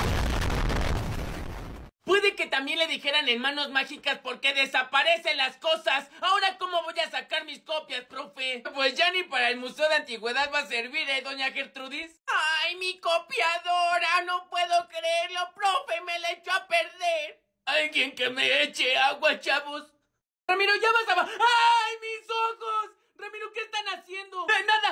Puede que también le dijeran en manos mágicas porque desaparecen las cosas. Ahora, ¿cómo voy a sacar mis copias, profe? Pues ya ni para el Museo de Antigüedad va a servir, doña Gertrudis. ¡Ay, mi copiadora! No puedo creerlo, profe, me la echó a perder. Alguien que me eche agua, chavos. Ramiro, ya vas a... ¡Ay, mis ojos! Ramiro, ¿qué están haciendo?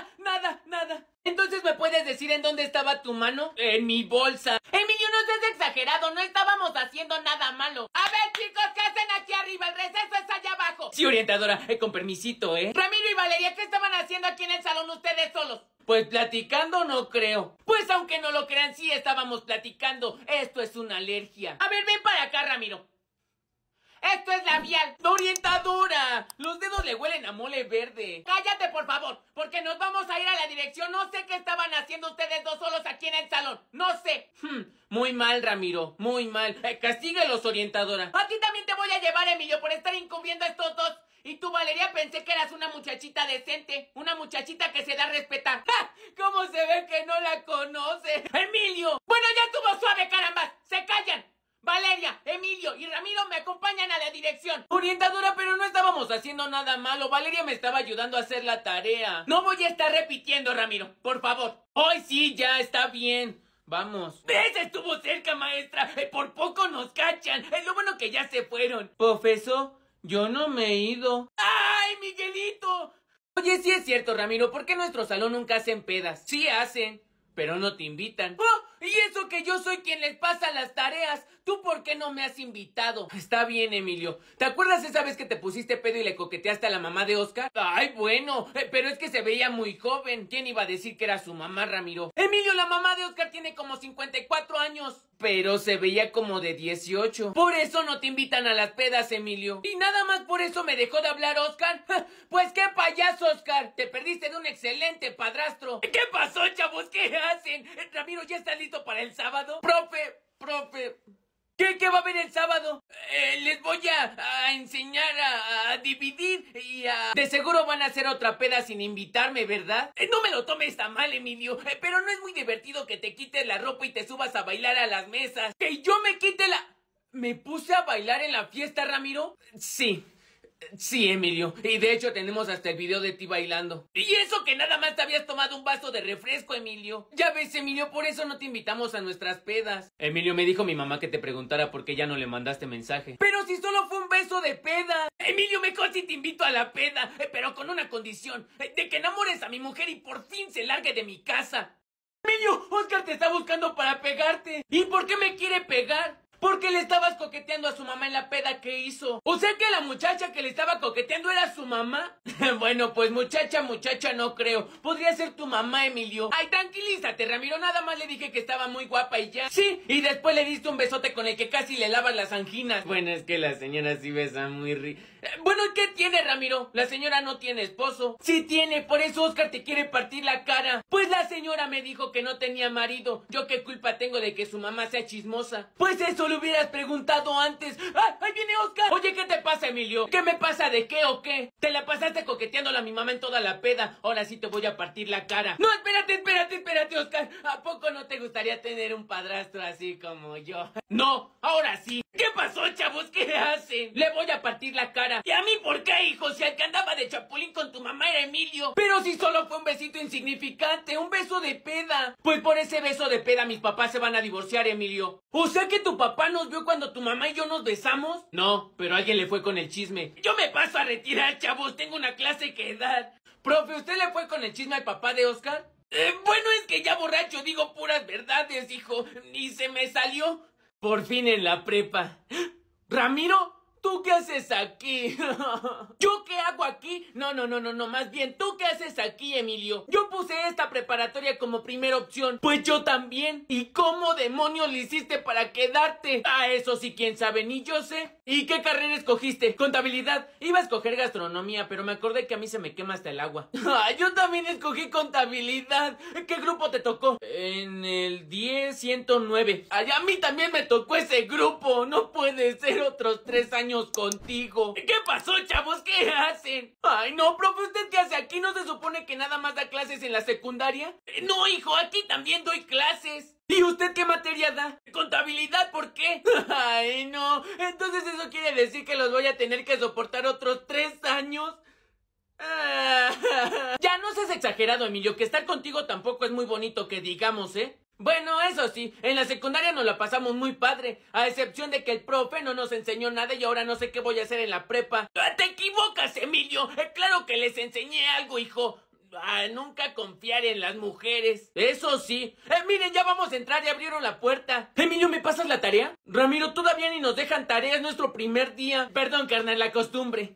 Nada. Entonces, ¿me puedes decir en dónde estaba tu mano? En mi bolsa. Emilio, no seas exagerado, no estábamos haciendo nada malo. A ver, chicos, ¿qué hacen aquí arriba? El receso es allá abajo. Sí, orientadora, con permisito, Ramiro y Valeria, ¿qué estaban haciendo aquí en el salón ustedes solos? Pues platicando no creo. Pues aunque no lo crean, sí estábamos platicando. Esto es una alergia. A ver, ven para acá, Ramiro. Esto es labial. ¡Orientadora! Los dedos le huelen a mole verde. Cállate, por favor, porque nos vamos a ir a la dirección. No sé qué estaban haciendo ustedes dos solos aquí en el salón. No sé. Muy mal, Ramiro. Muy mal. Castíguelos, orientadora. A ti también te voy a llevar, Emilio, por estar encubriendo a estos dos. Y tú, Valeria, pensé que eras una muchachita decente. Una muchachita que se da a respetar. ¡Ja! ¿Cómo se ve que no la conoce? ¡Emilio! Bueno, ya estuvo suave, carambas. ¡Se callan! Valeria, Emilio y Ramiro me acompañan a la dirección. Orientadora, pero no estábamos haciendo nada malo. Valeria me estaba ayudando a hacer la tarea. No voy a estar repitiendo, Ramiro, por favor. ¡Ay, sí, ya, está bien! Vamos. ¡Ese estuvo cerca, maestra! Por poco nos cachan. Lo bueno que ya se fueron. Profesor, yo no me he ido. ¡Ay, Miguelito! Oye, sí es cierto, Ramiro. ¿Por qué en nuestro salón nunca hacen pedas? Sí hacen, pero no te invitan. ¡Oh! Y eso que yo soy quien les pasa las tareas. ¿Tú por qué no me has invitado? Está bien, Emilio. ¿Te acuerdas esa vez que te pusiste pedo y le coqueteaste a la mamá de Oscar? Ay, bueno, pero es que se veía muy joven. ¿Quién iba a decir que era su mamá, Ramiro? Emilio, la mamá de Oscar tiene como 54 años. Pero se veía como de 18. Por eso no te invitan a las pedas, Emilio. ¿Y nada más por eso me dejó de hablar Oscar? Pues qué payaso, Oscar. Te perdiste de un excelente padrastro. ¿Qué pasó, chavos? ¿Qué hacen? Ramiro, ¿ya está listo para el sábado? Profe. ¿Qué va a haber el sábado? Les voy a enseñar a dividir y a... De seguro van a hacer otra peda sin invitarme, ¿verdad? No me lo tomes tan mal, Emilio, pero no es muy divertido que te quites la ropa y te subas a bailar a las mesas. ¡Que yo me quite la... ¿Me puse a bailar en la fiesta, Ramiro? Sí, Emilio. Y de hecho tenemos hasta el video de ti bailando. Y eso que nada más te habías tomado un vaso de refresco, Emilio. Ya ves, Emilio, por eso no te invitamos a nuestras pedas. Emilio, me dijo mi mamá que te preguntara por qué ya no le mandaste mensaje. Pero si solo fue un beso de peda. Emilio, mejor si te invito a la peda, pero con una condición, de que enamores a mi mujer y por fin se largue de mi casa. Emilio, Oscar te está buscando para pegarte. ¿Y por qué me quiere pegar? Porque le estabas coqueteando a su mamá en la peda que hizo. O sea que la muchacha que le estaba coqueteando era su mamá. Bueno, pues muchacha no creo. Podría ser tu mamá, Emilio. Ay, tranquilízate, Ramiro. Nada más le dije que estaba muy guapa y ya. Sí, y después le diste un besote con el que casi le lavas las anginas. Bueno, es que la señora sí besa muy rico. Bueno, ¿qué tiene, Ramiro? La señora no tiene esposo. Sí tiene, por eso Oscar te quiere partir la cara. Pues la señora me dijo que no tenía marido. ¿Yo qué culpa tengo de que su mamá sea chismosa? Pues eso lo hubieras preguntado antes. ¡Ah! ¡Ahí viene Oscar! Oye, ¿qué te pasa, Emilio? ¿Qué me pasa? ¿De qué o qué? Te la pasaste coqueteándola a mi mamá en toda la peda. Ahora sí te voy a partir la cara. No, espérate, Oscar. ¿A poco no te gustaría tener un padrastro así como yo? No, ahora sí. ¿Qué pasó, chavos? ¿Qué hacen? Le voy a partir la cara. ¿Y a mí por qué, hijo? Si el que andaba de chapulín con tu mamá era Emilio. Pero si solo fue un besito insignificante, un beso de peda. Pues por ese beso de peda mis papás se van a divorciar, Emilio. O sea que tu papá nos vio cuando tu mamá y yo nos besamos. No, pero alguien le fue con el chisme. Yo me paso a retirar, chavos. Tengo una clase que dar. Profe, ¿usted le fue con el chisme al papá de Oscar? Bueno, es que ya borracho digo puras verdades, hijo. Ni se me salió. Por fin en la prepa. Ramiro, ¿Tú qué haces aquí? ¿Yo qué hago aquí? No, más bien, ¿tú qué haces aquí, Emilio? Yo puse esta preparatoria como primera opción. Pues yo también. ¿Y cómo demonios le hiciste para quedarte? Ah, eso sí, quién sabe, ni yo sé. ¿Y qué carrera escogiste? Contabilidad. Iba a escoger gastronomía, pero me acordé que a mí se me quema hasta el agua. Ah, yo también escogí contabilidad. ¿Qué grupo te tocó? En el 10-109. Ay, a mí también me tocó ese grupo. No puede ser otros 3 años contigo. ¿Qué pasó, chavos? ¿Qué hacen? Ay, no, profe, ¿usted qué hace aquí? ¿No se supone que nada más da clases en la secundaria? No, hijo, aquí también doy clases. ¿Y usted qué materia da? Contabilidad, ¿por qué? Ay, no. Entonces eso quiere decir que los voy a tener que soportar otros 3 años. Ya no seas exagerado, Emilio, que estar contigo tampoco es muy bonito que digamos, ¿eh? Bueno, eso sí, en la secundaria nos la pasamos muy padre, a excepción de que el profe no nos enseñó nada y ahora no sé qué voy a hacer en la prepa. ¡Te equivocas, Emilio! Claro que les enseñé algo, hijo. Nunca confiar en las mujeres. Eso sí. Miren, ya vamos a entrar, ya abrieron la puerta. Emilio, ¿me pasas la tarea? Ramiro, todavía ni nos dejan tarea, es nuestro primer día. Perdón, carnal, la costumbre.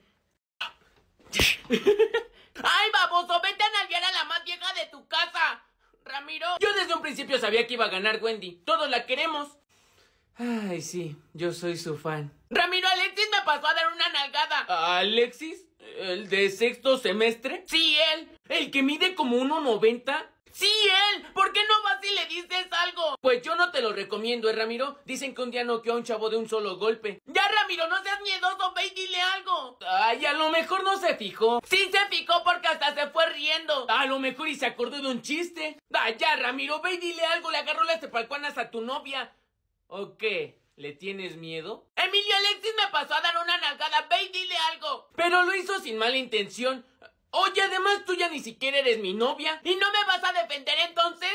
¡Ay, baboso! ¡Vete a nalguear a la más vieja de tu casa! Ramiro. Yo desde un principio sabía que iba a ganar Wendy. Todos la queremos. Ay, sí, yo soy su fan. Ramiro, Alexis me pasó a dar una nalgada. ¿Alexis? ¿El de sexto semestre? Sí, él. ¿El que mide como 1.90? ¡Sí, él! ¿Por qué no vas y le dices algo? Pues yo no te lo recomiendo, Ramiro? Dicen que un día noqueó a un chavo de un solo golpe. ¡Ya, Ramiro, no seas miedoso! ¡Ve y dile algo! Ay, a lo mejor no se fijó. Sí se fijó porque hasta se fue riendo. A lo mejor y se acordó de un chiste. Ay, ya, Ramiro, ve y dile algo. Le agarró las tepalcuanas a tu novia. ¿O qué? ¿Le tienes miedo? Emilio, Alexis me pasó a dar una nalgada. Ve y dile algo. Pero lo hizo sin mala intención. Oye, además tú ya ni siquiera eres mi novia. ¿Y no me vas a defender entonces?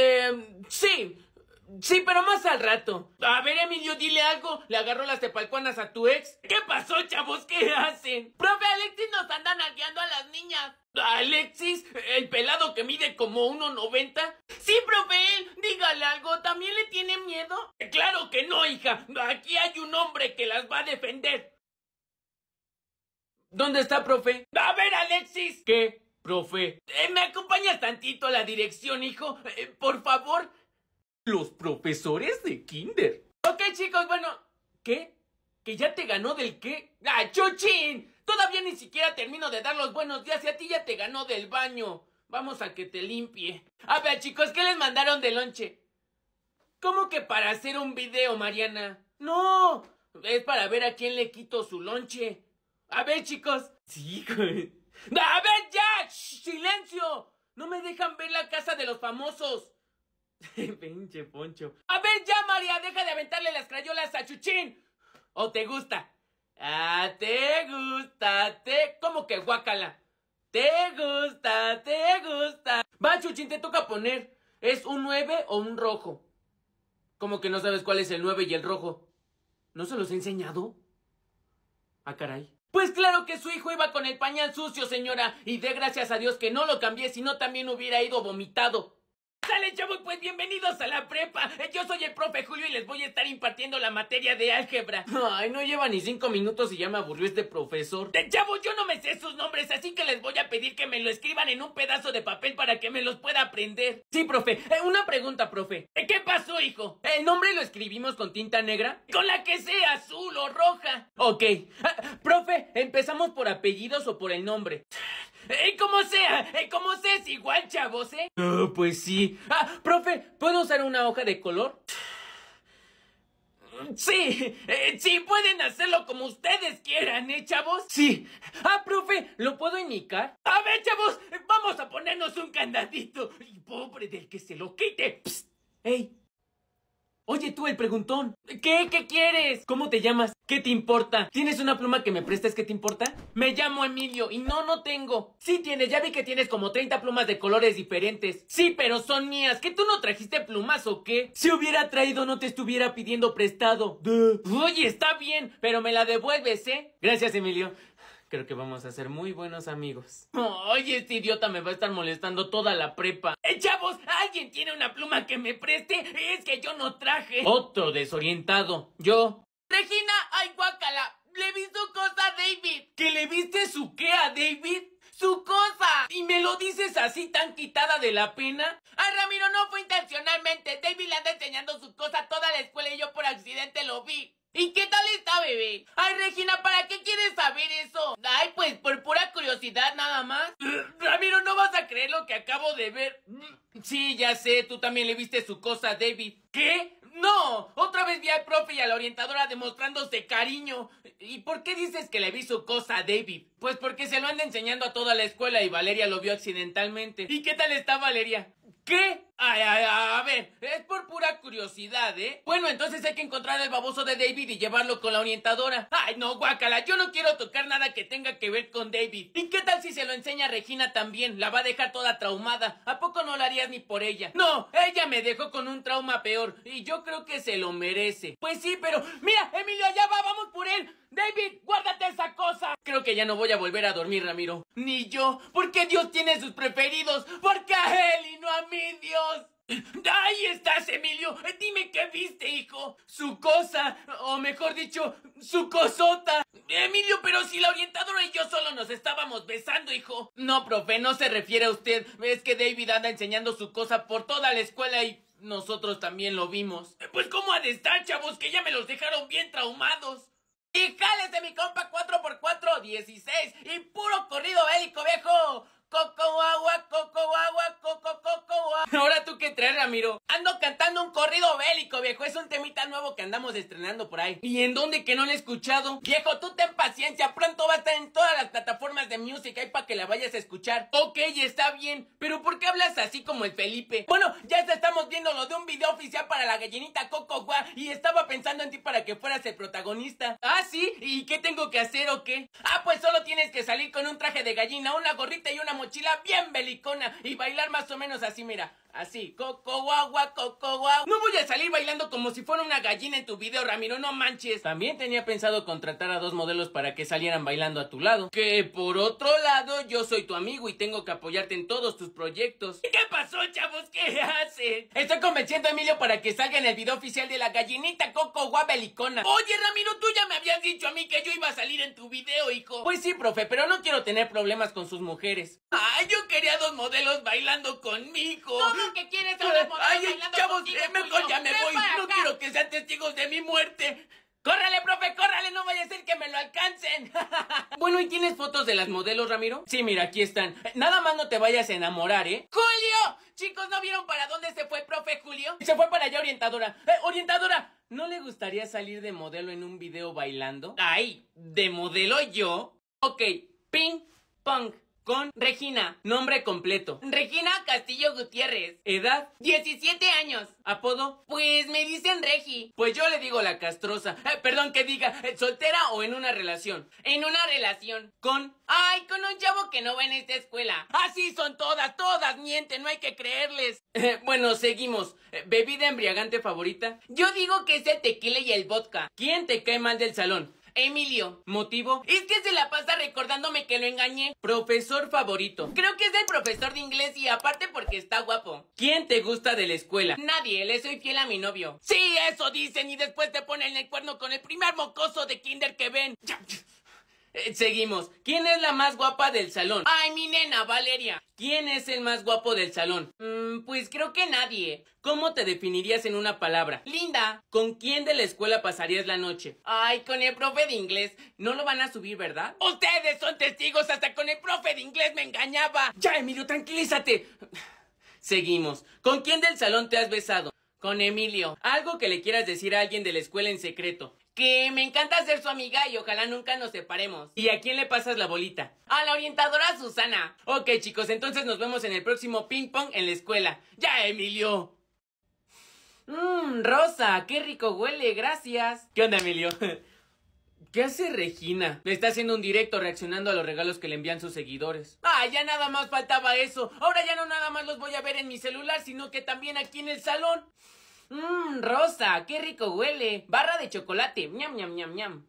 Sí, pero más al rato. A ver, Emilio, dile algo. Le agarró las tepalcuanas a tu ex. ¿Qué pasó, chavos? ¿Qué hacen? Profe, Alexis nos anda nalgueando a las niñas. ¿Alexis? ¿El pelado que mide como 1.90? Sí, profe, él. Dígale algo. ¿También le tiene miedo? Claro que no, hija. Aquí hay un hombre que las va a defender. ¿Dónde está, profe? A ver, Alexis. ¿Qué, profe? ¿Me acompañas tantito a la dirección, hijo? Por favor. Los profesores de kinder. Ok, chicos, bueno. ¿Qué? ¿Que ya te ganó del qué? ¡Ah, chuchín! Todavía ni siquiera termino de dar los buenos días y a ti ya te ganó del baño. Vamos a que te limpie. A ver, chicos, ¿qué les mandaron de lonche? ¿Cómo que para hacer un video, Mariana? No, es para ver a quién le quito su lonche. A ver, chicos. Sí, güey. ¡A ver, ya! ¡Shh! ¡Silencio! No me dejan ver la casa de los famosos. Pinche Poncho. A ver, ya, María, deja de aventarle las crayolas a Chuchín. ¿O te gusta? Ah, te gusta, ¿Cómo que guácala? Te gusta, Va, Chuchín, te toca poner. ¿Es un 9 o un rojo? ¿Cómo que no sabes cuál es el 9 y el rojo? ¿No se los he enseñado? Ah, caray. Pues claro que su hijo iba con el pañal sucio, señora. Y dé gracias a Dios que no lo cambié, si no también hubiera ido vomitado. ¡Sale, chavos! Pues bienvenidos a la prepa. Yo soy el profe Julio y les voy a estar impartiendo la materia de álgebra. Ay, no lleva ni 5 minutos y ya me aburrió este profesor. Chavos, yo no me sé sus nombres, así que les voy a pedir que me lo escriban en un pedazo de papel para que me los pueda aprender. Sí, profe. Una pregunta, profe. ¿Qué pasó, hijo? ¿El nombre lo escribimos con tinta negra? Con la que sea, azul o roja. Ok. Profe, ¿empezamos por apellidos o por el nombre? Como sea, es igual, chavos, ¿eh? Pues sí. Profe, ¿puedo usar una hoja de color? Sí, pueden hacerlo como ustedes quieran, ¿eh, chavos? Sí. Profe, ¿lo puedo indicar? A ver, chavos, vamos a ponernos un candadito. Y pobre del que se lo quite. Psst. ¡Ey! Oye, tú, el preguntón. ¿Qué quieres? ¿Cómo te llamas? ¿Qué te importa? ¿Tienes una pluma que me prestes? ¿Qué te importa? Me llamo Emilio y no tengo. Sí tienes, ya vi que tienes como 30 plumas de colores diferentes. Sí, pero son mías. ¿Que tú no trajiste plumas o qué? Si hubiera traído no te estuviera pidiendo prestado. Oye, está bien, pero me la devuelves, ¿eh? Gracias, Emilio. Creo que vamos a ser muy buenos amigos. Oye, este idiota me va a estar molestando toda la prepa. Chavos, ¿alguien tiene una pluma que me preste? Es que yo no traje. Otro desorientado. Yo. Regina, ay, guácala. Le vi su cosa a David. ¿Que le viste su qué a David? ¡Su cosa! ¿Y me lo dices así tan quitada de la pena? Ay, Ramiro, no fue intencionalmente. David le anda enseñando su cosa a toda la escuela y yo por accidente lo vi. ¿Y qué tal está, bebé? Ay, Regina, ¿para qué quieres saber eso? Ay, pues por pura curiosidad nada más. Ramiro, no vas a creer lo que acabo de ver. Sí, ya sé, tú también le viste su cosa a David. ¿Qué? No, otra vez vi al profe y a la orientadora demostrándose cariño. ¿Y por qué dices que le vi su cosa a David? Pues porque se lo anda enseñando a toda la escuela y Valeria lo vio accidentalmente. ¿Y qué tal está Valeria? ¿Qué? Ay, a ver, es por pura curiosidad, ¿eh? Bueno, entonces hay que encontrar al baboso de David y llevarlo con la orientadora. Ay, no, guácala, yo no quiero tocar nada que tenga que ver con David. ¿Y qué tal si se lo enseña a Regina también? La va a dejar toda traumada. ¿A poco no lo harías ni por ella? No, ella me dejó con un trauma peor y yo creo que se lo merece. Pues sí, pero mira, Emilio, allá va, vamos por él. David, guárdate esa cosa. Creo que ya no voy a volver a dormir, Ramiro. Ni yo, porque Dios tiene sus preferidos. Porque a él y no a mí, Dios. Ahí estás, Emilio. Dime qué viste, hijo. Su cosa, o mejor dicho, su cosota. Emilio, pero si la orientadora y yo solo nos estábamos besando, hijo. No, profe, no se refiere a usted. Es que David anda enseñando su cosa por toda la escuela y nosotros también lo vimos. Pues ¿cómo ha de estar, chavos? Que ya me los dejaron bien traumados. Y jálese mi compa 4x4, 16 y puro corrido bélico, viejo. Coco agua, coco agua, coco agua. ¿Ahora tú qué traes, Ramiro? Ando cantando un corrido bélico, viejo. Es un temita nuevo que andamos estrenando por ahí. ¿Y en dónde que no lo he escuchado? Viejo, tú ten paciencia. Pronto va a estar en todas las plataformas de music ahí para que la vayas a escuchar. Ok, está bien. Pero ¿por qué hablas así como el Felipe? Bueno, ya estamos viendo lo de un video oficial para la gallinita Coco Agua y estaba pensando en ti para que fueras el protagonista. ¿Ah, sí? ¿Y qué tengo que hacer o qué? Ah, pues solo tienes que salir con un traje de gallina, una gorrita y una mochila bien belicona y bailar más o menos así, mira. Así, coco guagua, coco guagua. No voy a salir bailando como si fuera una gallina en tu video, Ramiro, no manches. También tenía pensado contratar a 2 modelos para que salieran bailando a tu lado. Que por otro lado, yo soy tu amigo y tengo que apoyarte en todos tus proyectos. ¿Qué pasó, chavos? ¿Qué hacen? Estoy convenciendo a Emilio para que salga en el video oficial de la gallinita coco guagua belicona. Oye, Ramiro, tú ya me habías dicho a mí que yo iba a salir en tu video, hijo. Pues sí, profe, pero no quiero tener problemas con sus mujeres. Ay, yo quería 2 modelos bailando conmigo. No, que quieres a 2 modelos bailando chavos, contigo, mejor ya me voy. No quiero que sean testigos de mi muerte. ¡Córrale, profe, córrale! ¡No vaya a ser que me lo alcancen! Bueno, ¿y tienes fotos de las modelos, Ramiro? Sí, mira, aquí están. Nada más no te vayas a enamorar, ¿eh? ¡Julio! Chicos, ¿no vieron para dónde se fue el profe Julio? Se fue para allá, orientadora. Orientadora, ¿no le gustaría salir de modelo en un video bailando? Ay, ¿de modelo yo? Ok, ping pong. Con Regina, nombre completo. Regina Castillo Gutiérrez. Edad, 17 años. apodo. Pues me dicen Regi. Pues yo le digo la castrosa. Perdón que diga, ¿soltera o en una relación? En una relación. Con... Ay, con un chavo que no va en esta escuela. Así son todas, mienten, no hay que creerles. Bueno, seguimos. ¿Bebida embriagante favorita? Yo digo que es el tequila y el vodka. ¿Quién te cae mal del salón? Emilio. ¿Motivo? Es que se la pasa recordándome que lo engañé. Profesor favorito. Creo que es el profesor de inglés y aparte porque está guapo. ¿Quién te gusta de la escuela? Nadie, le soy fiel a mi novio. Sí, eso dicen y después te ponen el cuerno con el primer mocoso de kinder que ven. Seguimos. ¿Quién es la más guapa del salón? Ay, mi nena, Valeria. ¿Quién es el más guapo del salón? Pues creo que nadie. ¿Cómo te definirías en una palabra? Linda. ¿Con quién de la escuela pasarías la noche? Ay, con el profe de inglés. No lo van a subir, ¿verdad? Ustedes son testigos, hasta con el profe de inglés me engañaba. Ya, Emilio, tranquilízate. Seguimos. ¿Con quién del salón te has besado? Con Emilio. Algo que le quieras decir a alguien de la escuela en secreto. Que me encanta ser su amiga y ojalá nunca nos separemos. ¿Y a quién le pasas la bolita? A la orientadora Susana. Ok, chicos, entonces nos vemos en el próximo ping pong en la escuela. ¡Ya, Emilio! Rosa, qué rico huele, gracias. ¿Qué onda, Emilio? ¿Qué hace Regina? Le está haciendo un directo reaccionando a los regalos que le envían sus seguidores. Ah, ya nada más faltaba eso. Ahora ya no nada más los voy a ver en mi celular, sino que también aquí en el salón. Rosa, qué rico huele. Barra de chocolate. Ñam, ñam, ñam, ñam.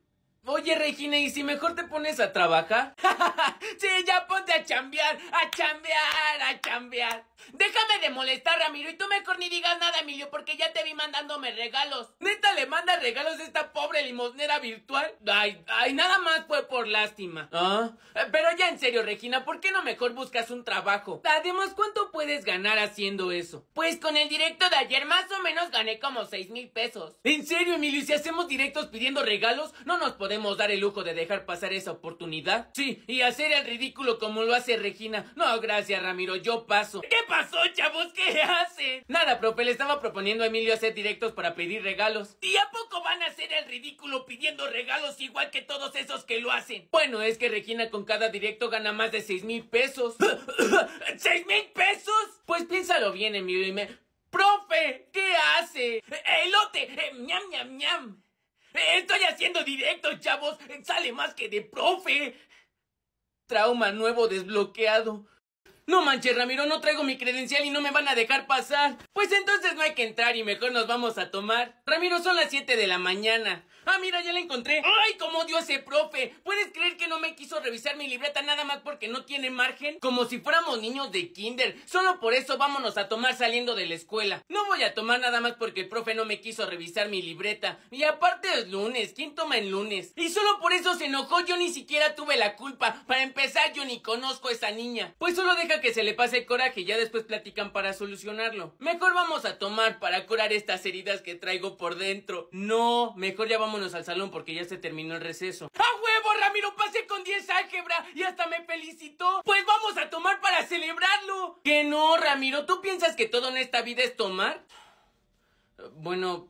Oye, Regina, ¿y si mejor te pones a trabajar? Sí, ya ponte a chambear, a chambear, a chambear. Déjame de molestar, Ramiro, y tú mejor ni digas nada, Emilio, porque ya te vi mandándome regalos. ¿Neta le manda regalos a esta pobre limosnera virtual? Ay, nada más fue por lástima. Pero ya en serio, Regina, ¿por qué no mejor buscas un trabajo? Además, ¿cuánto puedes ganar haciendo eso? Pues con el directo de ayer más o menos gané como 6,000 pesos. ¿En serio, Emilio? ¿Y si hacemos directos pidiendo regalos, no nos podemos dar el lujo de dejar pasar esa oportunidad? Sí, y hacer el ridículo como lo hace Regina. No, gracias, Ramiro, yo paso. ¿Qué pasó, chavos? ¿Qué hacen? Nada, profe, le estaba proponiendo a Emilio hacer directos para pedir regalos. ¿Y a poco van a hacer el ridículo pidiendo regalos igual que todos esos que lo hacen? Bueno, es que Regina con cada directo gana más de 6,000 pesos. ¿6,000 pesos? Pues piénsalo bien, Emilio, y ¡Profe! ¿Qué hace? ¡Elote! ¡Ñam, ñam, ñam! Estoy haciendo directo, chavos. Sale más que de profe. Trauma nuevo desbloqueado. No manches, Ramiro, no traigo mi credencial y no me van a dejar pasar. Pues entonces no hay que entrar y mejor nos vamos a tomar. Ramiro, son las 7 de la mañana. Ah, mira, ya la encontré. ¡Ay, cómo odio a ese profe! ¿Puedes creer que no me quiso revisar mi libreta nada más porque no tiene margen? Como si fuéramos niños de kinder. Solo por eso vámonos a tomar saliendo de la escuela. No voy a tomar nada más porque el profe no me quiso revisar mi libreta. Y aparte es lunes. ¿Quién toma en lunes? Y solo por eso se enojó. Yo ni siquiera tuve la culpa. Para empezar, yo ni conozco a esa niña. Pues solo deja que se le pase el coraje y ya después platican para solucionarlo. Mejor vamos a tomar para curar estas heridas que traigo por dentro. No, mejor ya vámonos al salón porque ya se terminó el receso. ¡A huevo, Ramiro! Pasé con 10 álgebra y hasta me felicitó. Pues vamos a tomar para celebrarlo. Que no, Ramiro, ¿tú piensas que todo en esta vida es tomar? Bueno...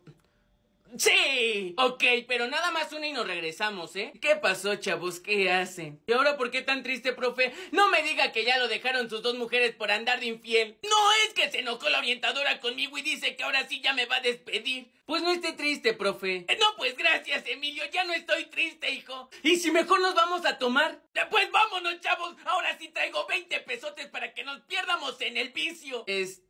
¡Sí! Ok, pero nada más una y nos regresamos, ¿eh? ¿Qué pasó, chavos? ¿Qué hacen? ¿Y ahora por qué tan triste, profe? No me diga que ya lo dejaron sus 2 mujeres por andar de infiel. No, es que se enojó la orientadora conmigo y dice que ahora sí ya me va a despedir. Pues no esté triste, profe. No, pues gracias, Emilio, ya no estoy triste, hijo. ¿Y si mejor nos vamos a tomar? Pues vámonos, chavos. Ahora sí traigo 20 pesotes para que nos pierdamos en el vicio.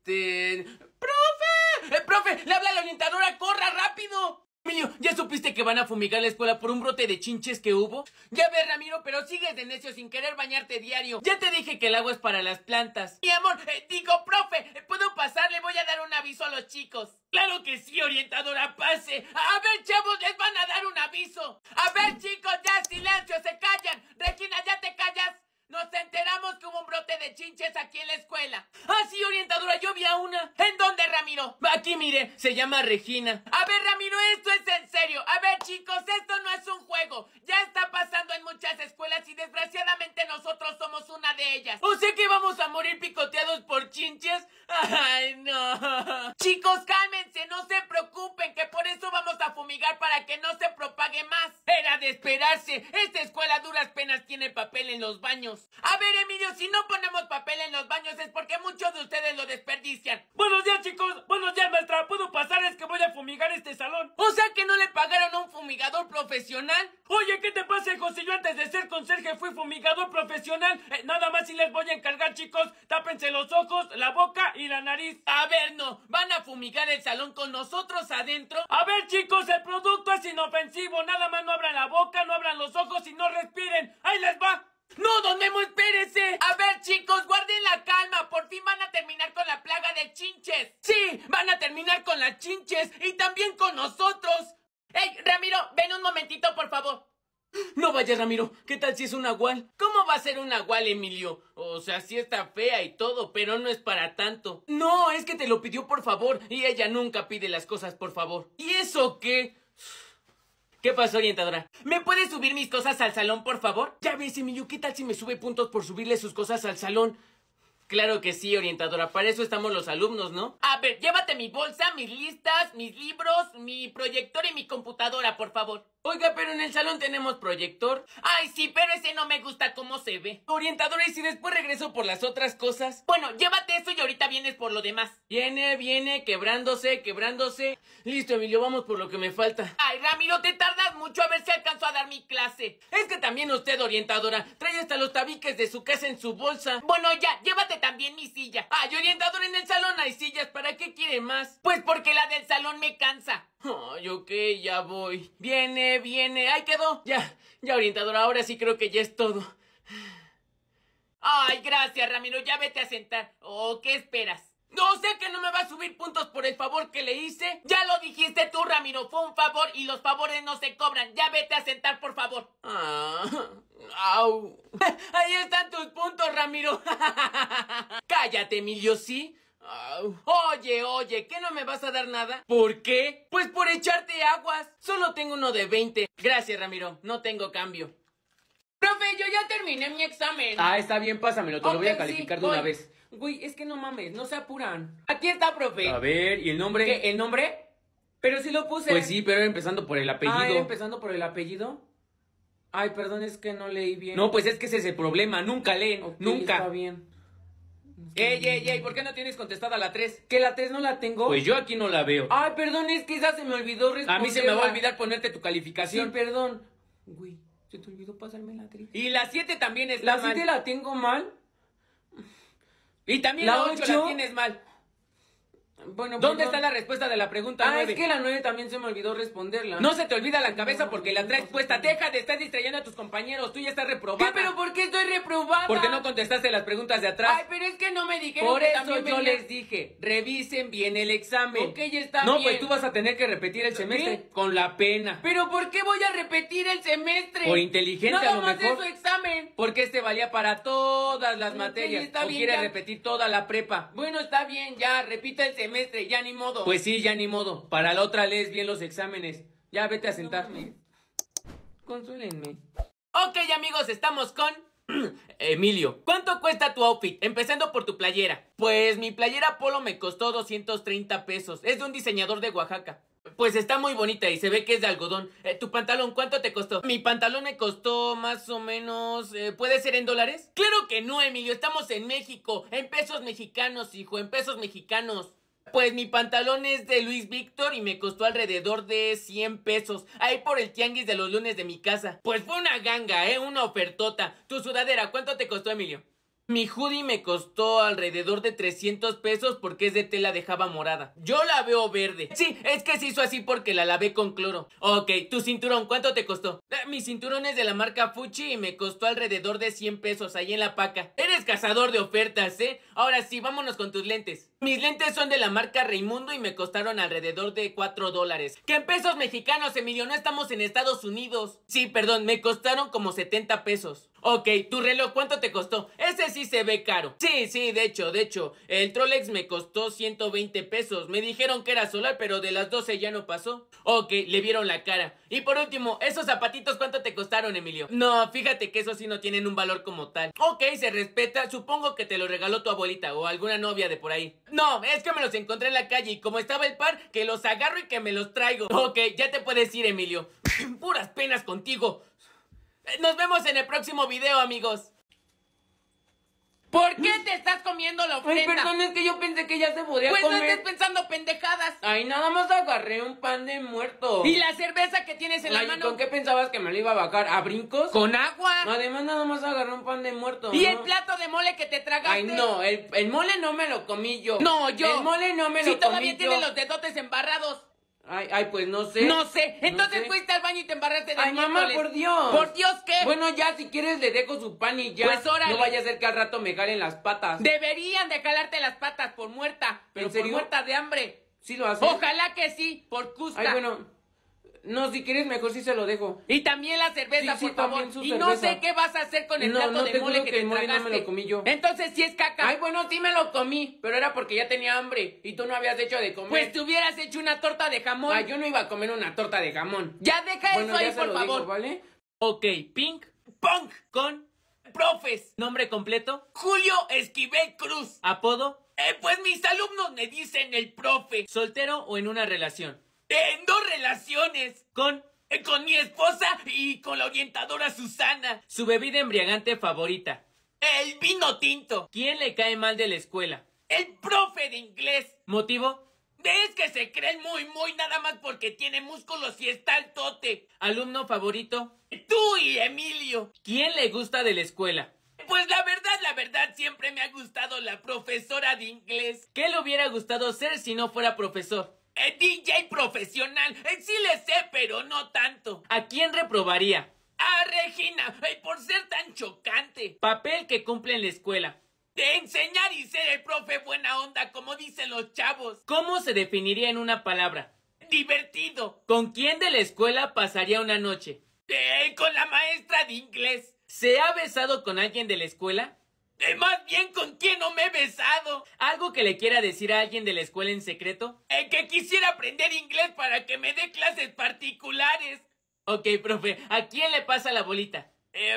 ¡Profe! ¡Profe! ¡Le habla a la orientadora! ¡Corra, rápido! Emilio, ¿ya supiste que van a fumigar la escuela por un brote de chinches que hubo? Ya ves, Ramiro, pero sigues de necio sin querer bañarte diario. Ya te dije que el agua es para las plantas. Mi amor, profe, ¿puedo pasar? Le voy a dar un aviso a los chicos. Claro que sí, orientadora, pase. A ver, chavos, les van a dar un aviso. A ver, chicos, ya silencio, se callan. Regina, ¿ya te callas? Nos enteramos que hubo un brote de chinches aquí en la escuela. Ah, sí, orientadora, yo vi a una. ¿En dónde, Ramiro? Aquí, mire, se llama Regina. A ver, Ramiro, esto es en serio. A ver, chicos, esto no es un juego. Ya está pasando en muchas escuelas y desgraciadamente nosotros somos una de ellas. ¿O sea que vamos a morir picoteados por chinches? ¡Ay, no! Chicos, cálmense, no se preocupen, que por eso vamos a fumigar para que no se propague más. Era de esperarse. Esta escuela a duras penas tiene papel en los baños. A ver, Emilio, si no ponemos papel en los baños es porque muchos de ustedes lo desperdician. Buenos días, chicos. Buenos días, maestra. ¿Puedo pasar? Es que voy a fumigar este salón. O sea que no le pagaron a un fumigador profesional. Oye, ¿qué te pasa, hijo? Si yo antes de ser conserje fui fumigador profesional. Nada más si les voy a encargar, chicos. Tápense los ojos, la boca y la nariz. A ver, no. ¿Van a fumigar el salón con nosotros adentro? A ver, chicos, el producto es inofensivo. Nada más no abran la boca, no abran los ojos y no respiren. ¡Ahí les va! ¡No, don Memo, espérese! A ver, chicos, guarden la calma. Por fin van a terminar con la plaga de chinches. Sí, van a terminar con las chinches y también con nosotros. ¡Ey, Ramiro, ven un momentito, por favor! No vayas, Ramiro. ¿Qué tal si es un nahual? ¿Cómo va a ser un nahual, Emilio? O sea, sí está fea y todo, pero no es para tanto. No, es que te lo pidió por favor y ella nunca pide las cosas por favor. ¿Y eso qué? ¿Qué pasó, orientadora? ¿Me puede subir mis cosas al salón, por favor? Ya ves, Emilio, ¿qué tal si me sube puntos por subirle sus cosas al salón? Claro que sí, orientadora. Para eso estamos los alumnos, ¿no? A ver, llévate mi bolsa, mis listas, mis libros, mi proyector y mi computadora, por favor. Oiga, pero en el salón tenemos proyector. Ay, sí, pero ese no me gusta cómo se ve. Orientadora, ¿y si después regreso por las otras cosas? Bueno, llévate eso y ahorita vienes por lo demás. Viene, quebrándose. Listo, Emilio, vamos por lo que me falta. Ay, Ramiro, te tardas mucho, a ver si alcanzo a dar mi clase. Es que también usted, orientadora, trae hasta los tabiques de su casa en su bolsa. Bueno, ya, llévate llévate también mi silla. Ay, orientador, en el salón hay sillas, ¿para qué quiere más? Pues porque la del salón me cansa. Ay, ok, ya voy. Viene, ahí quedó. Ya, orientador, ahora sí creo que ya es todo. Ay, gracias, Ramiro, ya vete a sentar. ¿O qué esperas? No sé que no me va a subir puntos por el favor que le hice. Ya lo dijiste tú, Ramiro, fue un favor y los favores no se cobran. Ya vete a sentar, por favor. Au. Ahí están tus puntos, Ramiro. Cállate, Emilio, ¿sí? Au. Oye, ¿qué no me vas a dar nada? ¿Por qué? Pues por echarte aguas. Solo tengo uno de 20. Gracias, Ramiro, no tengo cambio. Profe, yo ya terminé mi examen. Ah, está bien, pásamelo, te lo voy a calificar de una voy. vez. Güey, es que no mames, no se apuran. Aquí está, profe. A ver, ¿y el nombre? ¿Qué, el nombre? Pero sí lo puse. Pues sí, pero era empezando por el apellido. Ah, ¿era empezando por el apellido? Ay, perdón, es que no leí bien. No, pues es que ese es el problema, nunca leen, Ok, nunca. Está bien. Ey, ¿por qué no tienes contestada la 3? ¿Que la 3 no la tengo? Pues yo aquí no la veo. Ay, perdón, es que esa se me olvidó responder. A mí se me va a olvidar ponerte tu Sí, calificación. perdón. Güey, se te olvidó pasarme la 3. Y la 7 también está ¿La mal. 7 la tengo mal? Y también ¿La la 8 8? la tienes mal. Bueno, ¿Dónde perdón. está la respuesta de la pregunta Ah, 9? es que la 9 también se me olvidó responderla. No se te olvida la cabeza porque la traes puesta. Deja de estar distrayendo a tus compañeros. Tú ya estás reprobada. ¿Qué? ¿Pero por qué estoy reprobada? Porque no contestaste las preguntas de atrás. Ay, pero es que no me dijeron Por que eso también yo venía- les dije, revisen bien el examen. Ok, ya está No, bien. pues tú vas a tener que repetir el semestre ¿Qué? con la pena. ¿Pero por qué voy a repetir el semestre? Por inteligente, Nada a lo más mejor. de su examen. Porque este valía para todas las Ok, materias. está ¿O bien, quieres ya. repetir toda la prepa? Bueno, está bien, ya, repita el semestre, ya ni modo. Pues sí, ya ni modo. Para la otra lees bien los exámenes. Ya vete a sentar. Consúlenme. Ok, amigos, estamos con Emilio. ¿Cuánto cuesta tu outfit? Empezando por tu playera. Pues mi playera polo me costó 230 pesos. Es de un diseñador de Oaxaca. Pues está muy bonita y se ve que es de algodón. ¿Tu pantalón cuánto te costó? Mi pantalón me costó más o menos... ¿puede ser en dólares? Claro que no, Emilio. Estamos en México. En pesos mexicanos, hijo. En pesos mexicanos. Pues mi pantalón es de Luis Víctor y me costó alrededor de 100 pesos. Ahí por el tianguis de los lunes de mi casa. Pues fue una ganga, una ofertota. Tu sudadera, ¿cuánto te costó, Emilio? Mi hoodie me costó alrededor de 300 pesos porque es de tela de java morada. Yo la veo verde. Sí, es que se hizo así porque la lavé con cloro. Ok, tu cinturón, ¿cuánto te costó? Mi cinturón es de la marca Fuchi y me costó alrededor de 100 pesos ahí en la paca. Eres cazador de ofertas, ¿eh? Ahora sí, vámonos con tus lentes. Mis lentes son de la marca Raimundo y me costaron alrededor de $4. Que en pesos mexicanos, Emilio, no estamos en Estados Unidos. Sí, perdón, me costaron como 70 pesos. Ok, tu reloj, ¿cuánto te costó? Ese sí se ve caro. Sí, de hecho, el Trolex me costó 120 pesos. Me dijeron que era solar, pero de las 12 ya no pasó. Ok, le vieron la cara. Y por último, ¿esos zapatitos cuánto te costaron, Emilio? No, fíjate que esos sí no tienen un valor como tal. Ok, se respeta, supongo que te los regaló tu abuelita o alguna novia de por ahí. No, es que me los encontré en la calle y como estaba el par, que los agarro y que me los traigo. Ok, ya te puedes ir, Emilio. Puras penas contigo. Nos vemos en el próximo video, amigos. ¿Por qué te estás comiendo la ofrenda? Ay, perdón, es que yo pensé que ya se podía Pues no comer. estés pensando pendejadas. Ay, nada más agarré un pan de muerto. ¿Y la cerveza que tienes en la Ay, mano? ¿con qué pensabas que me lo iba a bajar? ¿A brincos? Con agua. Además, nada más agarré un pan de muerto. ¿Y ¿no? el plato de mole que te tragaste? Ay, no, el mole no me lo comí yo. No, yo. El mole no me lo Si comí todavía yo. tiene los dedotes embarrados. Ay, pues no sé. No sé. Entonces No sé. fuiste al baño y te embarraste de Ay, mamá, miércoles. por Dios. ¿Por Dios qué? Bueno, ya, si quieres le dejo su pan y ya. Pues órale. No vaya a ser que al rato me jalen las patas. Deberían de jalarte las patas por muerta. Pero ¿En por serio? muerta de hambre. ¿Sí lo haces? Ojalá que sí, por cusca. Ay, bueno. No, si quieres mejor sí se lo dejo. Y también la cerveza, Sí, por favor. también su Y no cerveza. sé qué vas a hacer con el No, plato no de te mole juro que que te el mole no tragaste. me lo comí yo. Entonces sí es caca. Ay, bueno, sí me lo comí, pero era porque ya tenía hambre y tú no habías hecho de comer. Pues te hubieras hecho una torta de jamón. Ay, yo no iba a comer una torta de jamón. Ya deja Bueno, eso ahí, ya se por lo favor. digo, ¿vale? Ok, Pink Punk con Profes. Nombre completo: Julio Esquivel Cruz. Apodo: pues mis alumnos me dicen el profe. ¿Soltero o en una relación? En 2 relaciones. Con mi esposa y con la orientadora Susana. Su bebida embriagante favorita: el vino tinto. ¿Quién le cae mal de la escuela? El profe de inglés. ¿Motivo? Es que se creen muy nada más porque tiene músculos y está altote. ¿Alumno favorito? Tú y Emilio. ¿Quién le gusta de la escuela? Pues la verdad, siempre me ha gustado la profesora de inglés. ¿Qué le hubiera gustado ser si no fuera profesor? DJ profesional. Sí le sé, pero no tanto. ¿A quién reprobaría? A Regina, por ser tan chocante. Papel que cumple en la escuela. De enseñar y ser el profe buena onda, como dicen los chavos. ¿Cómo se definiría en una palabra? Divertido. ¿Con quién de la escuela pasaría una noche? Con la maestra de inglés. ¿Se ha besado con alguien de la escuela? Más bien, ¿con quién no me he besado? ¿Algo que le quiera decir a alguien de la escuela en secreto? Que quisiera aprender inglés para que me dé clases particulares. Ok, profe, ¿a quién le pasa la bolita?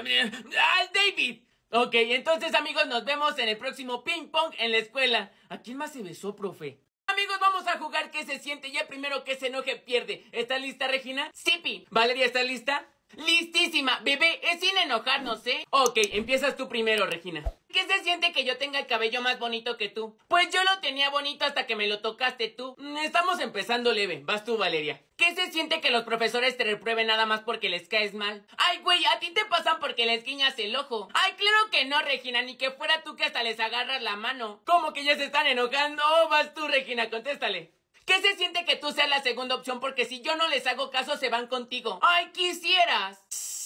Al David. Ok, entonces amigos, nos vemos en el próximo ping pong en la escuela. ¿A quién más se besó, profe? Amigos, vamos a jugar ¿Qué se siente? Ya primero que se enoje pierde. ¿Estás lista, Regina? Sipi. Valeria, ¿estás lista? Listísima, bebé, es sin enojarnos, ¿eh? Ok, empiezas tú primero, Regina. ¿Qué se siente que yo tenga el cabello más bonito que tú? Pues yo lo tenía bonito hasta que me lo tocaste tú. Estamos empezando leve. Vas tú, Valeria. ¿Qué se siente que los profesores te reprueben nada más porque les caes mal? Ay, güey, a ti te pasan porque les guiñas el ojo. Ay, claro que no, Regina, ni que fuera tú que hasta les agarras la mano. ¿Cómo que ya se están enojando? Vas tú, Regina, contéstale. ¿Qué se siente que tú seas la segunda opción? Porque si yo no les hago caso, se van contigo. ¡Ay, quisieras!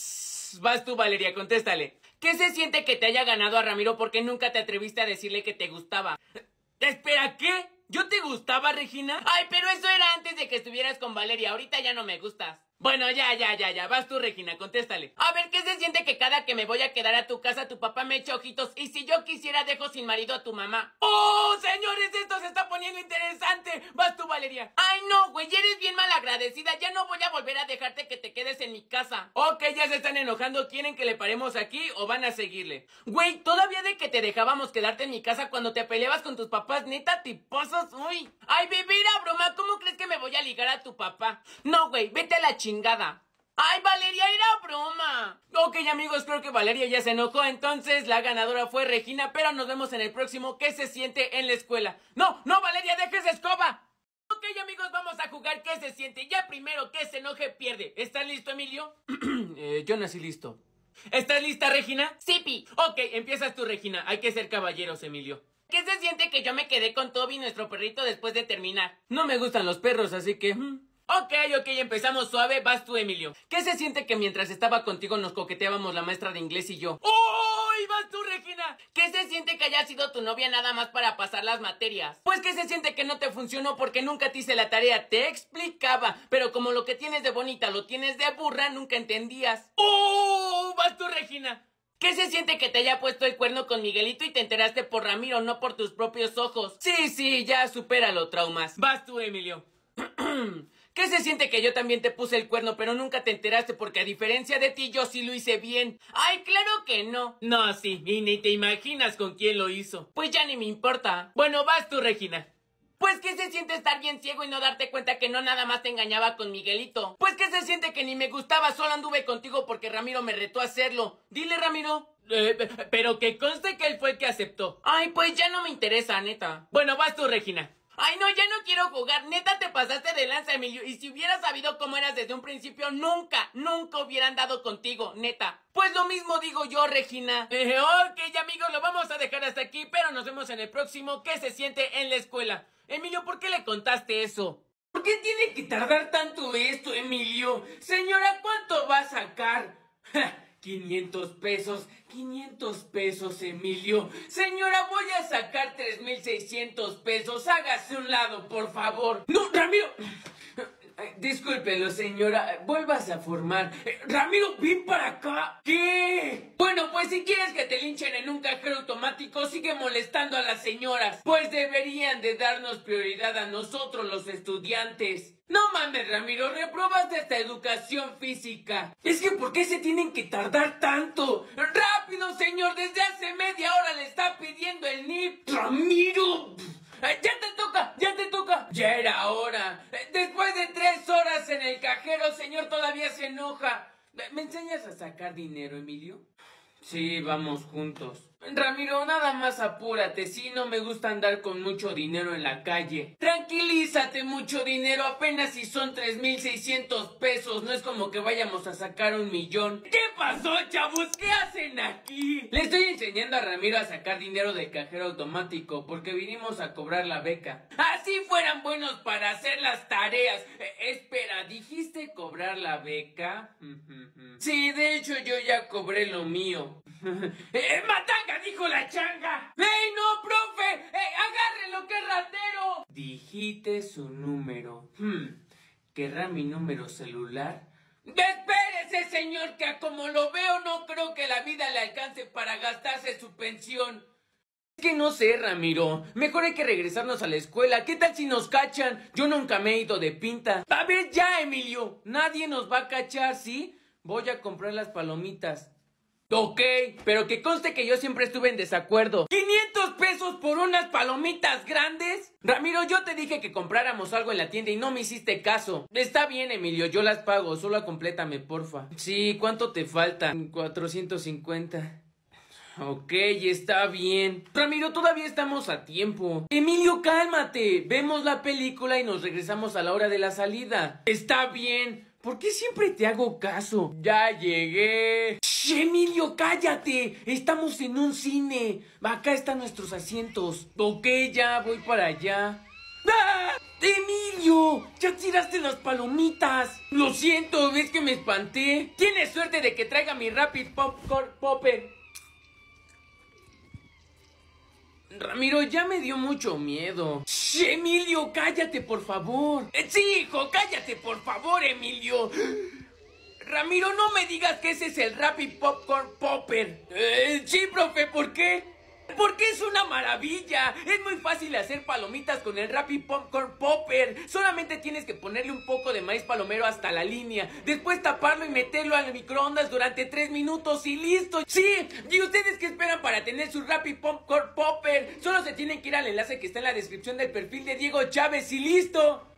Vas tú, Valeria, contéstale. ¿Qué se siente que te haya ganado a Ramiro porque nunca te atreviste a decirle que te gustaba? Espera, ¿qué? ¿Yo te gustaba, Regina? Ay, pero eso era antes de que estuvieras con Valeria. Ahorita ya no me gustas. Bueno, ya. Vas tú, Regina, contéstale. A ver, ¿qué se siente que cada que me voy a quedar a tu casa tu papá me echa ojitos y si yo quisiera dejo sin marido a tu mamá? ¡Oh, señores! Esto se está poniendo interesante. Vas tú, Valeria. Ay, no, güey, eres bien malagradecida. Ya no voy a volver a dejarte que te quedes en mi casa. Ok, ya se están enojando. ¿Quieren que le paremos aquí o van a seguirle? Güey, todavía de que te dejábamos quedarte en mi casa cuando te peleabas con tus papás, neta, te pasas, uy. Ay, bebé, era broma. ¿Cómo crees que me voy a ligar a tu papá? No, güey, vete a la chingada. ¡Ay, Valeria, era broma! Ok, amigos, creo que Valeria ya se enojó. Entonces, la ganadora fue Regina. Pero nos vemos en el próximo ¿Qué se siente en la escuela? ¡No, Valeria, deja esa escoba! Ok, amigos, vamos a jugar ¿Qué se siente? Ya primero que se enoje pierde. ¿Estás listo, Emilio? Yo nací listo. ¿Estás lista, Regina? Sipi. Ok, empiezas tú, Regina. Hay que ser caballeros, Emilio. ¿Qué se siente que yo me quedé con Toby, nuestro perrito, después de terminar? No me gustan los perros, así que... Ok, empezamos suave. Vas tú, Emilio. ¿Qué se siente que mientras estaba contigo nos coqueteábamos la maestra de inglés y yo? ¡Oh! ¡Vas tú, Regina! ¿Qué se siente que haya sido tu novia nada más para pasar las materias? Pues que se siente que no te funcionó porque nunca te hice la tarea. Te explicaba, pero como lo que tienes de bonita lo tienes de burra, nunca entendías. ¡Oh! ¡Vas tú, Regina! ¿Qué se siente que te haya puesto el cuerno con Miguelito y te enteraste por Ramiro, no por tus propios ojos? Sí, ya supéralo, traumas. Vas tú, Emilio. ¿Qué se siente que yo también te puse el cuerno, pero nunca te enteraste porque a diferencia de ti yo sí lo hice bien? ¡Ay, claro que no! No, sí, y ni te imaginas con quién lo hizo. Pues ya ni me importa. Bueno, vas tú, Regina. Pues ¿qué se siente estar bien ciego y no darte cuenta que no nada más te engañaba con Miguelito? Pues ¿qué se siente que ni me gustaba, solo anduve contigo porque Ramiro me retó a hacerlo? Dile, Ramiro. Pero que conste que él fue el que aceptó. Ay, pues ya no me interesa, neta. Bueno, vas tú, Regina. Ay, no, ya no quiero jugar. Neta, te pasaste de lanza, Emilio. Y si hubieras sabido cómo eras desde un principio, nunca hubieran dado contigo, neta. Pues lo mismo digo yo, Regina. Ok, amigos, lo vamos a dejar hasta aquí, pero nos vemos en el próximo ¿Qué se siente en la escuela? Emilio, ¿por qué le contaste eso? ¿Por qué tiene que tardar tanto esto, Emilio? Señora, ¿cuánto va a sacar? 500 pesos, 500 pesos, Emilio. Señora, voy a sacar 3,600 pesos. Hágase un lado, por favor. ¡No, Ramiro! Discúlpelo, señora. Vuelvas a formar. Ramiro, ven para acá. ¿Qué? Bueno, pues si quieres que te linchen en un cajero automático, sigue molestando a las señoras. Pues deberían de darnos prioridad a nosotros, los estudiantes. No mames, Ramiro, reprobaste esta educación física. Es que ¿por qué se tienen que tardar tanto? ¡Rápido, señor! Desde hace media hora le está pidiendo el NIP. ¡Ramiro! ¡Ya te toca! ¡Ya te toca! Ya era hora. Después de 3 horas en el cajero, señor, todavía se enoja. ¿Me enseñas a sacar dinero, Emilio? Sí, vamos juntos. Ramiro, nada más apúrate, sí, no me gusta andar con mucho dinero en la calle. Tranquilízate, mucho dinero, apenas si son 3,600 pesos, no es como que vayamos a sacar 1,000,000. ¿Qué pasó, chavos? ¿Qué hacen aquí? Le estoy enseñando a Ramiro a sacar dinero del cajero automático, porque vinimos a cobrar la beca. Así fueran buenos para hacer las tareas. Espera, ¿dijiste cobrar la beca? Sí, de hecho yo ya cobré lo mío. ¡Matanga, dijo la changa! ¡Ey, no, profe! ¡Agárrenlo, qué ratero! Dijiste su número. ¿Querrá mi número celular? ¡Espérese, señor, que como lo veo no creo que la vida le alcance para gastarse su pensión! Es que no sé, Ramiro. Mejor hay que regresarnos a la escuela. ¿Qué tal si nos cachan? Yo nunca me he ido de pinta. A ver ya, Emilio. Nadie nos va a cachar, ¿sí? Voy a comprar las palomitas. Ok, pero que conste que yo siempre estuve en desacuerdo. ¿500 pesos por unas palomitas grandes? Ramiro, yo te dije que compráramos algo en la tienda y no me hiciste caso. Está bien, Emilio, yo las pago, solo complétame, porfa. Sí, ¿cuánto te falta? 450. Ok, está bien. Ramiro, todavía estamos a tiempo. Emilio, cálmate. Vemos la película y nos regresamos a la hora de la salida. Está bien. ¿Por qué siempre te hago caso? Ya llegué. ¡Shh, Emilio, cállate! Estamos en un cine. Acá están nuestros asientos. Ok, ya voy para allá. ¡Ah! ¡Emilio! ¡Ya tiraste las palomitas! Lo siento, ¿ves que me espanté? Tienes suerte de que traiga mi Rapid Popcorn Popper. Ramiro, ya me dio mucho miedo. ¡Shh, Emilio, cállate, por favor! Sí, hijo, cállate, por favor, Emilio. Ramiro, no me digas que ese es el Rapid Popcorn Popper. Sí, profe, ¿por qué? Porque es una maravilla. Es muy fácil hacer palomitas con el Rapid Popcorn Popper. Solamente tienes que ponerle un poco de maíz palomero hasta la línea, después taparlo y meterlo al microondas durante 3 minutos y listo. Sí, ¿y ustedes qué esperan para tener su Rapid Popcorn Popper? Solo se tienen que ir al enlace que está en la descripción del perfil de Diego Chávez y listo.